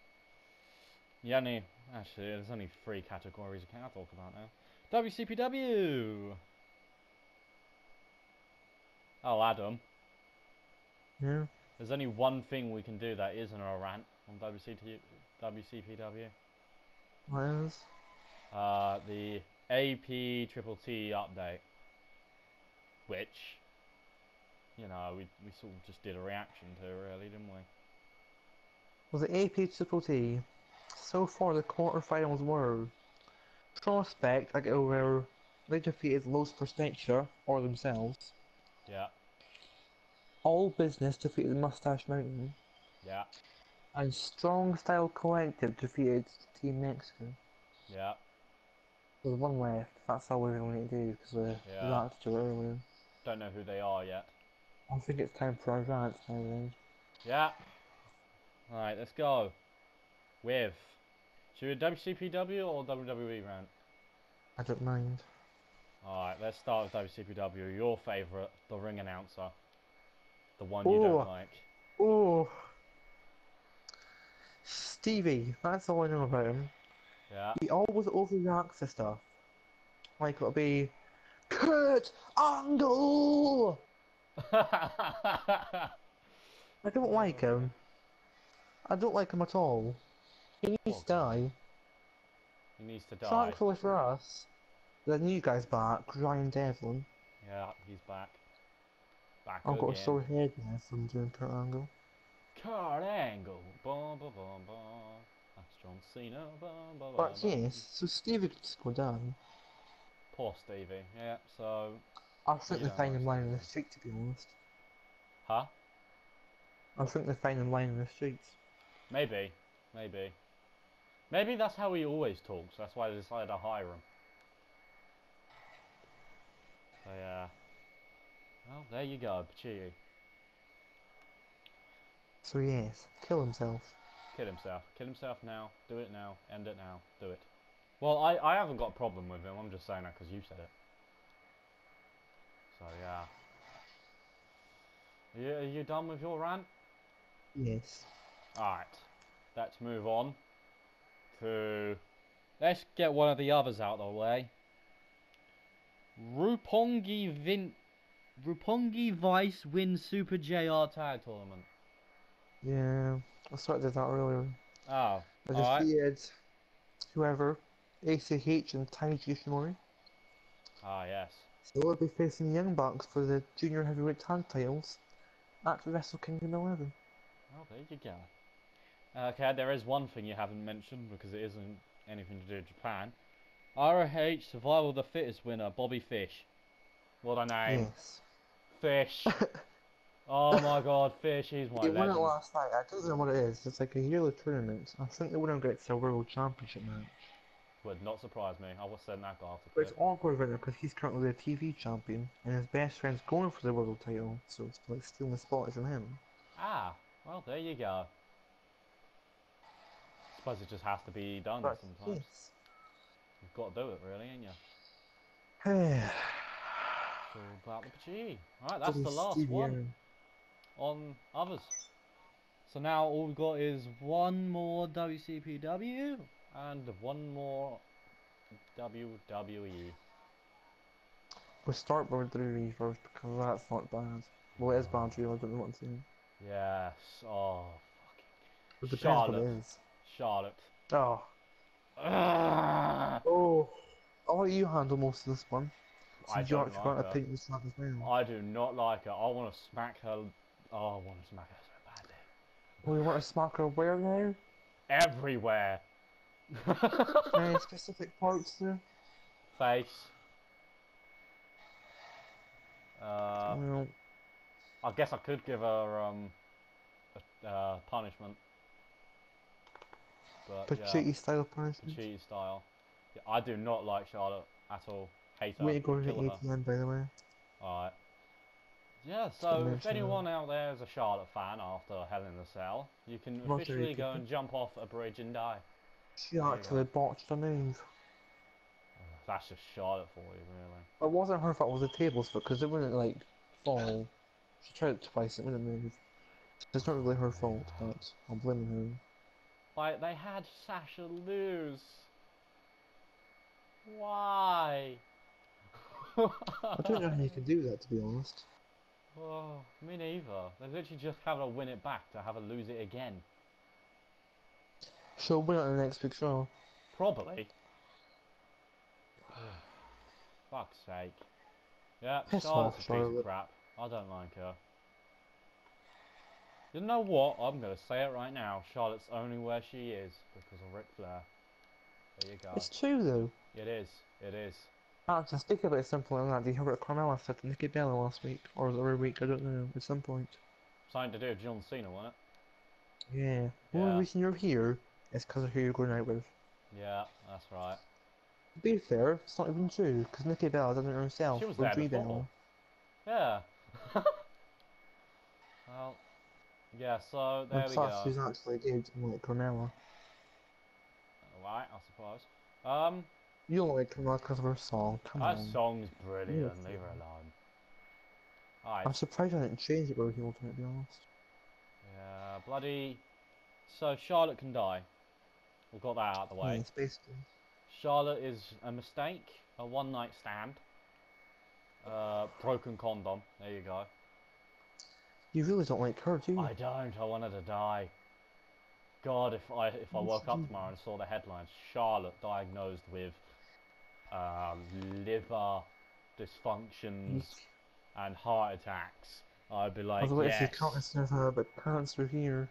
Actually, there's only 3 categories I can't talk about now. WCPW! Oh, Adam. Yeah. There's only one thing we can do that isn't a rant on WCPW. What is? The AP Triple T update. Which, you know, we sort of just did a reaction to, really, didn't we? Well, the AP Triple T, so far the quarterfinals were Prospect, like where they defeated Los Prospectia, or themselves. Yeah. All Business defeated Mustache Mountain. Yeah. And Strong Style Collective defeated Team Mexico. Yeah. There's one left, that's all we're going to do, because we're reacted to it earlier. Don't know who they are yet. I think it's time for our rants now then. Yeah. Alright, let's go. With... Should we do WCPW or WWE rant? I don't mind. Alright, let's start with WCPW. Your favourite, the ring announcer. The one you don't like. Oh! Stevie, that's all I know about him. Yeah. He always overreacts to stuff. Like it'll be Kurt Angle! I don't like him. I don't like him at all. He needs to die. He needs to die. Thankfully for us, the new guy's back, Ryan Devlin. Yeah, he's back. Back I've got a again. sore head now from doing Kurt Angle. Kurt Angle. Bum, bum, bum, bum. That's John Cena. Bum, bum, But bum, yes, so Stevie could just go down. Poor Stevie. Yeah, so... I think they don't find like him lying in the Stevie. street, to be honest. Huh? I think they find him lying in the streets. Maybe. Maybe. Maybe that's how he always talks. That's why they decided to hire him. So yeah. Well, there you go, Pacitti. So yes, kill himself. Kill himself. Kill himself now. Do it now. End it now. Do it. Well, I haven't got a problem with him. I'm just saying that because you said it. So yeah. Are you done with your rant? Yes. Alright. Let's move on to... Let's get one of the others out of the way. Roppongi Vice wins Super JR Tag Tournament. Yeah, I started that earlier. Oh, I alright. defeated whoever, ACH and Taiji Ishimori. Ah, yes. So we'll be facing the Young Bucks for the Junior Heavyweight Tag titles at Wrestle Kingdom 11. Oh, there you go. Okay, there is one thing you haven't mentioned because it isn't anything to do with Japan. ROH Survival of the Fittest winner, Bobby Fish. What a name. Yes. Fish. Oh my god, Fish, he's my He won it legend. last night. I don't know what it is. It's like a yearly tournament. I think the winner gets a World Championship match. would not surprise me. I would send that guy off the But cliff. it's awkward right now because he's currently the TV champion and his best friend's going for the world title, so it's like stealing the spotlight from him. Ah, well, there you go. Suppose it just has to be done But sometimes. yes. You've got to do it, really, ain't you? Hey. It's all about the Pacitti. Alright, that's the last one on others. So now all we've got is one more WCPW and one more WWE. We'll start with WWE first because that's not bad. Well, it is bad, really, I don't know what I'm saying. Yes. Oh, It fucking depends what Charlotte. it is. Charlotte. Oh. Ah, Oh. I'll let you handle most of this one. I Since you don't actually like got to her. pick this up as well. I do not like her. I want to smack her. Oh, I want to smack her so badly. Well, you want to smack her where now? Everywhere. Any specific parts there? Face. Well, I guess I could give her a punishment. But Pacitti yeah, style punishment. Pacitti style. Yeah, I do not like Charlotte at all. Hate her. Way to go to Kill her. ATM, by the way. Alright. Yeah, Just so gonna if mention anyone out there is a Charlotte fan after Hell in the Cell, you can Not officially very go good. and jump off a bridge and die. She you actually go. botched the move. That's just Charlotte for you, really. It wasn't her fault, it was the table's fault, because it wouldn't, like, fall. She tried it twice, it wouldn't move. It's not really her fault, but I'm blaming her. Like, they had Sasha lose. Why? I don't know how you can do that, to be honest. Oh, me neither. They literally just have her win it back to have her lose it again. She'll win it on the next big show. Probably. Fuck's sake. Yeah, Piss Charlotte's off, a piece Charlotte. of crap. I don't like her. You know what? I'm going to say it right now. Charlotte's only where she is because of Ric Flair. There you go. It's true, though. It is. It is. Actually, speak about something like that. Did you hear what Carmella said to Nikki Bella last week? Or was it every week? I don't know. At some point. Something to do with John Cena, wasn't it? Yeah. The Yeah. only reason you're here is because of who you're going out with. Yeah, that's right. To be fair, it's not even true, because Nikki Bella done it herself. She was with there Brie before. Bella. Yeah. Well, yeah, so there And we plus, go. she's actually good, like Carmella. Alright, I suppose. You don't like Carmella because of her song. Come That on. song's brilliant. Yeah. Leave her alone. Alright. I'm surprised I didn't change it where he wanted, to be honest. Yeah, bloody. So Charlotte can die. We've got that out of the way. Yes, basically. Charlotte is a mistake, a one-night stand, broken condom. There you go. You really don't like her, do you? I don't. I want her to die. God, if I woke up tomorrow and saw the headlines, Charlotte diagnosed with liver dysfunctions and heart attacks, I'd be like, Otherwise, yes. you can't listen to her, but cancer here.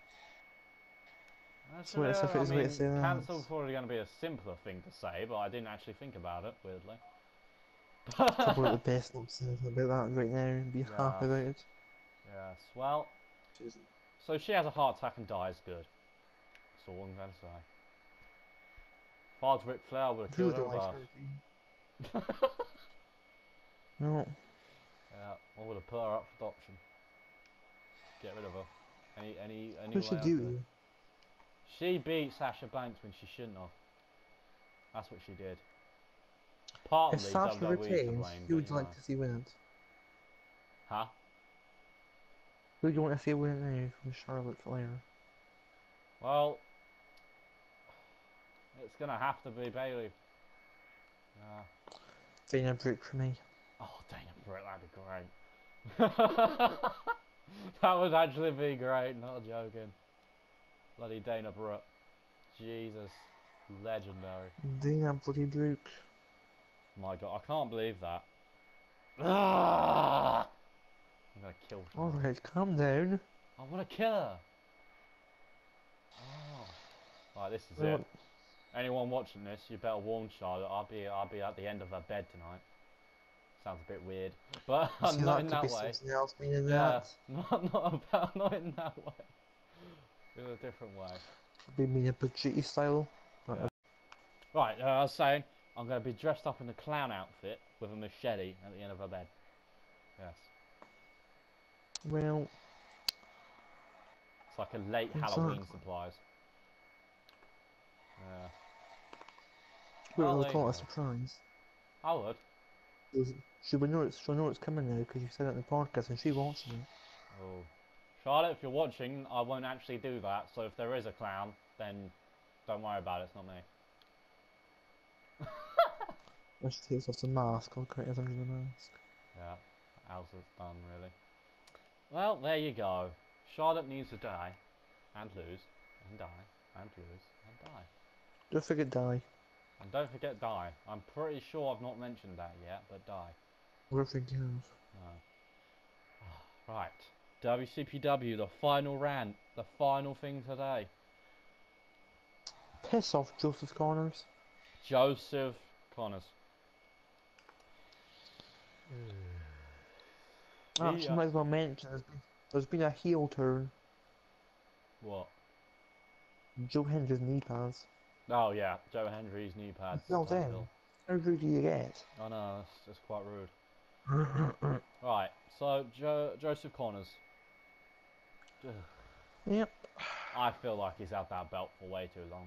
That's what it's a way to say that. cancer was probably going to be a simpler thing to say, but I didn't actually think about it, weirdly. Probably the best not saying about that right now and be happy about it. Yes, well, so she has a heart attack and dies, good. That's all I'm going to say. If I was Ric Flair, I would have You killed her don't like first. her, do you? No. Yeah, I would have put her up for adoption. Get rid of her. Any Who way should I do could. you? She beat Sasha Banks when she shouldn't have. That's what she did. Partly If Sasha WWE to retains, blame, who but would you you like know. to see win it? Huh? Who do you want to see win it now from Charlotte Flair? Well, it's gonna have to be Bailey. Dana Brooke for me. Oh, Dana Brooke, that'd be great. That would actually be great, not joking. Bloody Dana Brooke. Jesus. Legendary. Dana bloody Brooke. My god, I can't believe that. Ah! I'm gonna kill her. Alright, calm down. I wanna kill her. Oh. Right, this is Well, it. Anyone watching this, you better warn Charlotte. I'll be at the end of her bed tonight. Sounds a bit weird, but see, not in could that be way. something else meaning Yeah, that. not in that way. In a different way. Could be meaning Pacitti style. Yeah. Right, I was saying, I'm going to be dressed up in a clown outfit with a machete at the end of a bed. Yes. Well, It's like a late Halloween supplies. Yeah. we'll there you call it a go. surprise. I would. She'll know it's coming now because you said it in the podcast and she watches it. Oh. Charlotte, if you're watching, I won't actually do that, so if there is a clown, then don't worry about it, it's not me. When she takes off the mask, I'll create under the mask. Yeah, Elsa's done, really. Well, there you go. Charlotte needs to die, and lose, and die, and lose, and die. Don't forget die. And don't forget die. I'm pretty sure I've not mentioned that yet, but die. I don't think you have. No. Right. WCPW, the final rant. The final thing today. Piss off, Joseph Connors. Joseph Connors. Actually, might as well mention there's been a heel turn. What? Joe Hendry's knee pads. Oh yeah, Joe Hendry's knee pads. Well then, how rude do you get? I know, that's quite rude. Right, so Joseph Connors. Yep. I feel like he's had that belt for way too long.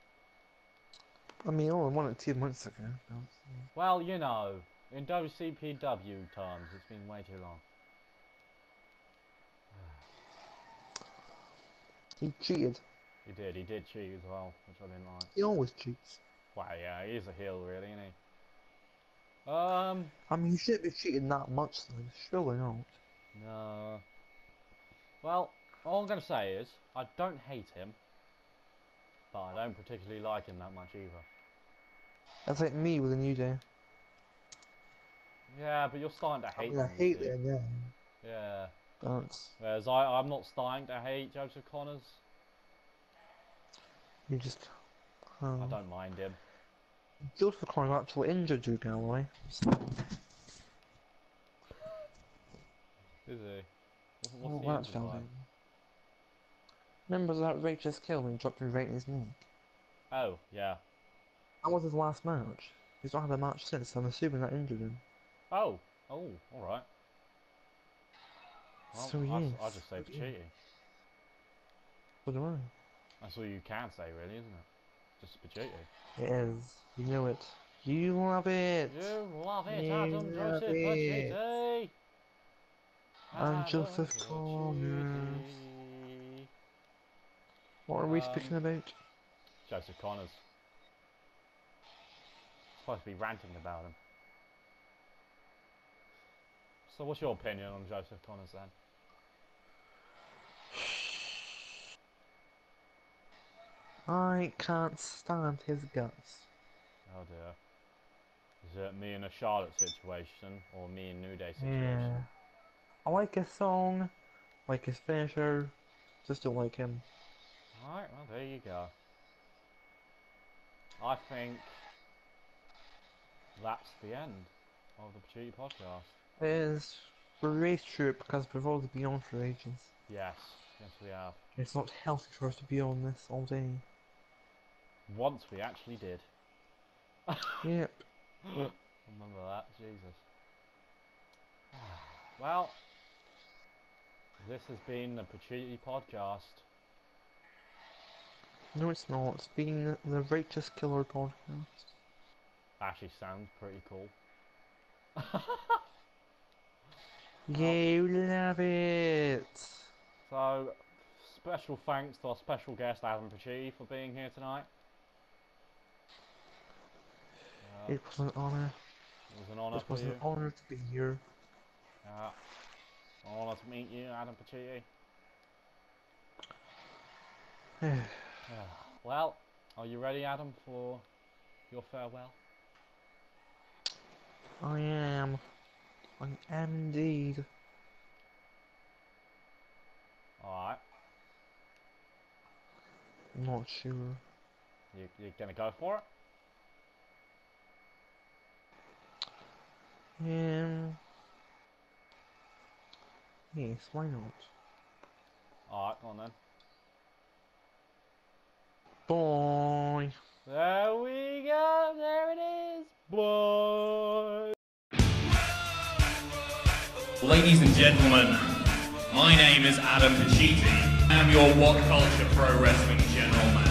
I mean, I only won it 2 months ago. Well, you know, in WCPW terms, it's been way too long. He cheated. He did cheat as well, which I didn't like. He always cheats. Well, yeah, he is a heel, really, isn't he? I mean, he shouldn't be cheating that much, though. Surely not. No. Well, all I'm going to say is, I don't hate him, but I don't particularly like him that much either. That's like me with a New Day. Yeah, but you're starting to hate him. I hate it again. Yeah. That's... Whereas I'm not starting to hate Joseph Connors. You just... I don't mind him. Joseph Connors actually injured Drew Galloway. Is he? Oh, What's that's he injured by? Remember that Rachel's kill when he dropped him right in his neck? Oh, yeah. That was his last match. He's not had a match since, so I'm assuming that injured him. Oh, alright. Well, So yes. I'll just say Pacitti. So do I. That's all you can say, really, isn't it? Just Pacitti. It is. You know it. You love it. You love it, You Adam love Joseph it. Pacitti. And Joseph Connors. What are we speaking about? Joseph Connors. Supposed to be ranting about him. So what's your opinion on Joseph Connors then? I can't stand his guts. Oh dear. Is it me in a Charlotte situation or me in New Day situation? Yeah. I like his song, like his finisher, just don't like him. Alright, well there you go. I think that's the end of the Pacitti Podcast. It is for race trip because we've already been on for ages. Yes, yes we have. It's not healthy for us to be on this all day. Once we actually did. Yep. Remember that, Jesus. Well, this has been the Pacitti Podcast. No, it's not. It's been the Righteous Killer podcast. Actually sounds pretty cool. You love it. So, special thanks to our special guest Adam Pacitti for being here tonight. It was an honour. It was an honour It for was you. an honour to be here. An honour to meet you, Adam Pacitti. Well, are you ready, Adam, for your farewell? I am. I am indeed. Alright. I'm not sure. You're gonna go for it? Yes, why not? Alright, go on then. Bye. There we go. There it is. Boy. Ladies and gentlemen, my name is Adam Pacitti. I am your What Culture Pro Wrestling General Manager.